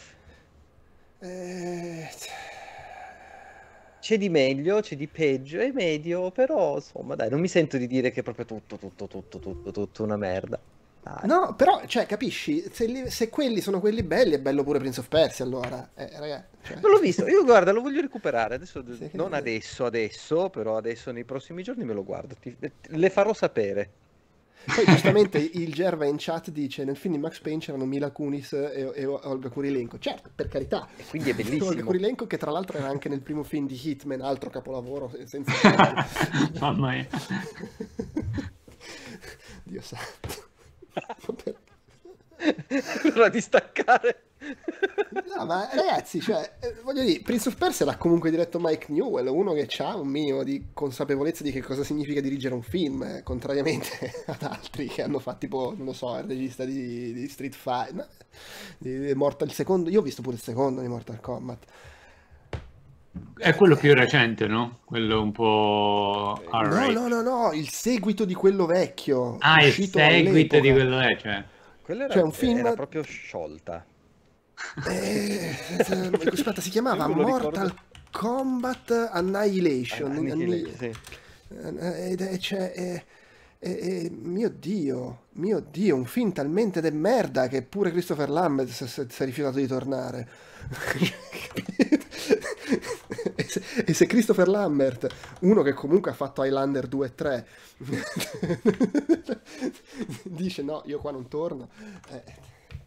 eh,
C'è di meglio, c'è di peggio, è medio, però insomma, dai, non mi sento di dire che è proprio tutto, tutto, tutto, tutto, tutto una merda. Dai.
No, però, cioè, capisci? Se, li- se quelli sono quelli belli, è bello pure Prince of Persia, allora. Eh, ragazzi, cioè...
Non l'ho visto, io guarda, lo voglio recuperare, adesso,
Sì,
non
che-
adesso, adesso, però adesso nei prossimi giorni me lo guardo, ti- le farò sapere.
Poi giustamente il Gerva in chat dice nel film di Max Payne c'erano Mila Kunis e, e Olga Kurilenko. Certo, per carità.
E quindi è
Olga
bellissimo.
Kurilenko che tra l'altro era anche nel primo film di Hitman, altro capolavoro senza
Mamma mia.
Dio santo.
L'ora di staccare.
No, ma ragazzi, cioè, eh, voglio dire, Prince of Persia l'ha comunque diretto Mike Newell, uno che ha un minimo di consapevolezza di che cosa significa dirigere un film, eh, contrariamente ad altri che hanno fatto tipo, non lo so, il regista di, di Street Fighter, no, di, di Mortal, il secondo, io ho visto pure il secondo di Mortal Kombat.
È quello più recente, no? Quello un po'
No,
R-rated.
no, no, no, il seguito di quello vecchio,
Ah, il
uscito
seguito di
all'epoca.
quello è, cioè.
Quello era,
Cioè, un film...
era proprio sciolta.
Eh, eh, aspetta, si chiamava
Io me lo
Mortal
ricordo.
Kombat Annihilation.
Ah,
Anni-
Annihilation, sì.
eh, Ed è, cioè, è- è- è- mio Dio, mio Dio, un film talmente de merda che pure Christopher Lambert si si- si è rifiutato di tornare. E se, e se Christopher Lambert, uno che comunque ha fatto Highlander due e tre, dice no, io qua non torno. eh,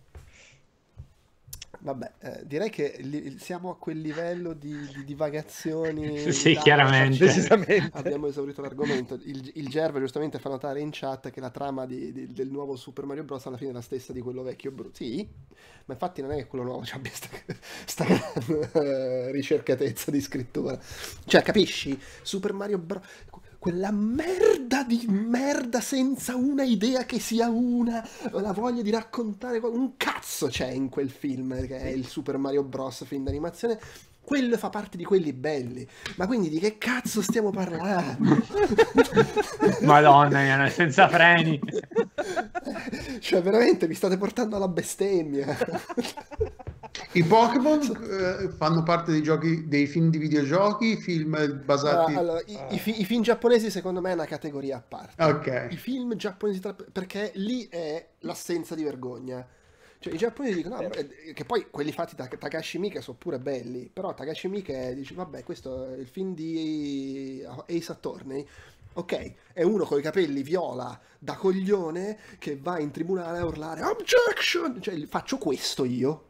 Vabbè, eh, direi che li- siamo a quel livello di, di divagazioni.
Sì,
di Dacia,
chiaramente.
cioè,
Decisamente.
abbiamo esaurito l'argomento. Il, il Gerva giustamente fa notare in chat che la trama di- di- del nuovo Super Mario Bros. Alla fine è la stessa di quello vecchio. Bru- Sì, ma infatti non è che quello nuovo ci abbia sta, sta gran, eh, ricercatezza di scrittura. Cioè, capisci? Super Mario Bros. Quella merda di merda senza una idea che sia una, la voglia di raccontare qual- un cazzo c'è in quel film che è il Super Mario Bros. Film d'animazione. Quello fa parte di quelli belli. Ma quindi di che cazzo stiamo parlando?
Madonna mia, senza freni.
Cioè, veramente mi state portando alla bestemmia.
I Pokémon eh, fanno parte dei giochi, dei film di videogiochi, film basati...
Ma, allora, i, i fi- i film giapponesi secondo me è una categoria a parte.
Ok.
I film giapponesi, tra- perché lì è l'assenza di vergogna. Cioè, i giapponesi dicono, no, vabbè, che poi quelli fatti da Takashi Miike sono pure belli, però Takashi Miike dice, vabbè, questo è il film di Ace Attorney, ok, è uno con i capelli viola da coglione che va in tribunale a urlare, objection! Cioè, faccio questo io.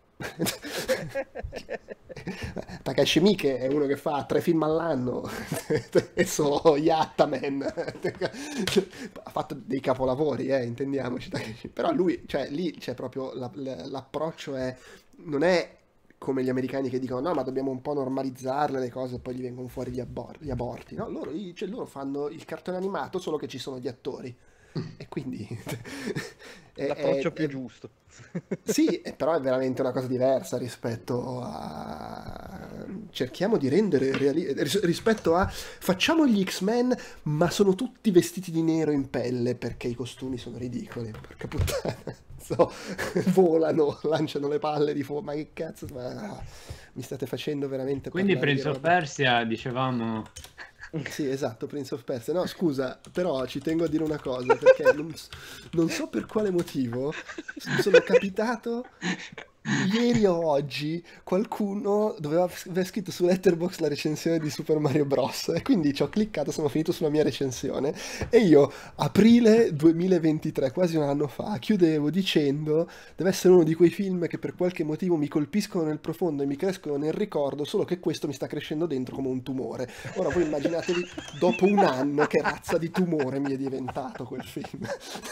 Takashi Miike è uno che fa tre film all'anno e so Yattaman ha fatto dei capolavori, eh, intendiamoci. Però lui, cioè lì c'è proprio la- la- l'approccio è non è come gli americani che dicono no ma dobbiamo un po' normalizzarle le cose e poi gli vengono fuori gli, abor- gli aborti, no? Loro, cioè, loro fanno il cartone animato solo che ci sono gli attori e quindi è-
L'approccio
è-
più
è-
giusto.
sì, eh, però è veramente una cosa diversa rispetto a... cerchiamo di rendere reali... ris- rispetto a... facciamo gli X-Men ma sono tutti vestiti di nero in pelle perché i costumi sono ridicoli, porca puttana. So, volano, lanciano le palle di fuoco, ma che cazzo, ma... mi state facendo veramente
Quindi
parlare di
Prince of
roba.
Persia, dicevamo...
Sì, esatto, Prince of Persia. No, scusa, però ci tengo a dire una cosa, perché non, non so per quale motivo sono capitato ieri o oggi, qualcuno doveva aver scritto su Letterboxd la recensione di Super Mario Bros. E quindi ci ho cliccato, sono finito sulla mia recensione e io, aprile duemilaventitré, quasi un anno fa, chiudevo dicendo deve essere uno di quei film che per qualche motivo mi colpiscono nel profondo e mi crescono nel ricordo, solo che questo mi sta crescendo dentro come un tumore. Ora voi immaginatevi dopo un anno che razza di tumore mi è diventato quel film.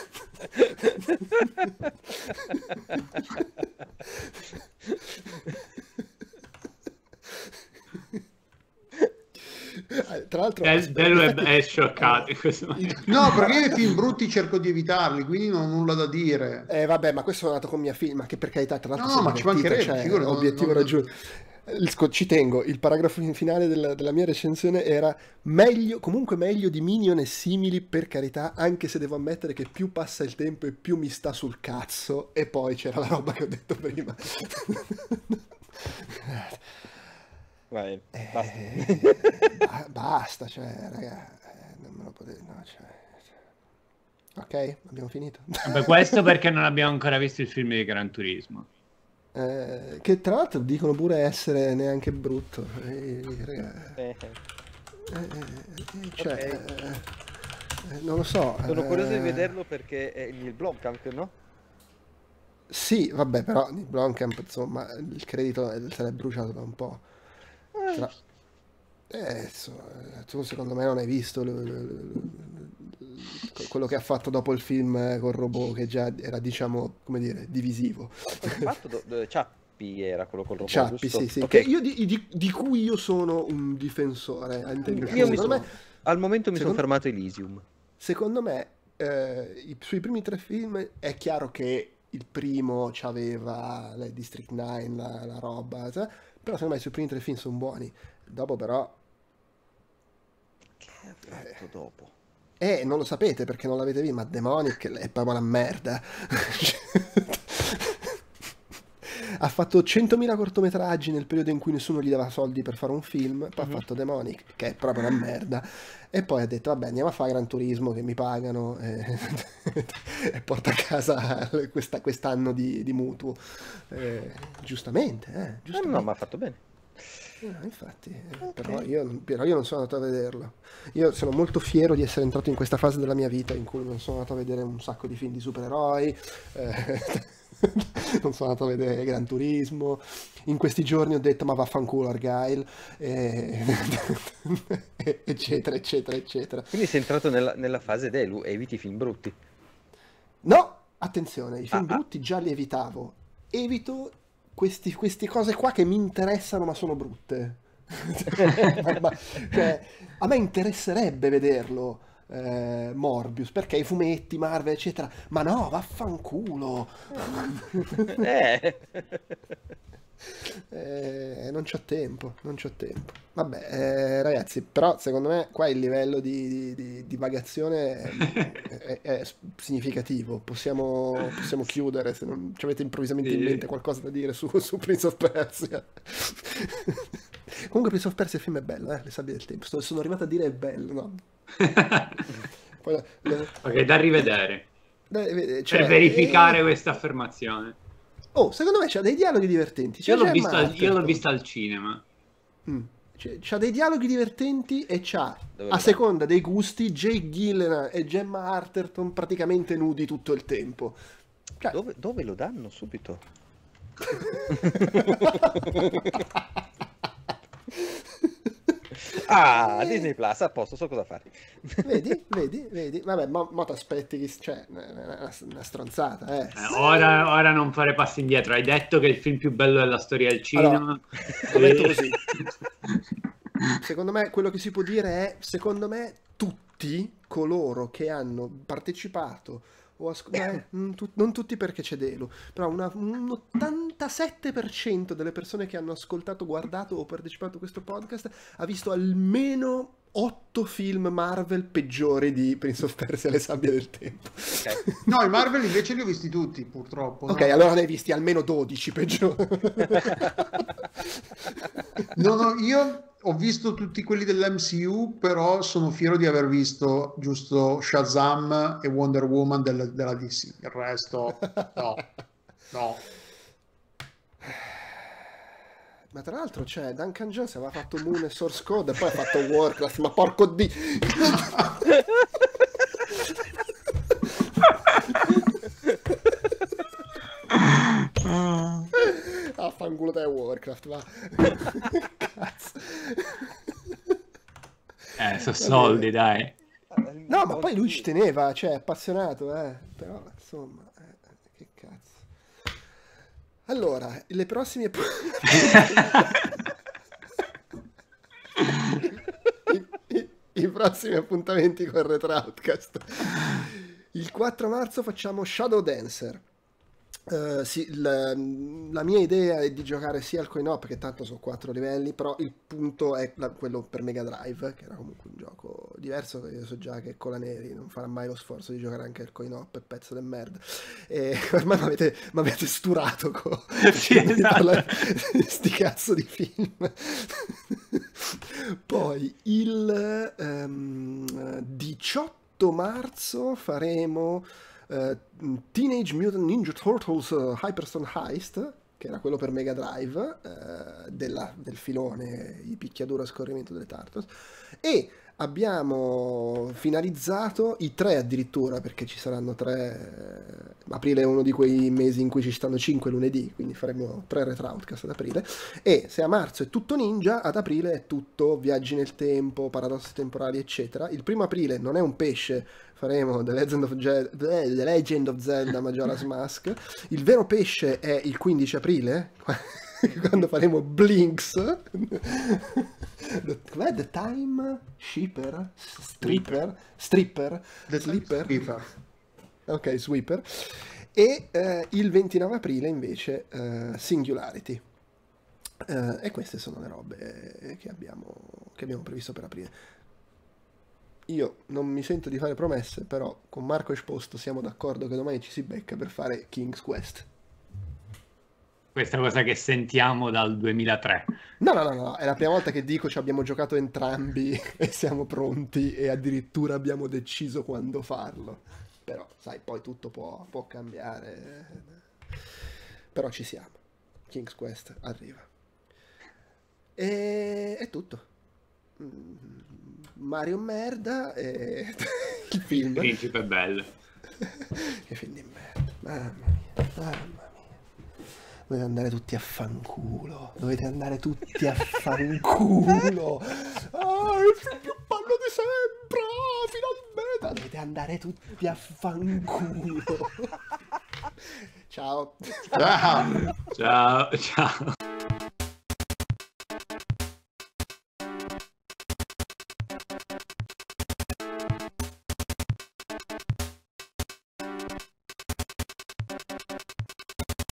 Tra l'altro
Del, del web è scioccato in questo momento.
No, perché io i film brutti cerco di evitarli, quindi non ho nulla da dire.
Eh vabbè, ma questo è nato con mia figlia, che per carità, tra l'altro
No, ma ci mancherebbe,
cioè,
figurati,
obiettivo
non-
raggiunto. Il sco- ci tengo, il paragrafo finale della, della mia recensione era meglio, comunque meglio di Minion e simili, per carità, anche se devo ammettere che più passa il tempo e più mi sta sul cazzo. E poi c'era la roba che ho detto prima.
Vai,
Eh,
basta.
ba- basta, cioè, raga, eh, non me lo potete, no, cioè... Ok, abbiamo finito.
Vabbè, questo perché non abbiamo ancora visto il film di Gran Turismo.
Eh, che tra l'altro dicono pure essere neanche brutto. Eh, raga,
Eh,
eh, eh, cioè,
Ok.
eh, eh, non lo so.
Sono curioso di
eh,
vederlo perché è il Blomkamp, no?
Sì, vabbè, però di Blomkamp, insomma, il credito se l'è bruciato da un po'. Tra- Eh, insomma, tu secondo me non hai visto l- l- l- quello che ha fatto dopo il film eh, col robot, che già era, diciamo, come dire, divisivo.
Cosa ha fatto? Do- do- Ciappi era quello col robot,
Ciappi,
giusto?
sì, sì,
Ok.
che io di, di- di cui io sono un difensore. a intenderci.
Io mi
Secondo
sono,
me,
al momento mi sono
secondo-
fermato a Elysium.
secondo me eh, i- sui primi tre film è chiaro che il primo c'aveva le District nove, la, la roba, sai? Però secondo me sui primi tre film sono buoni. Dopo però...
Che ha fatto dopo?
Eh, non lo sapete perché non l'avete visto, ma Demonic è proprio una merda. Ha fatto centomila cortometraggi nel periodo in cui nessuno gli dava soldi per fare un film, poi
Mhm.
ha fatto Demonic, che è proprio una merda, e poi ha detto, vabbè, andiamo a fare Gran Turismo, che mi pagano, e, e porta a casa questa- quest'anno di, di mutuo. Eh, giustamente, eh,
Eh,
giustamente.
no, ma ha fatto bene.
No, infatti, eh,
Ok.
però, io, però io non sono andato a vederlo. Io sono molto fiero di essere entrato in questa fase della mia vita in cui non sono andato a vedere un sacco di film di supereroi, eh, non sono andato a vedere Gran Turismo. In questi giorni ho detto ma vaffanculo Argyle, eh, eccetera, eccetera, eccetera.
Quindi sei entrato nella, nella fase Delu, eviti i film brutti.
No, attenzione, i film
Ah, ah.
brutti già li evitavo. Evito questi, queste cose qua che mi interessano ma sono brutte. Ma- ma- cioè, a me interesserebbe vederlo, eh, Morbius, perché i fumetti, Marvel, eccetera. Ma no, vaffanculo.
Eh.
Eh, non c'ho tempo, non c'ho tempo. Vabbè, eh, ragazzi, però secondo me qua il livello di, di- di divagazione è, è- è significativo. Possiamo, possiamo chiudere se non ci avete improvvisamente in
Sì.
mente qualcosa da dire su, su Prince of Persia. Comunque Prince of Persia il film è bello, eh, Le sabbie del tempo. Sto- sono arrivato a dire è bello, no? Poi, le-
Ok, da rivedere.
eh, cioè,
Per verificare
eh,
questa affermazione.
Oh, secondo me c'ha dei dialoghi divertenti. C'è
Io l'ho
Gemma
vista, io l'ho
Arterton.
vista al cinema.
Mm. C'è, c'ha dei dialoghi divertenti e c'ha,
Dove
a
lo
seconda dei gusti, Jake Gyllenhaal e Gemma Arterton praticamente nudi tutto il tempo. Cioè,
Dove, dove lo danno subito? Ah, Disney Plus, a posto, so cosa fare.
vedi, vedi, vedi. Vabbè, ma, ma ti aspetti che... Cioè, è una, una stronzata, eh.
Eh, ora, ora non fare passi indietro. Hai detto che è il film più bello della storia del cinema.
Allora, lo metto così. Secondo me quello che si può dire è, secondo me tutti coloro che hanno partecipato o asco- beh, non, tu- non tutti perché c'è Delu, però una- un ottantasette per cento delle persone che hanno ascoltato, guardato o partecipato a questo podcast ha visto almeno otto film Marvel peggiori di Prince of Persia e le sabbie del tempo.
Ok.
No, i Marvel invece li ho visti tutti, purtroppo.
Ok,
no?
allora ne hai visti almeno dodici peggiori.
No, no, io ho visto tutti quelli dell'M C U, però sono fiero di aver visto giusto Shazam e Wonder Woman del, della D C. Il resto, no, no.
Ma tra l'altro, cioè, Duncan Jones aveva fatto Moon e Source Code e poi ha fatto Warcraft, ma porco di... Affanculo te Warcraft, va. Cazzo.
Eh, sono soldi, dai.
No, ma poi lui ci teneva, cioè, è appassionato, eh. Però, insomma, eh, che cazzo. Allora, le prossime... I, i, i prossimi appuntamenti con Retro Outcast. Il quattro marzo facciamo Shadow Dancer. Uh, sì, la, la mia idea è di giocare sia al coin-op, che tanto sono quattro livelli, però il punto è la, quello per Mega Drive, che era comunque un gioco diverso. Io so già che Colaneri non farà mai lo sforzo di giocare anche al coin-op, è pezzo del merda, e ormai mi avete, avete sturato con
sì, esatto.
sti cazzo di film. Poi il um, diciotto marzo faremo Uh, Teenage Mutant Ninja Turtles uh, Hyperstone Heist, che era quello per Mega Drive, uh, della, del filone i picchiaduro a scorrimento delle Turtles, e abbiamo finalizzato i tre addirittura, perché ci saranno tre, aprile è uno di quei mesi in cui ci stanno cinque lunedì, quindi faremo tre Retro Outcast ad aprile, e se a marzo è tutto ninja, ad aprile è tutto viaggi nel tempo, paradossi temporali eccetera. Il primo aprile non è un pesce, faremo The Legend of, Je- The Legend of Zelda Majora's Mask. Il vero pesce è il quindici aprile, quando faremo Blinks. Com'è? The Time Shipper? Stripper? Stripper?
The
Slipper?
Sweeper.
Ok, Sweeper. E eh, il ventinove aprile invece eh, Singularity. Eh, e queste sono le robe che abbiamo, che abbiamo previsto per aprile. Io non mi sento di fare promesse, però con Marco Esposto siamo d'accordo che domani ci si becca per fare King's Quest.
Questa cosa che sentiamo dal duemilatré.
No, no, no, no, è la prima volta che dico ci abbiamo giocato entrambi e siamo pronti e addirittura abbiamo deciso quando farlo. Però, sai, poi tutto può, può cambiare. Però ci siamo. King's Quest arriva. E è tutto. Mario merda e il film.
Il principe è bello.
Che film di merda. Mamma mia, mamma mia. Dovete andare tutti a fanculo. Dovete andare tutti a fanculo. Ah, il film più bello di sempre. Ah, finalmente. Dovete andare tutti a fanculo. Ciao.
Ciao.
Ciao, ciao.